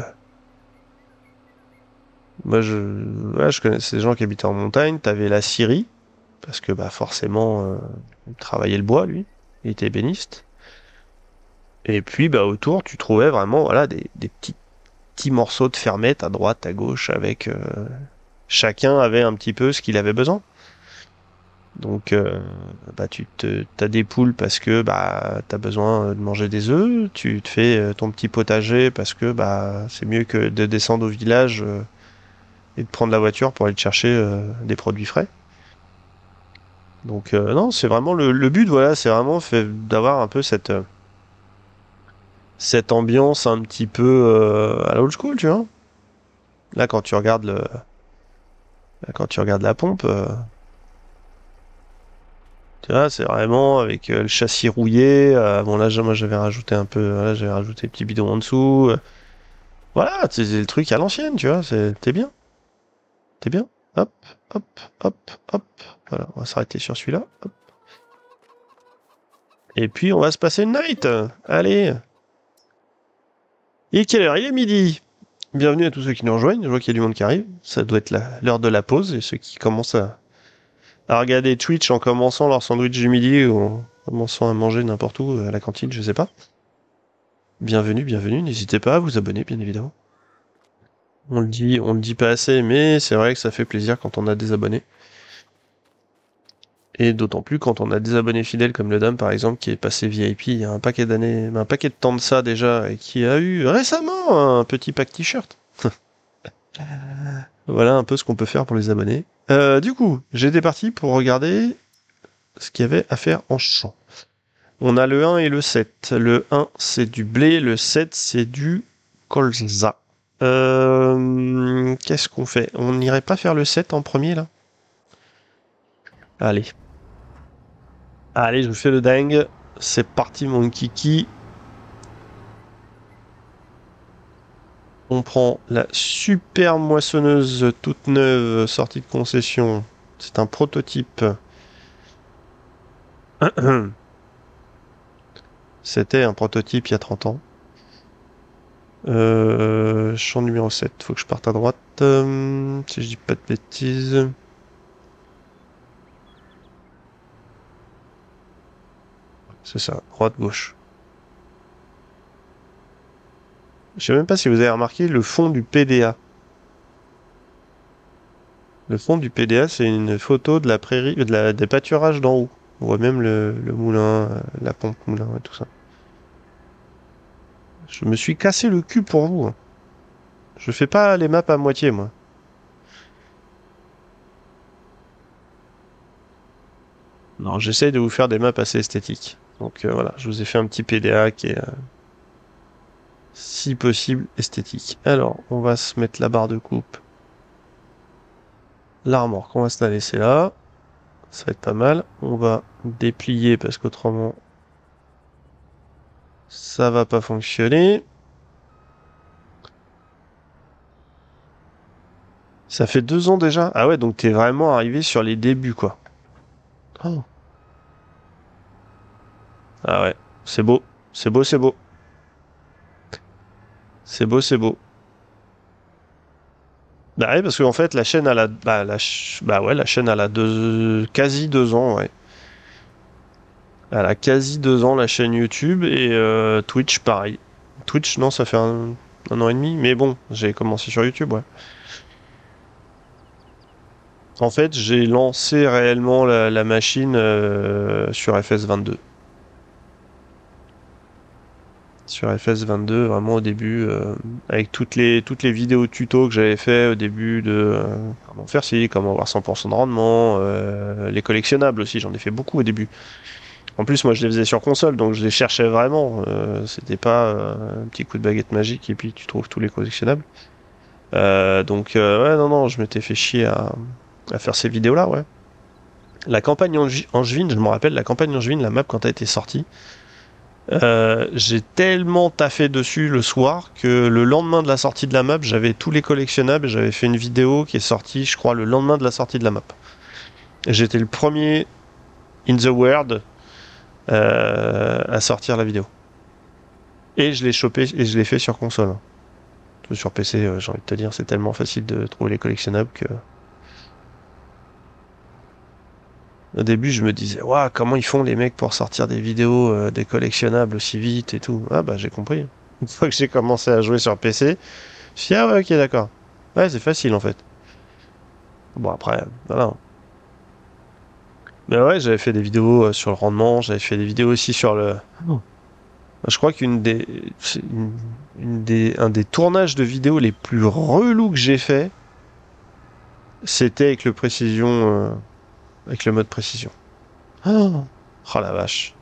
Moi, ouais, je connaissais des gens qui habitaient en montagne. T'avais la scierie, parce que bah forcément, il travaillait le bois, lui. Il était ébéniste. Et puis, bah autour, tu trouvais vraiment, voilà, des petits morceaux de fermettes à droite, à gauche, avec chacun avait un petit peu ce qu'il avait besoin. Donc, bah, t'as des poules parce que bah, t'as besoin de manger des œufs. Tu te fais ton petit potager parce que bah, c'est mieux que de descendre au village et de prendre la voiture pour aller te chercher des produits frais. Donc, non, c'est vraiment le but, voilà, c'est vraiment d'avoir un peu cette ambiance un petit peu à la old school, tu vois. Là, quand tu regardes la pompe, tu vois, c'est vraiment avec le châssis rouillé. Bon là, moi j'avais rajouté un peu, voilà, j'avais rajouté le petit bidon en dessous. Voilà, c'est le truc à l'ancienne, tu vois. T'es bien, t'es bien. Hop, hop, hop, hop. Voilà, on va s'arrêter sur celui-là. Hop. Et puis on va se passer une night. Allez. Il est quelle heure? Il est midi. Bienvenue à tous ceux qui nous rejoignent. Je vois qu'il y a du monde qui arrive. Ça doit être l'heure de la pause et ceux qui commencent à regarder Twitch en commençant leur sandwich du midi ou en commençant à manger n'importe où à la cantine, je sais pas. Bienvenue, bienvenue. N'hésitez pas à vous abonner, bien évidemment. On le dit pas assez, mais c'est vrai que ça fait plaisir quand on a des abonnés. Et d'autant plus quand on a des abonnés fidèles comme le Dame par exemple, qui est passé VIP il y a un paquet d'années, un paquet de temps de ça déjà, et qui a eu récemment un petit pack t-shirt. Voilà un peu ce qu'on peut faire pour les abonnés. Du coup, j'étais parti pour regarder ce qu'il y avait à faire en champ. On a le 1 et le 7. Le 1, c'est du blé, le 7, c'est du colza. Qu'est-ce qu'on fait? On n'irait pas faire le 7 en premier, là? Allez. Allez, je me fais le dingue. C'est parti, mon kiki. On prend la super moissonneuse toute neuve, sortie de concession. C'est un prototype. C'était un prototype il y a 30 ans. Champ numéro 7. Faut que je parte à droite. Si je dis pas de bêtises. C'est ça, droite-gauche. Je sais même pas si vous avez remarqué le fond du PDA. Le fond du PDA, c'est une photo de la prairie, des pâturages d'en haut. On voit même le moulin, la pompe moulin et tout ça. Je me suis cassé le cul pour vous, hein. Je fais pas les maps à moitié, moi. Non, j'essaye de vous faire des maps assez esthétiques. Donc voilà, je vous ai fait un petit PDA qui est, si possible, esthétique. Alors, on va se mettre la barre de coupe. La remorque, on va se la laisser là. Ça va être pas mal. On va déplier parce qu'autrement, ça va pas fonctionner. Ça fait 2 ans déjà? Ah ouais, donc t'es vraiment arrivé sur les débuts, quoi. Oh. Ah ouais, c'est beau. C'est beau, c'est beau. C'est beau, c'est beau. Bah ouais, parce qu'en fait, la chaîne, elle a, bah ouais, la chaîne, elle a quasi 2 ans, ouais. Elle a quasi 2 ans, la chaîne YouTube, et Twitch, pareil. Twitch, non, ça fait un an et demi, mais bon, j'ai commencé sur YouTube, ouais. En fait, j'ai lancé réellement la machine sur FS22. Sur FS22, vraiment au début, avec toutes les vidéos tuto que j'avais fait au début de comment faire ci, comment avoir 100% de rendement, les collectionnables aussi, j'en ai fait beaucoup au début. En plus, moi je les faisais sur console, donc je les cherchais vraiment. C'était pas un petit coup de baguette magique et puis tu trouves tous les collectionnables. Donc ouais, non, non, je m'étais fait chier à faire ces vidéos-là, ouais. La campagne angevine, je me rappelle, la campagne angevine, la map quand elle était sortie. J'ai tellement taffé dessus le soir que le lendemain de la sortie de la map, j'avais tous les collectionnables et j'avais fait une vidéo qui est sortie, je crois, le lendemain de la sortie de la map. J'étais le premier in the world à sortir la vidéo. Et je l'ai chopé et je l'ai fait sur console. Sur PC, j'ai envie de te dire, c'est tellement facile de trouver les collectionnables que... Au début, je me disais, waouh, comment ils font les mecs pour sortir des vidéos, des collectionnables aussi vite et tout. Ah bah j'ai compris. Une fois que j'ai commencé à jouer sur PC, je me suis dit, ah ouais, ok, d'accord. Ouais, c'est facile en fait. Bon après, voilà. Mais ouais, j'avais fait des vidéos sur le rendement, j'avais fait des vidéos aussi sur le... Oh. Je crois un des tournages de vidéos les plus relous que j'ai fait, c'était avec avec le mode précision. Oh, oh la vache.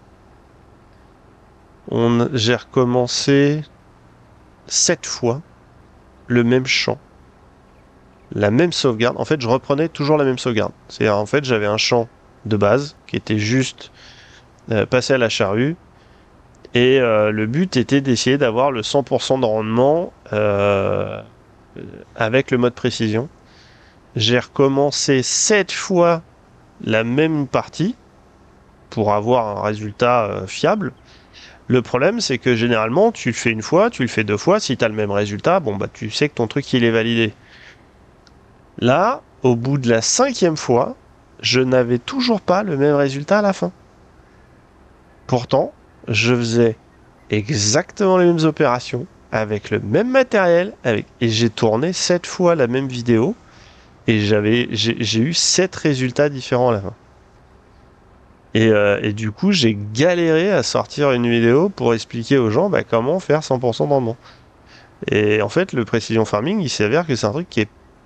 J'ai recommencé 7 fois le même champ, la même sauvegarde. En fait, je reprenais toujours la même sauvegarde. C'est-à-dire, en fait, j'avais un champ de base qui était juste passé à la charrue. Et le but était d'essayer d'avoir le 100% de rendement avec le mode précision. J'ai recommencé 7 fois la même partie pour avoir un résultat fiable. Le problème, c'est que généralement, tu le fais une fois, tu le fais 2 fois, si tu as le même résultat, bon bah tu sais que ton truc il est validé. Là, au bout de la 5e fois, je n'avais toujours pas le même résultat à la fin. Pourtant, je faisais exactement les mêmes opérations, avec le même matériel, et j'ai tourné 7 fois la même vidéo, et j'ai eu 7 résultats différents à la fin. Et du coup, j'ai galéré à sortir une vidéo pour expliquer aux gens comment faire 100% de rendement. Et en fait, le precision farming, il s'avère que c'est un truc qui est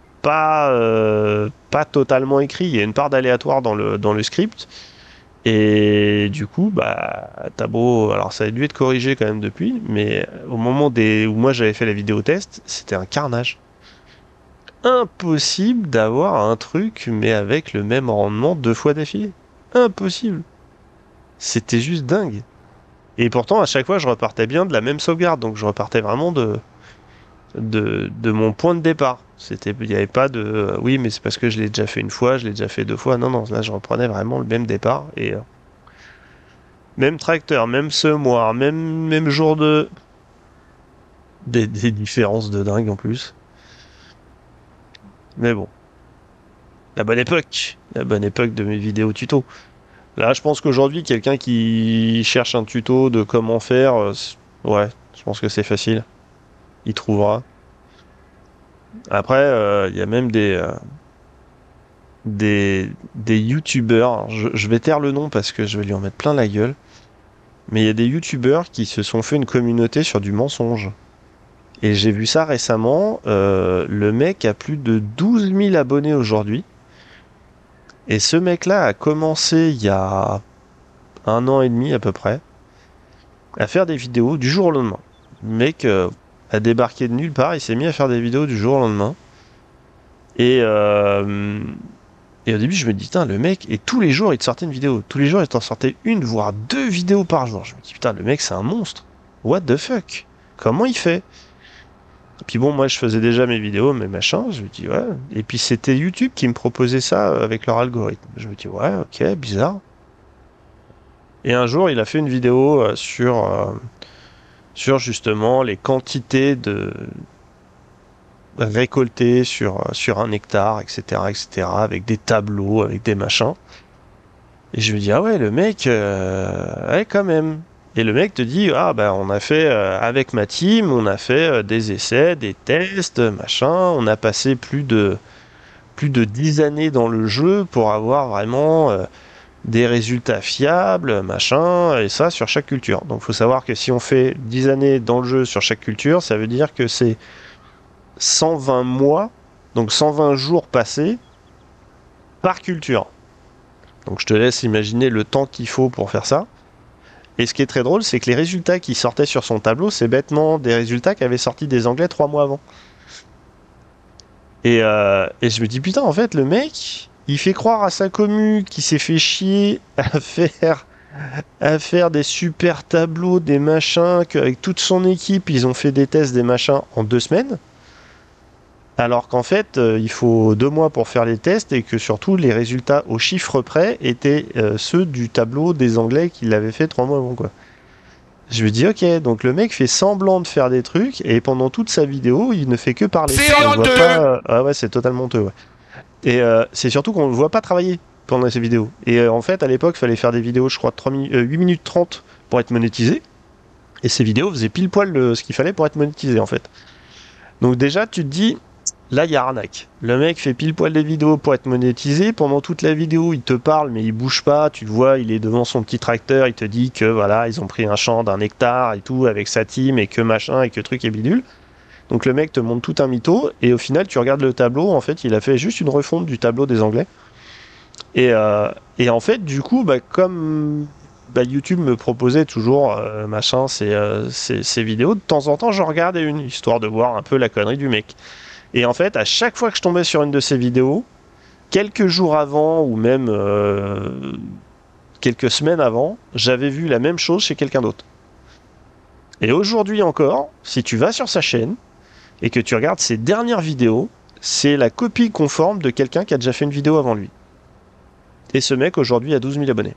pas totalement écrit. Il y a une part d'aléatoire dans le script. Et du coup, t'as beau... Alors, ça a dû être corrigé quand même depuis, mais au moment où moi j'avais fait la vidéo test, c'était un carnage. impossible d'avoir un truc, mais avec le même rendement 2 fois d'affilée. Impossible. C'était juste dingue. Et pourtant, à chaque fois, je repartais bien de la même sauvegarde. Donc, je repartais vraiment de mon point de départ. Il n'y avait pas de oui, mais c'est parce que je l'ai déjà fait une fois, je l'ai déjà fait 2 fois. Non, non, là, je reprenais vraiment le même départ. Et même tracteur, même semoir, même jour de. Des différences de dingue en plus. Mais bon. La bonne époque. La bonne époque de mes vidéos tuto. Là, je pense qu'aujourd'hui, quelqu'un qui cherche un tuto de comment faire, ouais, je pense que c'est facile. Il trouvera. Après, il y a même des youtubeurs. Je vais taire le nom parce que je vais lui en mettre plein la gueule. Mais il y a des youtubeurs qui se sont fait une communauté sur du mensonge. Et j'ai vu ça récemment. Le mec a plus de 12 000 abonnés aujourd'hui. Et ce mec-là a commencé il y a 1 an et demi à peu près à faire des vidéos du jour au lendemain. Le mec a débarqué de nulle part, il s'est mis à faire des vidéos du jour au lendemain. Et au début, je me dis, putain, le mec, et tous les jours, il te sortait une vidéo. Tous les jours, il t'en sortait une, voire 2 vidéos par jour. Je me dis, putain, le mec, c'est un monstre. What the fuck? Comment il fait? Et puis bon, moi, je faisais déjà mes vidéos, mes machins. Je me dis, ouais. Et puis c'était YouTube qui me proposait ça avec leur algorithme. Je me dis, ouais, ok, bizarre. Et un jour, il a fait une vidéo sur justement les quantités de récoltées sur un hectare, etc., etc., avec des tableaux, avec des machins. Et je me dis, ah ouais, le mec, ouais, quand même. Et le mec te dit, ah ben on a fait, avec ma team, on a fait des essais, des tests, machin, on a passé plus de 10 années dans le jeu pour avoir vraiment des résultats fiables, machin, et ça sur chaque culture. Donc il faut savoir que si on fait 10 années dans le jeu sur chaque culture, ça veut dire que c'est 120 mois, donc 120 jours passés par culture. Donc je te laisse imaginer le temps qu'il faut pour faire ça. Et ce qui est très drôle, c'est que les résultats qui sortaient sur son tableau, c'est bêtement des résultats qui avaient sorti des Anglais 3 mois avant. Et je me dis, putain, en fait, le mec, il fait croire à sa commu qui s'est fait chier à faire des super tableaux, des machins, qu'avec toute son équipe, ils ont fait des tests, des machins en 2 semaines. Alors qu'en fait, il faut 2 mois pour faire les tests et que surtout, les résultats au chiffre près étaient ceux du tableau des Anglais qui l'avaient fait 3 mois avant, quoi. Je me dis, ok, donc le mec fait semblant de faire des trucs et pendant toute sa vidéo, il ne fait que parler. C'est On le voit honteux. pas. Ah ouais, c'est totalement honteux, ouais. Et c'est surtout qu'on ne le voit pas travailler pendant ses vidéos. Et en fait, à l'époque, il fallait faire des vidéos, je crois, 8 minutes 30 pour être monétisé. Et ces vidéos faisaient pile poil ce qu'il fallait pour être monétisé, en fait. Donc déjà, tu te dis, là, il y a arnaque. Le mec fait pile poil des vidéos pour être monétisé. Pendant toute la vidéo, il te parle, mais il bouge pas. Tu le vois, il est devant son petit tracteur. Il te dit que voilà, ils ont pris un champ d'1 hectare et tout avec sa team et que machin et que truc et bidule. Donc le mec te montre tout un mytho. Et au final, tu regardes le tableau. En fait, il a fait juste une refonte du tableau des Anglais. Et en fait, du coup, comme YouTube me proposait toujours machin, ces vidéos, de temps en temps, j'en regardais une, histoire de voir un peu la connerie du mec. Et en fait, à chaque fois que je tombais sur une de ces vidéos, quelques jours avant ou même quelques semaines avant, j'avais vu la même chose chez quelqu'un d'autre. Et aujourd'hui encore, si tu vas sur sa chaîne et que tu regardes ses dernières vidéos, c'est la copie conforme de quelqu'un qui a déjà fait une vidéo avant lui. Et ce mec aujourd'hui a 12 000 abonnés.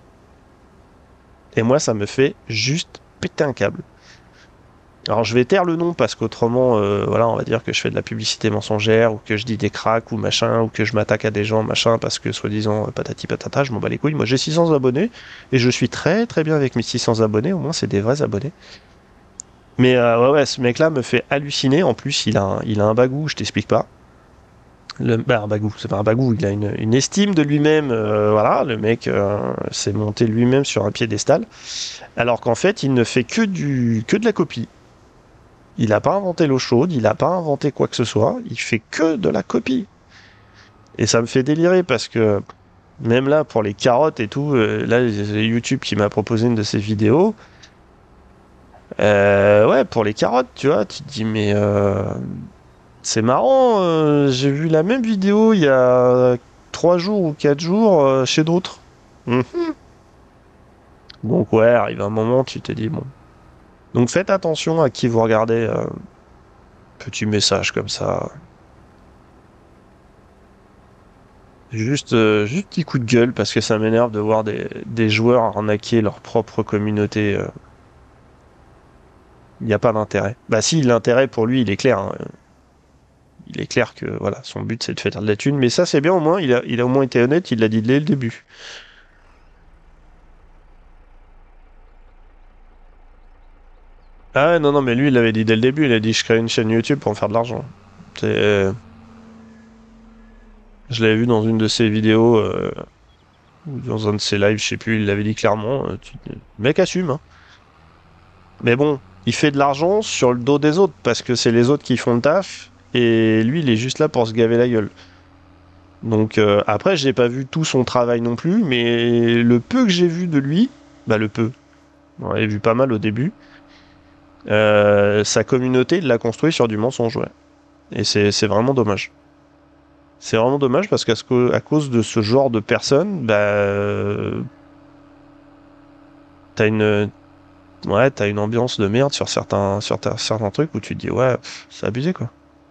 Et moi, ça me fait juste péter un câble. Alors je vais taire le nom parce qu'autrement, voilà, on va dire que je fais de la publicité mensongère ou que je dis des cracks ou machin ou que je m'attaque à des gens machin parce que soi-disant patati patata, je m'en bats les couilles. Moi j'ai 600 abonnés et je suis très très bien avec mes 600 abonnés. Au moins c'est des vrais abonnés. Mais ouais, ce mec-là me fait halluciner. En plus, il a un bagou, je t'explique pas. Un bagou, c'est pas un bagou, il a une estime de lui-même. Voilà, le mec s'est monté lui-même sur un piédestal. Alors qu'en fait, il ne fait que de la copie. Il n'a pas inventé l'eau chaude, il n'a pas inventé quoi que ce soit, il fait que de la copie. Et ça me fait délirer parce que même là, pour les carottes et tout, là, c'est YouTube qui m'a proposé une de ses vidéos. Ouais, pour les carottes, tu vois, tu te dis, mais C'est marrant, j'ai vu la même vidéo il y a 3 jours ou 4 jours chez d'autres. Mhm. Donc ouais, arrive un moment, tu te dis bon. Donc faites attention à qui vous regardez. Petit message comme ça. Juste petit coup de gueule parce que ça m'énerve de voir des joueurs arnaquer leur propre communauté. Il n'y a pas d'intérêt. Bah si, l'intérêt pour lui, il est clair, hein. Il est clair que voilà, son but c'est de faire de la thune. Mais ça c'est bien au moins, il a au moins été honnête, il l'a dit dès le début. Ah ouais, non, non, mais lui il l'avait dit dès le début, il a dit je crée une chaîne YouTube pour me faire de l'argent. Je l'avais vu dans une de ses vidéos, ou dans un de ses lives, je sais plus, il l'avait dit clairement. Le mec assume, hein. Mais bon, il fait de l'argent sur le dos des autres, parce que c'est les autres qui font le taf, et lui, il est juste là pour se gaver la gueule. Donc après, j'ai pas vu tout son travail non plus, mais le peu que j'ai vu de lui, bah le peu, on avait vu pas mal au début, sa communauté, il l'a construit sur du mensonge, ouais. Et c'est vraiment dommage. C'est vraiment dommage parce qu'à cause de ce genre de personnes, bah, t'as une, ouais, t'as une ambiance de merde sur certains trucs où tu te dis, ouais, c'est abusé, quoi.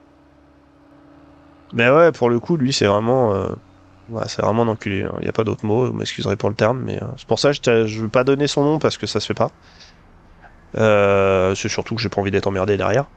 Mais ouais, pour le coup, lui, ouais, c'est vraiment un enculé, hein. Il n'y a pas d'autre mot, vous m'excuserez pour le terme, mais c'est pour ça que je veux pas donner son nom parce que ça se fait pas. C'est surtout que j'ai pas envie d'être emmerdé derrière.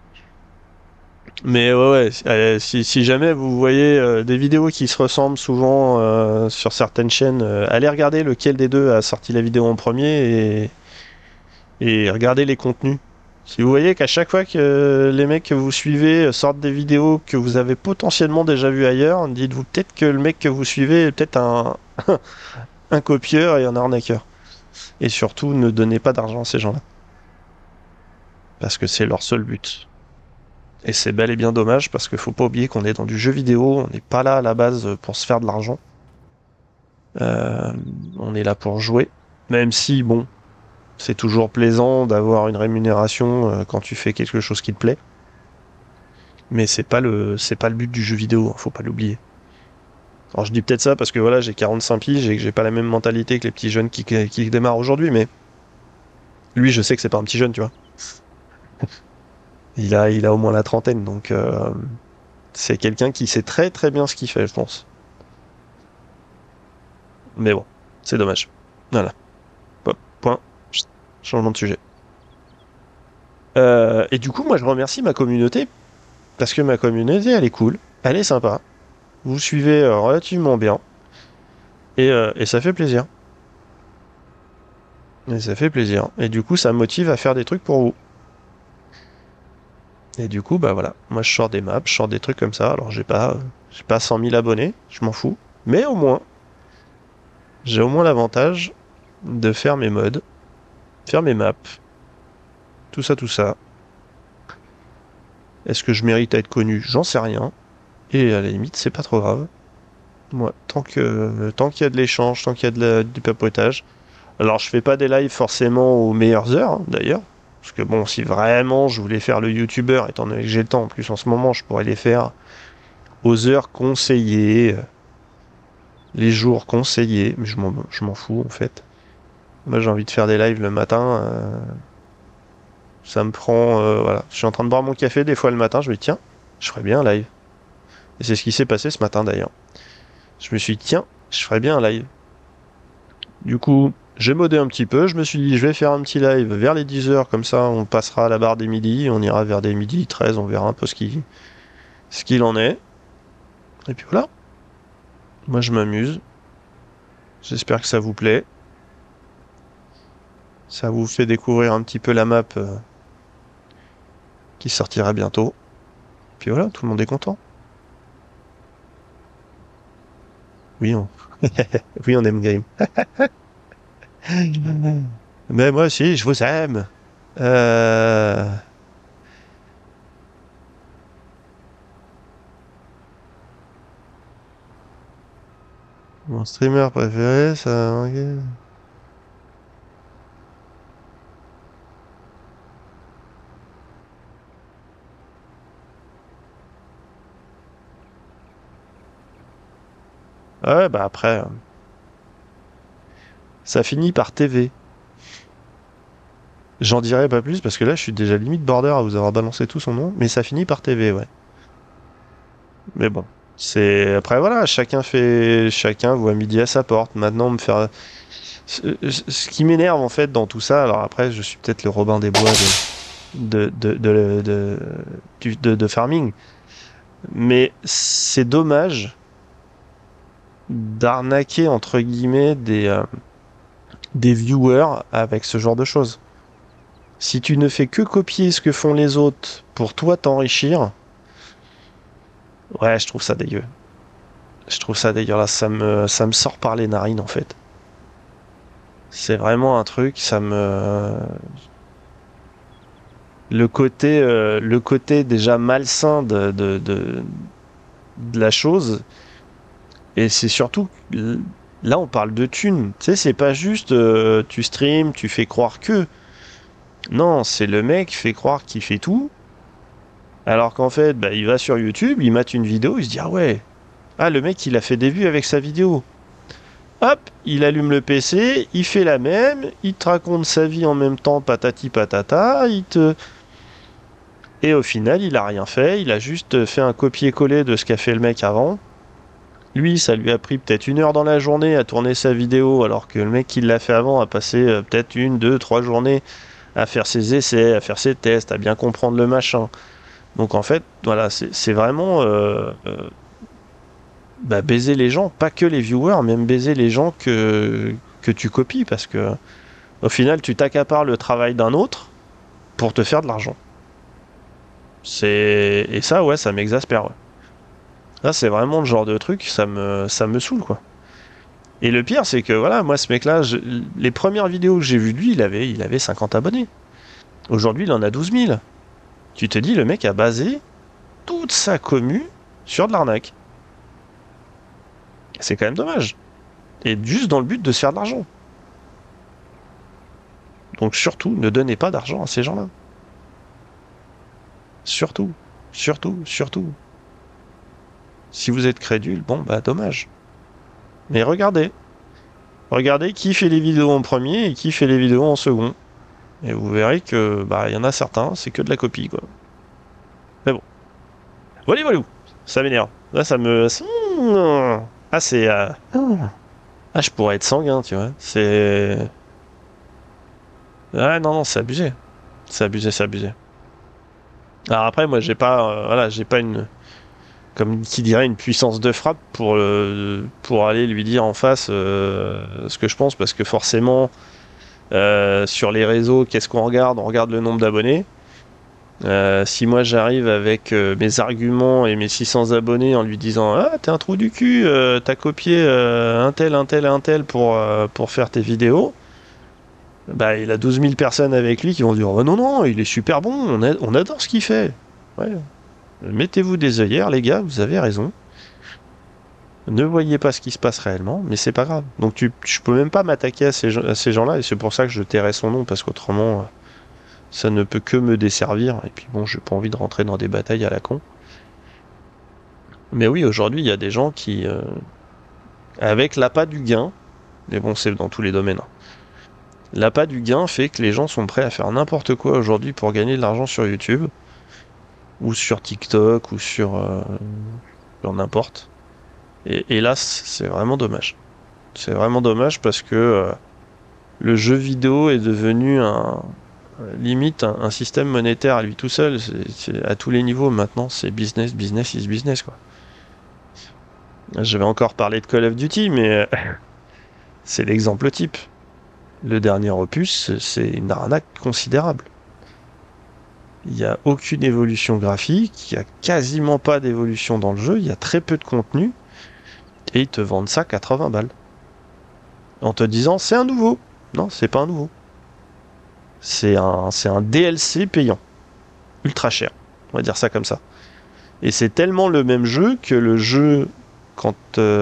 Mais ouais, ouais, si jamais vous voyez des vidéos qui se ressemblent souvent sur certaines chaînes, allez regarder lequel des deux a sorti la vidéo en premier et regardez les contenus. Si vous voyez qu'à chaque fois que les mecs que vous suivez sortent des vidéos que vous avez potentiellement déjà vues ailleurs, dites-vous peut-être que le mec que vous suivez est peut-être un copieur et un arnaqueur. Et surtout, ne donnez pas d'argent à ces gens-là. Parce que c'est leur seul but. Et c'est bel et bien dommage parce qu'il faut pas oublier qu'on est dans du jeu vidéo, on n'est pas là à la base pour se faire de l'argent. Euh, on est là pour jouer. Même si, bon, c'est toujours plaisant d'avoir une rémunération quand tu fais quelque chose qui te plaît. Mais c'est pas le but du jeu vidéo, hein, faut pas l'oublier. Alors je dis peut-être ça parce que voilà, j'ai 45 piges et que j'ai pas la même mentalité que les petits jeunes qui démarrent aujourd'hui, mais lui, je sais que c'est pas un petit jeune, tu vois. Il a au moins la trentaine, donc c'est quelqu'un qui sait très très bien ce qu'il fait, je pense. Mais bon, c'est dommage. Voilà. Hop, point. Chut, changement de sujet. Et du coup, moi, je remercie ma communauté parce que ma communauté, elle est cool, elle est sympa. Vous suivez relativement bien et ça fait plaisir. Et ça fait plaisir. Et du coup, ça me motive à faire des trucs pour vous. Et du coup, bah voilà, moi je sors des maps, je sors des trucs comme ça. Alors j'ai pas 100 000 abonnés, je m'en fous. Mais au moins, j'ai au moins l'avantage de faire mes mods, faire mes maps, tout ça, tout ça. Est-ce que je mérite à être connu? J'en sais rien. Et à la limite, c'est pas trop grave. Moi, tant qu'il y a de l'échange, tant qu'il y a du papotage. Alors, je fais pas des lives forcément aux meilleures heures, hein, d'ailleurs. Parce que bon, si vraiment je voulais faire le youtubeur, étant donné que j'ai le temps en plus en ce moment, je pourrais les faire aux heures conseillées, les jours conseillés, mais je m'en fous en fait. Moi j'ai envie de faire des lives le matin, ça me prend, voilà. Je suis en train de boire mon café des fois le matin, je me dis tiens, je ferais bien un live. Et c'est ce qui s'est passé ce matin d'ailleurs. Je me suis dit tiens, je ferais bien un live. Du coup, j'ai modé un petit peu, je me suis dit je vais faire un petit live vers les 10 heures, comme ça on passera à la barre des midis, on ira vers des midis 13, on verra un peu ce qu'il en est. Et puis voilà, moi je m'amuse, j'espère que ça vous plaît. Ça vous fait découvrir un petit peu la map qui sortira bientôt. Puis voilà, tout le monde est content. Oui, oui, on aime game. Mais moi aussi, je vous aime. Euh... Mon streamer préféré, ça... ok. Ouais, bah après, ça finit par TV. J'en dirai pas plus parce que là, je suis déjà limite border à vous avoir balancé tout son nom, mais ça finit par TV, ouais. Mais bon, c'est après voilà, chacun voit midi à sa porte. Maintenant, me faire ce qui m'énerve en fait dans tout ça. Alors après, je suis peut-être le Robin des Bois de farming, mais c'est dommage d'arnaquer entre guillemets des viewers avec ce genre de choses. Si tu ne fais que copier ce que font les autres pour toi t'enrichir, ouais, je trouve ça dégueu. Je trouve ça dégueulasse. Ça me sort par les narines en fait. C'est vraiment un truc, ça me. Le côté déjà malsain de la chose, et c'est surtout. Là, on parle de thunes. Tu sais, c'est pas juste tu stream, tu fais croire que. Non, c'est le mec fait croire qu'il fait tout, alors qu'en fait, bah, il va sur YouTube, il mate une vidéo, il se dit ah ouais, ah le mec il a fait des vues avec sa vidéo. Hop, il allume le PC, il fait la même, il te raconte sa vie en même temps, patati patata, et au final, il a rien fait, il a juste fait un copier-coller de ce qu'a fait le mec avant. Lui, ça lui a pris peut-être 1 heure dans la journée à tourner sa vidéo, alors que le mec qui l'a fait avant a passé peut-être 1, 2, 3 journées à faire ses essais, à faire ses tests, à bien comprendre le machin. Donc en fait, voilà, c'est vraiment bah, baiser les gens, pas que les viewers, même baiser les gens que tu copies, parce que au final, tu t'accapares le travail d'un autre pour te faire de l'argent. Et ça, ouais, ça m'exaspère. Ouais. Là, c'est vraiment le genre de truc, ça me saoule, quoi. Et le pire, c'est que voilà, moi, ce mec-là, les premières vidéos que j'ai vues de lui, il avait 50 abonnés. Aujourd'hui, il en a 12 000. Tu te dis, le mec a basé toute sa commu sur de l'arnaque. C'est quand même dommage. Et juste dans le but de se faire de l'argent. Donc surtout, ne donnez pas d'argent à ces gens-là. Surtout, surtout, surtout. Si vous êtes crédule, bon bah dommage. Mais regardez. Regardez qui fait les vidéos en premier et qui fait les vidéos en second. Et vous verrez que bah il y en a certains, c'est que de la copie quoi. Mais bon. Voilà, voilà. Ça m'énerve. Là ça me. Ah c'est. Ah je pourrais être sanguin, tu vois. C'est. Ah non, non, c'est abusé. C'est abusé, c'est abusé. Alors après, moi j'ai pas. Voilà, j'ai pas une. Comme qui dirait une puissance de frappe pour aller lui dire en face ce que je pense, parce que forcément sur les réseaux, qu'est-ce qu'on regarde? On regarde le nombre d'abonnés. Si moi j'arrive avec mes arguments et mes 600 abonnés en lui disant ah t'es un trou du cul, t'as copié un tel pour faire tes vidéos, bah il a 12 000 personnes avec lui qui vont dire oh non non il est super bon, on adore ce qu'il fait. Ouais. Mettez-vous des œillères, les gars, vous avez raison. Ne voyez pas ce qui se passe réellement, mais c'est pas grave. Donc je peux même pas m'attaquer à ces gens-là, et c'est pour ça que je tairai son nom, parce qu'autrement, ça ne peut que me desservir. Et puis bon, j'ai pas envie de rentrer dans des batailles à la con. Mais oui, aujourd'hui, il y a des gens qui, avec l'appât du gain, mais bon, c'est dans tous les domaines. Hein. L'appât du gain fait que les gens sont prêts à faire n'importe quoi aujourd'hui pour gagner de l'argent sur YouTube, ou sur TikTok, ou sur n'importe. Et hélas, c'est vraiment dommage. C'est vraiment dommage parce que le jeu vidéo est devenu limite un système monétaire à lui tout seul. C'est à tous les niveaux maintenant, c'est business, business is business quoi. Je vais encore parler de Call of Duty, mais c'est l'exemple type. Le dernier opus, c'est une arnaque considérable. Il n'y a aucune évolution graphique, il n'y a quasiment pas d'évolution dans le jeu, il y a très peu de contenu, et ils te vendent ça 80 balles. En te disant c'est un nouveau. Non, c'est pas un nouveau. C'est un DLC payant. Ultra cher. On va dire ça comme ça. Et c'est tellement le même jeu que le jeu, quand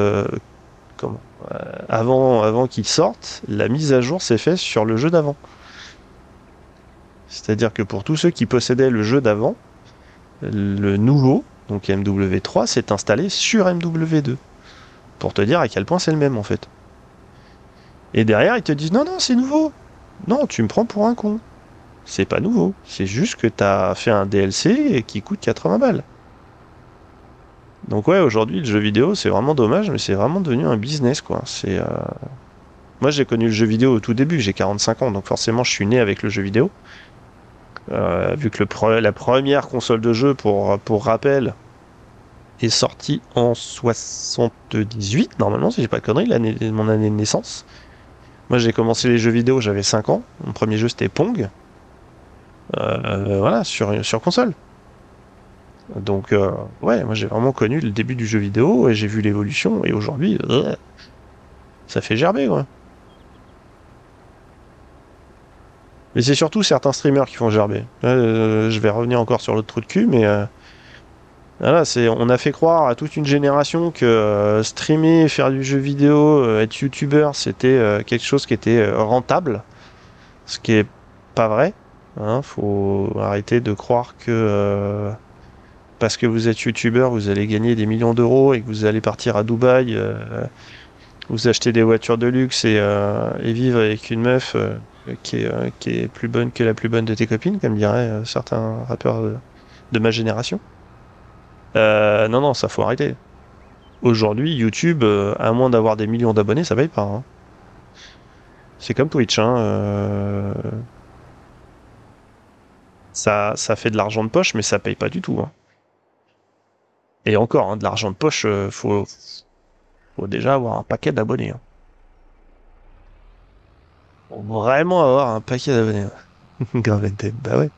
avant qu'il sorte, la mise à jour s'est faite sur le jeu d'avant. C'est-à-dire que pour tous ceux qui possédaient le jeu d'avant, le nouveau, donc MW3, s'est installé sur MW2. pour te dire à quel point c'est le même en fait. Et derrière, ils te disent non, non, c'est nouveau. Non, tu me prends pour un con. C'est pas nouveau. C'est juste que t'as fait un DLC qui coûte 80 balles. Donc ouais, aujourd'hui, le jeu vidéo, c'est vraiment dommage, mais c'est vraiment devenu un business, quoi. Moi, j'ai connu le jeu vidéo au tout début, j'ai 45 ans, donc forcément, je suis né avec le jeu vidéo. Vu que la première console de jeu, pour rappel, est sortie en 78, normalement, si j'ai pas de conneries, mon année de naissance. Moi, j'ai commencé les jeux vidéo, j'avais 5 ans. Mon premier jeu, c'était Pong. Voilà, sur console. Donc, ouais, moi, j'ai vraiment connu le début du jeu vidéo et j'ai vu l'évolution. Et aujourd'hui, ça fait gerber, quoi. Mais c'est surtout certains streamers qui font gerber. Je vais revenir encore sur l'autre trou de cul, mais voilà, on a fait croire à toute une génération que streamer, faire du jeu vidéo, être youtubeur, c'était quelque chose qui était rentable, ce qui est pas vrai. Hein, faut arrêter de croire que parce que vous êtes youtubeur, vous allez gagner des millions d'euros et que vous allez partir à Dubaï, vous acheter des voitures de luxe et vivre avec une meuf qui est plus bonne que la plus bonne de tes copines, comme diraient certains rappeurs de ma génération. Non, non, ça faut arrêter. Aujourd'hui, YouTube, à moins d'avoir des millions d'abonnés, ça paye pas. Hein. C'est comme Twitch, hein. Ça fait de l'argent de poche, mais ça paye pas du tout. Hein. Et encore, hein, de l'argent de poche, faut déjà avoir un paquet d'abonnés. Hein. Faut vraiment avoir un paquet d'abonnés. Grave NTM, bah ouais.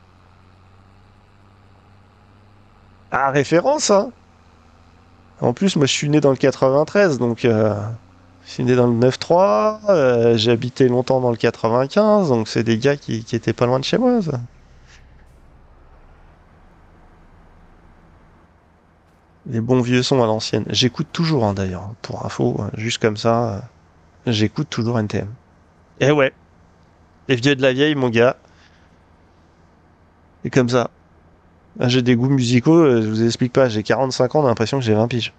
Ah, référence, hein. En plus, moi, je suis né dans le 93, donc je suis né dans le 9-3. J'ai habité longtemps dans le 95, donc c'est des gars qui étaient pas loin de chez moi, ça. Les bons vieux sons à l'ancienne. J'écoute toujours, hein, d'ailleurs, pour info, juste comme ça, j'écoute toujours NTM. Eh ouais, les vieux de la vieille, mon gars. Et comme ça. Ah, j'ai des goûts musicaux, je vous explique pas, j'ai 45 ans, on a l'impression que j'ai 20 piges.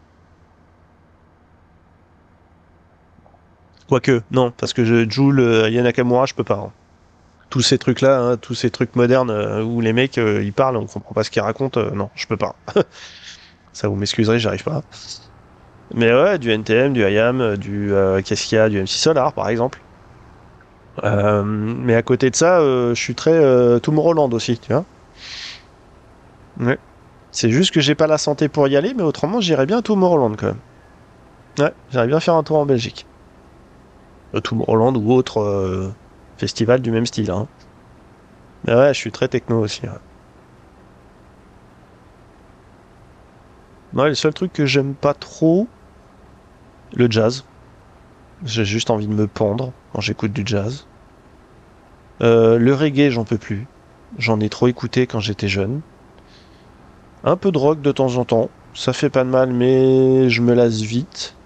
Quoique, non, parce que Jul, Aya Nakamura, je peux pas. Hein. Tous ces trucs-là, hein, tous ces trucs modernes où les mecs ils parlent, on comprend pas ce qu'ils racontent, non, je peux pas. Ça vous m'excuserez, j'arrive pas. Mais ouais, du NTM, du IAM, qu'est-ce qu'il y a, du MC Solar par exemple. Mais à côté de ça, je suis très Tomorrowland aussi, tu vois. Ouais. C'est juste que j'ai pas la santé pour y aller, mais autrement j'irais bien à Tomorrowland quand même. Ouais, j'aimerais bien faire un tour en Belgique. Tomorrowland ou autre festival du même style. Hein. Mais ouais, je suis très techno aussi. Ouais. Ouais, le seul truc que j'aime pas trop, le jazz. J'ai juste envie de me pendre quand j'écoute du jazz. Le reggae, j'en peux plus. J'en ai trop écouté quand j'étais jeune. Un peu de rock de temps en temps. Ça fait pas de mal, mais je me lasse vite.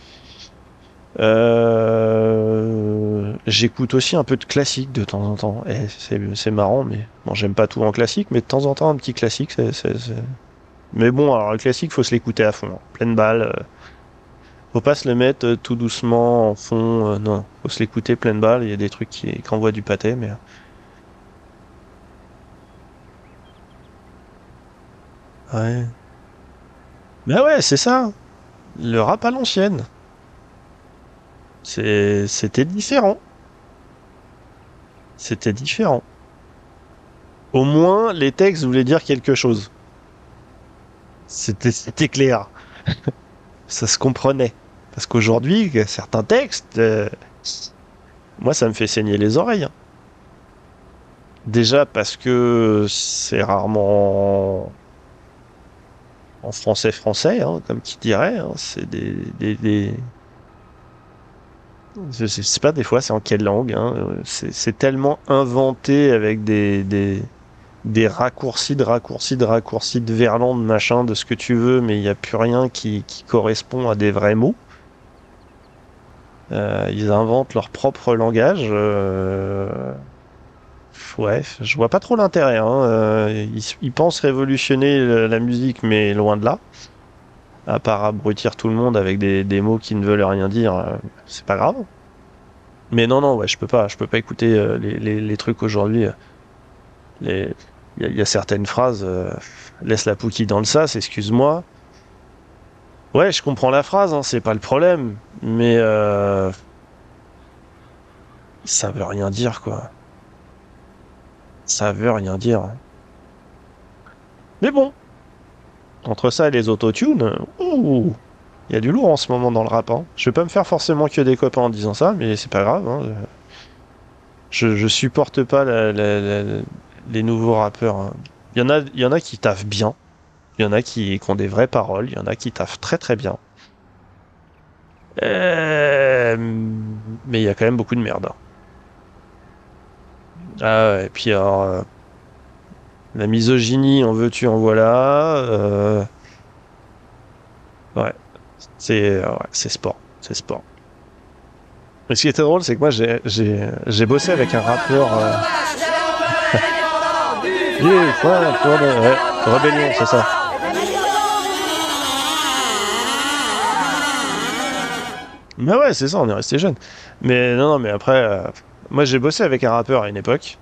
J'écoute aussi un peu de classique de temps en temps. Et c'est marrant, mais bon, j'aime pas tout en classique, mais de temps en temps, un petit classique, Mais bon, alors le classique, faut se l'écouter à fond. Hein. Pleine balle. Faut pas se le mettre tout doucement en fond. Non, faut se l'écouter pleine balle. Il y a des trucs qui envoient du pâté, mais. Ouais. Mais ouais, c'est ça. Le rap à l'ancienne. C'était différent. C'était différent. Au moins, les textes voulaient dire quelque chose. C'était clair. Ça se comprenait. Parce qu'aujourd'hui, certains textes, moi, ça me fait saigner les oreilles. Hein. Déjà parce que c'est rarement en français français, hein, comme qui dirait. Hein. C'est je sais pas des fois c'est en quelle langue. Hein. C'est tellement inventé avec des raccourcis de raccourcis de raccourcis de verlan de machin de ce que tu veux, mais il n'y a plus rien qui correspond à des vrais mots. Ils inventent leur propre langage. Ouais, je vois pas trop l'intérêt. Hein. Ils pensent révolutionner la musique, mais loin de là. à part abrutir tout le monde avec des mots qui ne veulent rien dire, c'est pas grave. Mais non, ouais, je peux pas écouter les trucs aujourd'hui. Les, il y a certaines phrases, laisse la pouquille dans le sas, excuse-moi. Ouais, je comprends la phrase, hein, c'est pas le problème, mais ça veut rien dire, quoi. Ça veut rien dire. Mais bon, entre ça et les autotunes, ouh, il y a du lourd en ce moment dans le rap, hein. Je vais pas me faire forcément que des copains en disant ça, mais c'est pas grave, hein. Je supporte pas les nouveaux rappeurs, hein. Il y en a qui taffent bien. Il y en a qui ont des vraies paroles. Il y en a qui taffent très très bien. Euh, mais il y a quand même beaucoup de merde, hein. Ah ouais, et puis alors, la misogynie, en veux-tu, en voilà. Ouais, ouais, c'est sport. C'est sport. Mais ce qui était drôle, c'est que moi, j'ai bossé avec un rappeur. Ouais, Rébellion, c'est ça. Mais ouais, c'est ça, on est resté jeune. Mais non, mais après, moi j'ai bossé avec un rappeur à une époque.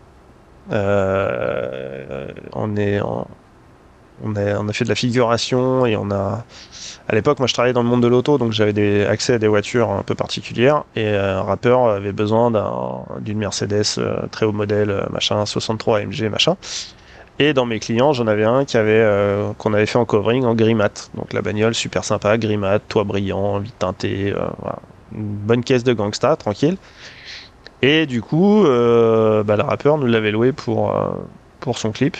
On est, on a fait de la figuration et à l'époque, moi je travaillais dans le monde de l'auto, donc j'avais accès à des voitures un peu particulières. Et un rappeur avait besoin d'une Mercedes très haut modèle, machin, 63 AMG, machin. Et dans mes clients, j'en avais un qu'on avait fait en covering en gris mat. Donc la bagnole super sympa, gris mat, toit brillant, vite teinté, voilà. Une bonne caisse de gangsta, tranquille. Et du coup, le rappeur nous l'avait loué pour son clip.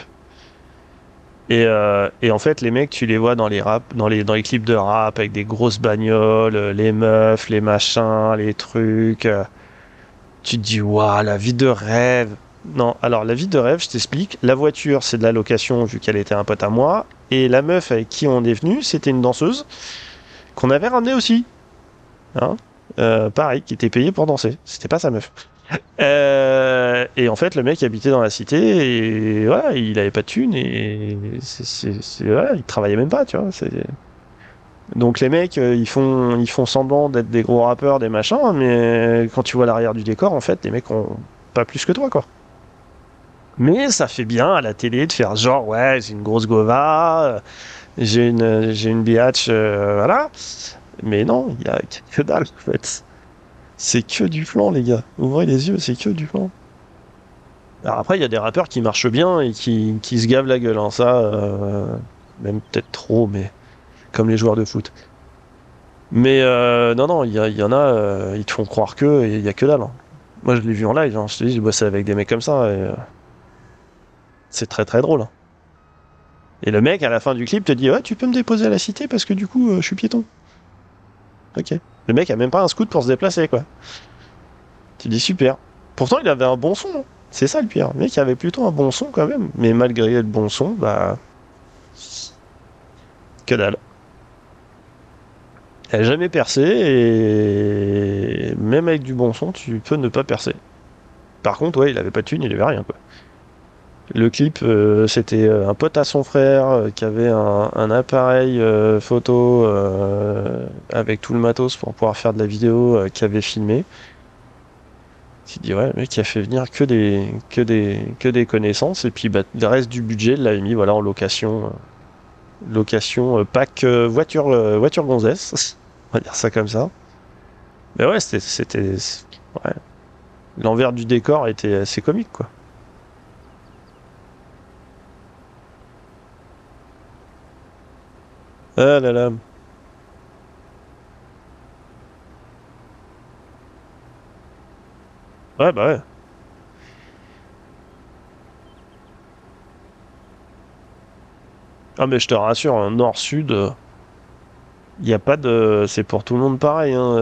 Et en fait, les mecs, tu les vois dans les dans les clips de rap avec des grosses bagnoles, les meufs, les machins, les trucs. Tu te dis, waouh, la vie de rêve. Non, alors la vie de rêve, je t'explique. La voiture, c'est de la location vu qu'elle était un pote à moi. Et la meuf avec qui on est venu, c'était une danseuse qu'on avait ramenée aussi. Hein. Pareil, qui était payée pour danser. C'était pas sa meuf. Et en fait, le mec habitait dans la cité et voilà, il avait pas de thune et voilà, il travaillait même pas, tu vois. Donc les mecs, ils font semblant d'être des gros rappeurs, des machins, mais quand tu vois l'arrière du décor, en fait, les mecs ont pas plus que toi, quoi. Mais ça fait bien à la télé de faire genre, ouais, j'ai une grosse gova, j'ai une biatch, voilà. Mais non, il y a que dalle, en fait. C'est que du flan, les gars. Ouvrez les yeux, c'est que du flan. Alors après, il y a des rappeurs qui marchent bien et qui se gavent la gueule, hein. Ça, même peut-être trop, mais comme les joueurs de foot. Mais non, il y en a, ils te font croire que, et il y a que dalle, hein. Moi, je l'ai vu en live, hein. Je te dis, j'ai bossé avec des mecs comme ça, et c'est très très drôle, hein. Et le mec, à la fin du clip, te dit, ouais, tu peux me déposer à la cité parce que du coup, je suis piéton. Ok. Le mec a même pas un scoot pour se déplacer, quoi. Tu dis, super. Pourtant, il avait un bon son, hein. C'est ça le pire. Le mec avait plutôt un bon son quand même. Mais malgré le bon son, bah. Que dalle. Elle a jamais percé et même avec du bon son, tu peux ne pas percer. Par contre, ouais, il avait pas de thune, il avait rien, quoi. Le clip, c'était un pote à son frère qui avait un appareil photo avec tout le matos pour pouvoir faire de la vidéo qui avait filmé. Tu te dis, ouais, le mec qui a fait venir que des connaissances et puis bah, le reste du budget, il l'avait mis voilà, en location. Location pack voiture gonzesse. On va dire ça comme ça. Mais ouais, ouais. L'envers du décor était assez comique, quoi. Ah là là. Ouais, bah ouais. Ah, mais je te rassure, hein, nord-sud, il n'y a pas de. C'est pour tout le monde pareil, hein.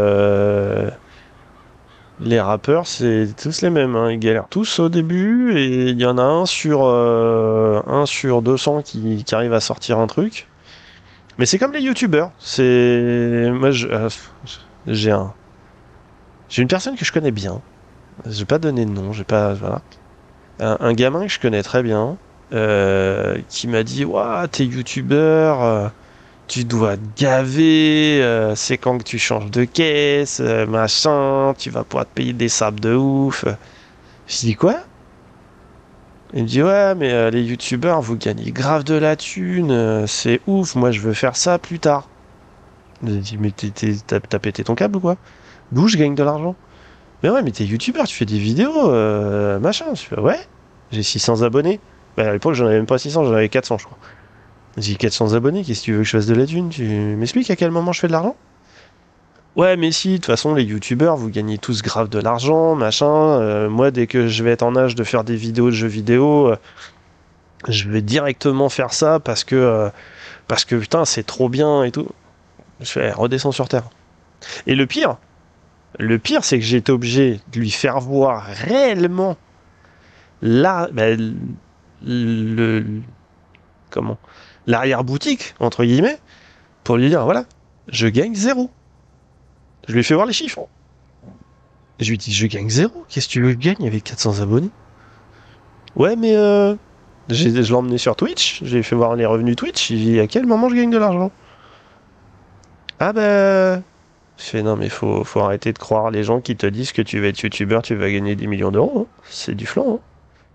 Les rappeurs, c'est tous les mêmes, hein. Ils galèrent tous au début et il y en a un sur 200 qui arrive à sortir un truc. Mais c'est comme les youtubeurs. Moi, j'ai un... j'ai une personne que je connais bien. Je vais pas donner de nom, j'ai pas. Voilà. Un gamin que je connais très bien, qui m'a dit, Ouah, t'es youtubeur. tu dois te gaver, c'est quand que tu changes de caisse, machin, tu vas pouvoir te payer des sables de ouf. Je dis quoi? Il me dit ouais, mais les youtubeurs, vous gagnez grave de la thune, c'est ouf, moi je veux faire ça plus tard. J'ai dit mais t'as pété ton câble ou quoi? D'où je gagne de l'argent? Mais ouais, mais t'es youtubeur, tu fais des vidéos, machin. Je fais ouais, j'ai 600 abonnés. Bah, à l'époque, j'en avais même pas 600, j'en avais 400, je crois. J'ai 400 abonnés, qu'est-ce que tu veux que je fasse de la thune? Tu m'expliques à quel moment je fais de l'argent? Ouais, mais si, de toute façon, les youtubeurs, vous gagnez tous grave de l'argent, machin. Moi, dès que je vais être en âge de faire des vidéos de jeux vidéo, je vais directement faire ça parce que putain, c'est trop bien et tout. Je fais, redescends sur terre. Et le pire, c'est que j'ai été obligé de lui faire voir réellement là, bah, le, comment, l'arrière-boutique, entre guillemets, pour lui dire, voilà, je gagne zéro. Je lui ai fait voir les chiffres. Je lui ai dit, je gagne zéro. Qu'est-ce que tu veux que je gagne avec 400 abonnés? Ouais, mais je l'ai emmené sur Twitch. J'ai fait voir les revenus Twitch. Il dit, à quel moment je gagne de l'argent? Ah ben... Je fais, non, mais faut arrêter de croire les gens qui te disent que tu vas être youtubeur, tu vas gagner des millions d'euros. Hein. C'est du flan. Hein.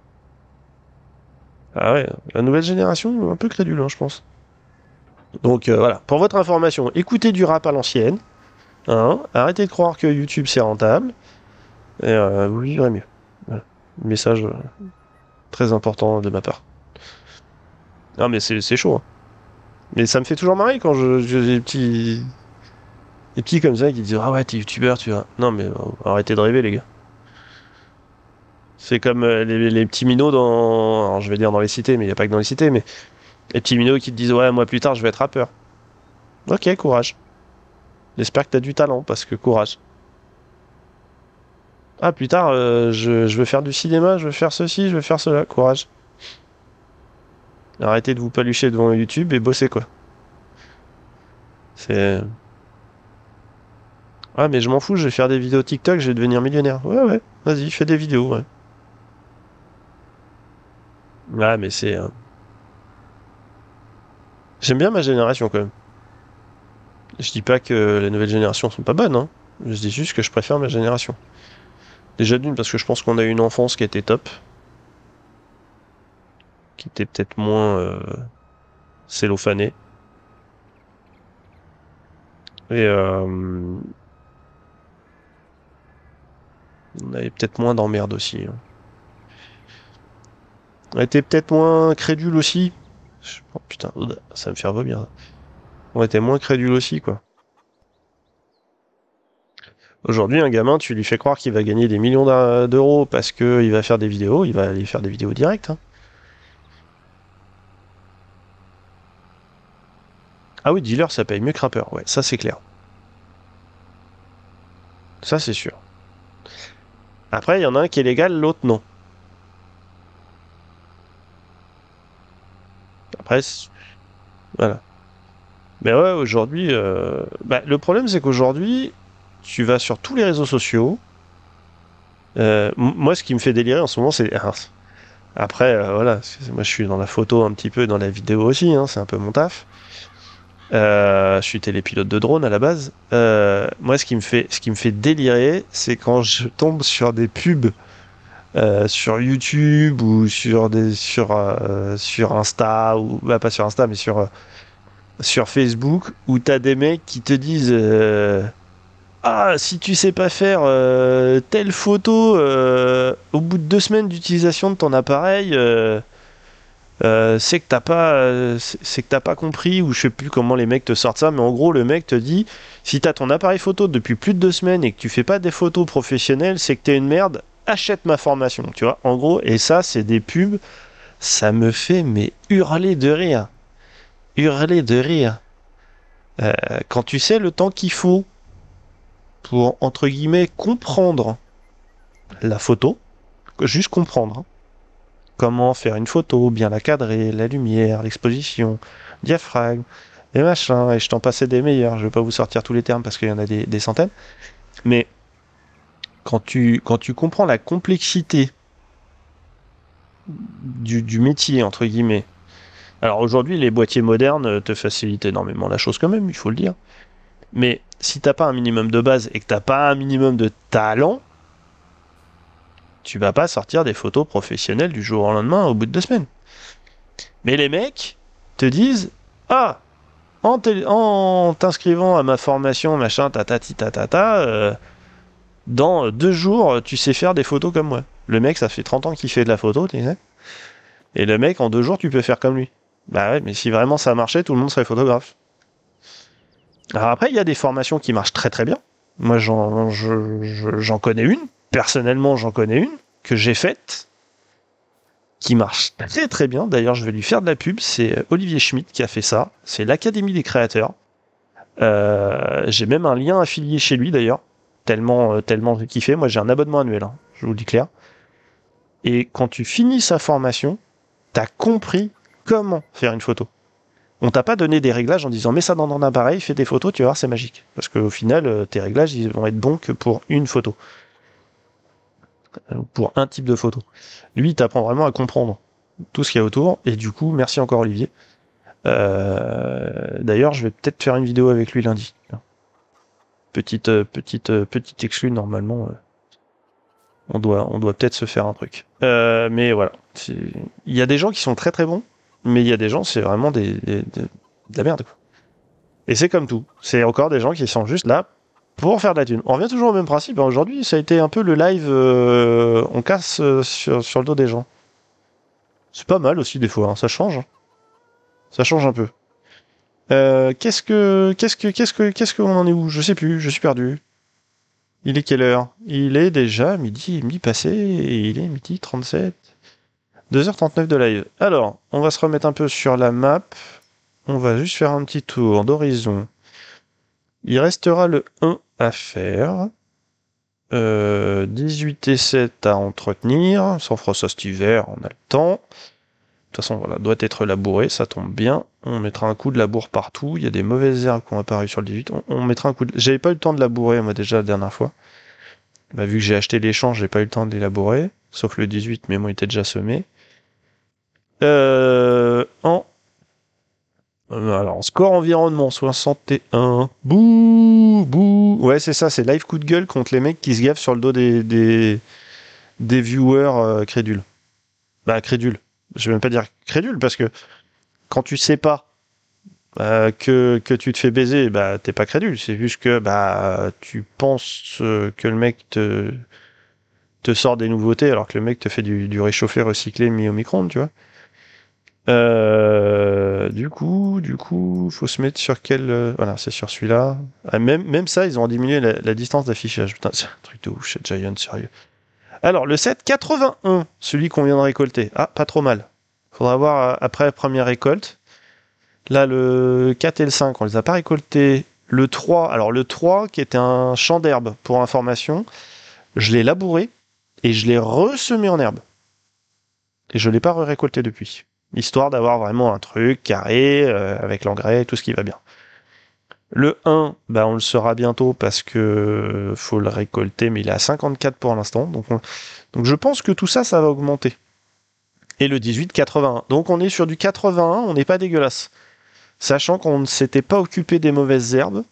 Ah ouais, la nouvelle génération, un peu crédule, hein, je pense. Donc voilà, pour votre information, écoutez du rap à l'ancienne. Hein, arrêtez de croire que YouTube c'est rentable. Et vous vivrez mieux. Voilà. Message très important de ma part. Non mais c'est chaud. Hein. Mais ça me fait toujours marrer quand j'ai des petits comme ça qui disent ah ouais t'es youtubeur tu vois. Non mais arrêtez de rêver les gars. C'est comme les petits minots dans... Alors je vais dire dans les cités, mais il n'y a pas que dans les cités, mais les petits minots qui te disent ouais moi plus tard je vais être rappeur. Ok, courage. J'espère que t'as du talent, parce que courage. Ah, plus tard, je veux faire du cinéma, je veux faire ceci, je veux faire cela. Courage. Arrêtez de vous palucher devant YouTube et bossez, quoi. C'est... Ah, mais je m'en fous, je vais faire des vidéos TikTok, je vais devenir millionnaire. Ouais, ouais, vas-y, fais des vidéos, ouais. Ouais, mais c'est... J'aime bien ma génération, quand même. Je dis pas que les nouvelles générations sont pas bonnes, hein. Je dis juste que je préfère ma génération. Déjà d'une, parce que je pense qu'on a eu une enfance qui était top. Qui était peut-être moins cellophanée. Et on avait peut-être moins d'emmerdes aussi. Hein. On était peut-être moins crédule aussi. Oh putain, ça me fait vomir. On était moins crédule aussi, quoi. Aujourd'hui, un gamin, tu lui fais croire qu'il va gagner des millions d'euros parce qu'il va faire des vidéos, il va aller faire des vidéos directes. Hein. Ah oui, dealer, ça paye mieux que rappeur, ouais, ça c'est clair. Ça c'est sûr. Après, il y en a un qui est légal, l'autre non. Après, voilà. Mais ouais, aujourd'hui, bah, le problème c'est qu'aujourd'hui, tu vas sur tous les réseaux sociaux. Moi, ce qui me fait délirer en ce moment, c'est... Après, voilà, moi je suis dans la photo un petit peu, dans la vidéo aussi, hein, c'est un peu mon taf. Je suis télépilote de drone à la base. Moi, ce qui me fait délirer, c'est quand je tombe sur des pubs sur YouTube ou sur Insta ou bah pas sur Insta mais sur Facebook où t'as des mecs qui te disent ah si tu sais pas faire telle photo au bout de 2 semaines d'utilisation de ton appareil c'est que t'as pas compris ou je sais plus comment les mecs te sortent ça mais en gros le mec te dit si t'as ton appareil photo depuis plus de 2 semaines et que tu fais pas des photos professionnelles c'est que t'es une merde, achète ma formation, tu vois, en gros. Et ça c'est des pubs, ça me fait mais hurler de rire. Quand tu sais le temps qu'il faut pour entre guillemets comprendre la photo, juste comprendre hein. Comment faire une photo, bien la cadrer, la lumière, l'exposition, diaphragme, et machin, et je t'en passais des meilleurs. Je vais pas vous sortir tous les termes parce qu'il y en a des centaines. Mais quand tu comprends la complexité du métier, entre guillemets, Alors aujourd'hui, les boîtiers modernes te facilitent énormément la chose quand même, il faut le dire. Mais si t'as pas un minimum de base et que t'as pas un minimum de talent, tu vas pas sortir des photos professionnelles du jour au lendemain au bout de 2 semaines. Mais les mecs te disent ah, en t'inscrivant à ma formation machin tatati tatata, dans 2 jours tu sais faire des photos comme moi. Le mec ça fait 30 ans qu'il fait de la photo, tu sais. Et le mec en 2 jours tu peux faire comme lui. Bah ouais, mais si vraiment ça marchait, tout le monde serait photographe. Alors après, il y a des formations qui marchent très très bien. Moi, j'en connais une. Personnellement, j'en connais une que j'ai faite, qui marche très très bien. D'ailleurs, je vais lui faire de la pub. C'est Olivier Schmitt qui a fait ça. C'est l'Académie des créateurs. J'ai même un lien affilié chez lui d'ailleurs. Tellement j'ai kiffé. Moi, j'ai un abonnement annuel, hein, je vous le dis clair. Et quand tu finis sa formation, t'as compris comment faire une photo. On t'a pas donné des réglages en disant mets ça dans ton appareil, fais des photos, tu vas voir, c'est magique. Parce qu'au final, tes réglages, ils vont être bons que pour une photo. Pour un type de photo. Lui, il t'apprend vraiment à comprendre tout ce qu'il y a autour. Et du coup, merci encore Olivier. D'ailleurs, je vais peut-être faire une vidéo avec lui lundi. Petite exclue, normalement. On doit peut-être se faire un truc. Mais voilà. Il y a des gens qui sont très très bons. Mais il y a des gens, c'est vraiment de la merde, quoi. Et c'est comme tout. C'est encore des gens qui sont juste là pour faire de la thune. On revient toujours au même principe. Aujourd'hui, ça a été un peu le live on casse sur le dos des gens. C'est pas mal aussi des fois, hein. Ça change. Ça change un peu. Qu'est-ce qu'on en est où? Je sais plus, je suis perdu. Il est quelle heure? Il est déjà midi passé, et il est midi 37. 2h39 de live. Alors, on va se remettre un peu sur la map. On va juste faire un petit tour d'horizon. Il restera le 1 à faire. 18 et 7 à entretenir. Sans fera ça cet hiver, on a le temps. De toute façon, voilà, doit être labouré, ça tombe bien. On mettra un coup de labour partout. Il y a des mauvaises herbes qui ont apparu sur le 18. On mettra un coup de... J'avais pas eu le temps de labourer, moi, déjà, la dernière fois. Bah, vu que j'ai acheté les champs, j'ai pas eu le temps de les labourer. Sauf le 18, mais moi, il était déjà semé. Alors, score environnement 61. Bouh, bouh. Ouais, c'est ça, c'est live coup de gueule contre les mecs qui se gavent sur le dos des viewers crédules. Bah, crédules. Je vais même pas dire crédule parce que quand tu sais pas que tu te fais baiser, bah, t'es pas crédule. C'est juste que bah, tu penses que le mec te sort des nouveautés alors que le mec te fait du réchauffé recyclé mis au micro-ondes, tu vois. Du coup, faut se mettre sur quel... voilà, c'est sur celui-là. Ah, même ça, ils ont diminué la distance d'affichage. Putain, c'est un truc de ouf chez Giant, sérieux. Alors, le 7,81, celui qu'on vient de récolter. Ah, pas trop mal. Faudra voir après la première récolte. Là, le 4 et le 5, on les a pas récoltés. Le 3, alors le 3, qui était un champ d'herbe, pour information, je l'ai labouré et je l'ai ressemé en herbe. Et je l'ai pas récolté depuis. Histoire d'avoir vraiment un truc carré, avec l'engrais, tout ce qui va bien. Le 1, bah on le saura bientôt parce que faut le récolter, mais il est à 54 pour l'instant. Donc je pense que tout ça, ça va augmenter. Et le 18, 81. Donc on est sur du 81, on n'est pas dégueulasse. Sachant qu'on ne s'était pas occupé des mauvaises herbes.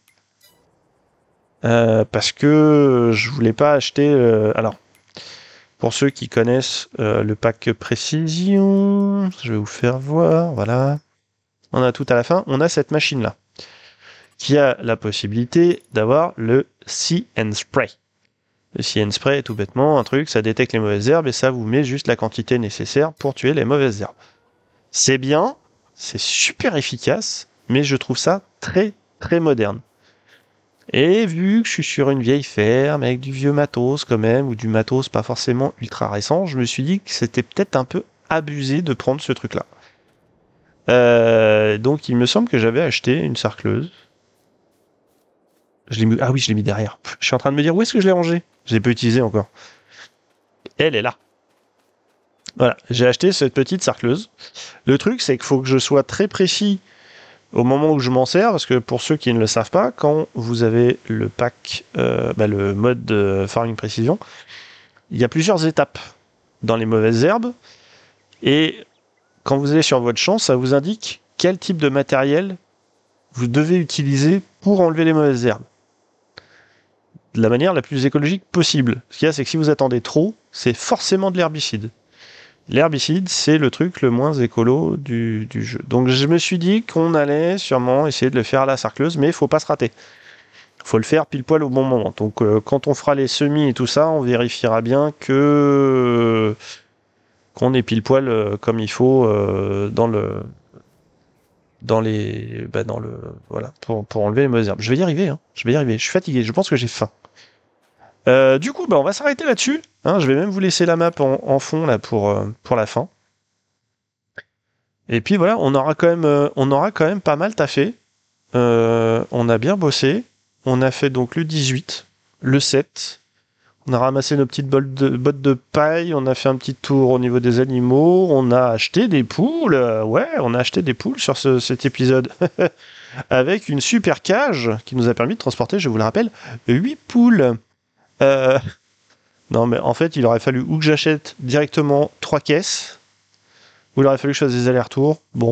Parce que je voulais pas acheter... alors, pour ceux qui connaissent le pack précision, je vais vous faire voir, voilà. On a tout à la fin, on a cette machine-là, qui a la possibilité d'avoir le See and Spray. Le See and Spray est tout bêtement un truc, ça détecte les mauvaises herbes et ça vous met juste la quantité nécessaire pour tuer les mauvaises herbes. C'est bien, c'est super efficace, mais je trouve ça très très moderne. Et vu que je suis sur une vieille ferme avec du vieux matos quand même, ou du matos pas forcément ultra récent, je me suis dit que c'était peut-être un peu abusé de prendre ce truc-là. Donc il me semble que j'avais acheté une sarcleuse. Ah oui, je l'ai mis derrière. Je suis en train de me dire où est-ce que je l'ai rangé. Je l'ai pas utilisé encore. Elle est là. Voilà, j'ai acheté cette petite sarcleuse. Le truc, c'est qu'il faut que je sois très précis au moment où je m'en sers, parce que pour ceux qui ne le savent pas, quand vous avez le pack, le mode farming précision, il y a plusieurs étapes dans les mauvaises herbes, et quand vous allez sur votre champ, ça vous indique quel type de matériel vous devez utiliser pour enlever les mauvaises herbes. De la manière la plus écologique possible. Ce qu'il y a, c'est que si vous attendez trop, c'est forcément de l'herbicide. L'herbicide, c'est le truc le moins écolo du jeu. Donc je me suis dit qu'on allait sûrement essayer de le faire à la sarcleuse, mais il faut pas se rater. Il faut le faire pile poil au bon moment. Donc quand on fera les semis et tout ça, on vérifiera bien que qu'on est pile poil comme il faut voilà, pour enlever les mauvaises herbes. Je vais y arriver, hein. Je vais y arriver. Je suis fatigué. Je pense que j'ai faim. Du coup, on va s'arrêter là-dessus. Hein. Je vais même vous laisser la map en fond là pour la fin. Et puis voilà, on aura quand même pas mal taffé. On a bien bossé. On a fait donc le 18, le 7. On a ramassé nos petites bottes de paille. On a fait un petit tour au niveau des animaux. On a acheté des poules. Ouais, on a acheté des poules sur cet épisode. Avec une super cage qui nous a permis de transporter, je vous le rappelle, 8 poules. Non, mais en fait, il aurait fallu ou que j'achète directement 3 caisses, ou il aurait fallu que je fasse des allers-retours. Bon.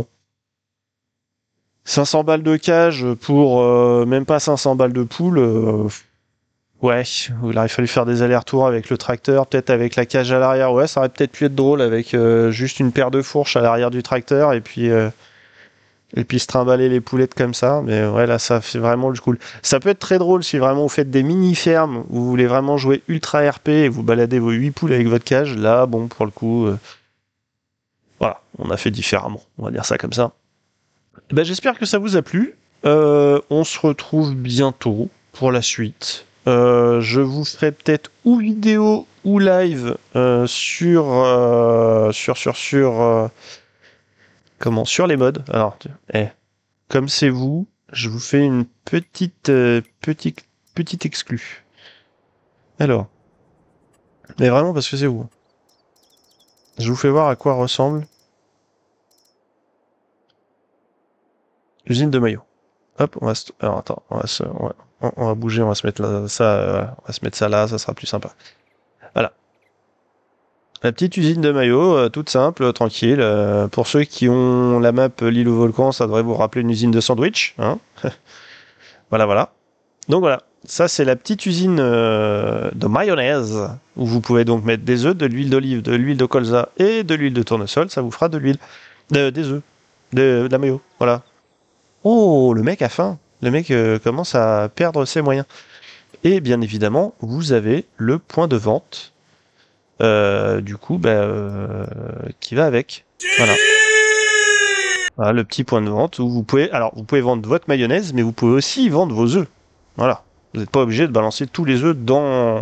500 balles de cage pour même pas 500 balles de poule. Ouais, il aurait fallu faire des allers-retours avec le tracteur, peut-être avec la cage à l'arrière. Ouais, ça aurait peut-être pu être drôle avec juste une paire de fourches à l'arrière du tracteur et puis se trimballer les poulettes comme ça. Mais ouais, là, ça fait vraiment le cool. Ça peut être très drôle si vraiment vous faites des mini-fermes où vous voulez vraiment jouer ultra RP et vous baladez vos 8 poules avec votre cage. Là, bon, pour le coup, voilà, on a fait différemment. On va dire ça comme ça. J'espère que ça vous a plu. On se retrouve bientôt pour la suite. Je vous ferai peut-être ou vidéo ou live sur les mods. Alors, comme c'est vous, je vous fais une petite exclue. Alors, mais vraiment parce que c'est vous. Je vous fais voir à quoi ressemble l'usine de maillots. Hop, alors attends, on va bouger, on va se mettre là, on va se mettre ça là, ça sera plus sympa. Voilà. La petite usine de maillots, toute simple, tranquille. Pour ceux qui ont la map l'île au volcan, ça devrait vous rappeler une usine de sandwich. Hein. Voilà. Donc voilà, ça c'est la petite usine de mayonnaise, où vous pouvez donc mettre des œufs, de l'huile d'olive, de l'huile de colza et de l'huile de tournesol. Ça vous fera de l'huile, des œufs, de la maillot. Voilà. Oh, le mec a faim. Le mec commence à perdre ses moyens. Et bien évidemment, vous avez le point de vente, qui va avec. Voilà. Voilà, le petit point de vente où vous pouvez vendre votre mayonnaise, mais vous pouvez aussi vendre vos œufs. Voilà. Vous n'êtes pas obligé de balancer tous les œufs dans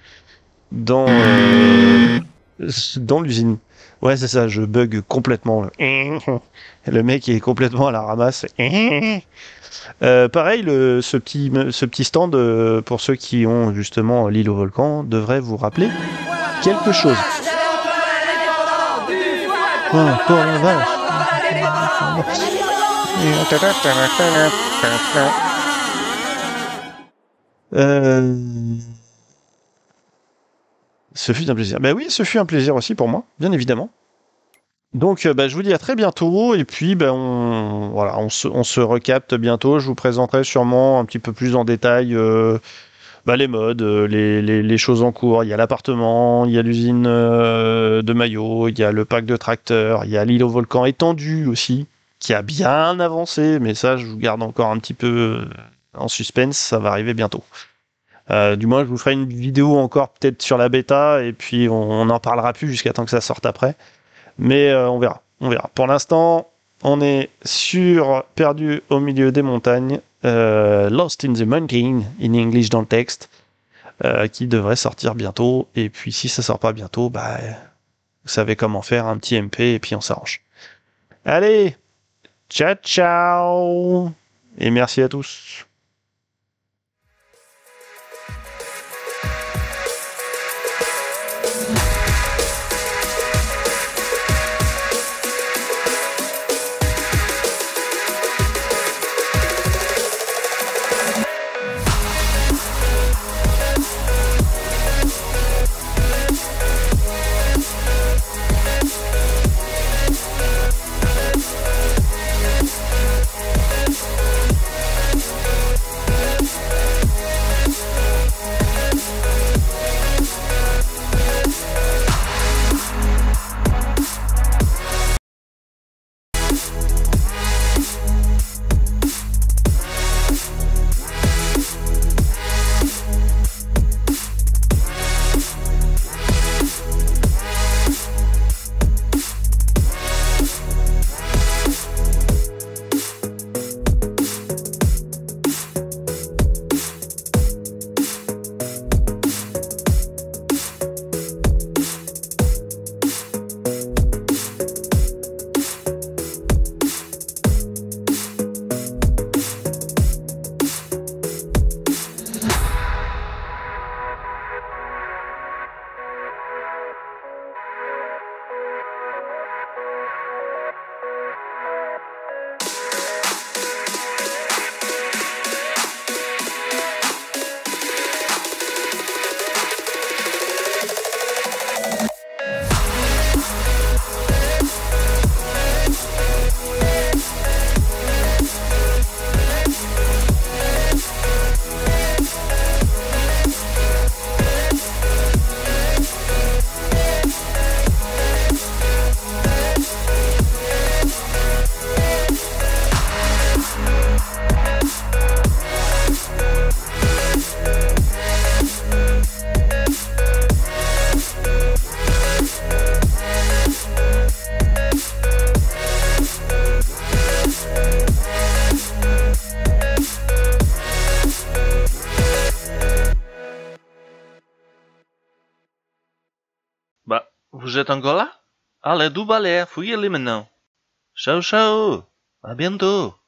l'usine. Ouais, c'est ça, je bug complètement. Le mec est complètement à la ramasse. Pareil, ce petit stand, pour ceux qui ont justement l'île au volcan, devrait vous rappeler quelque chose. Ce fut un plaisir. Oui, ce fut un plaisir aussi pour moi, bien évidemment. Donc, je vous dis à très bientôt, et puis, on se recapte bientôt. Je vous présenterai sûrement un petit peu plus en détail les mods, les choses en cours. Il y a l'appartement, il y a l'usine de maillots, il y a le pack de tracteurs, il y a l'île au volcan étendue aussi, qui a bien avancé, mais ça, je vous garde encore un petit peu en suspense, ça va arriver bientôt. Du moins, je vous ferai une vidéo encore peut-être sur la bêta, et puis on n'en parlera plus jusqu'à temps que ça sorte après. Mais on verra. Pour l'instant, on est perdu au milieu des montagnes, Lost in the Mountain, in English dans le texte, qui devrait sortir bientôt. Et puis si ça sort pas bientôt, vous savez comment faire, un petit MP, et puis on s'arrange. Allez, ciao, et merci à tous. Vous êtes encore là? Allez, do balé, fouillez-les maintenant. Ciao, ciao. À bientôt.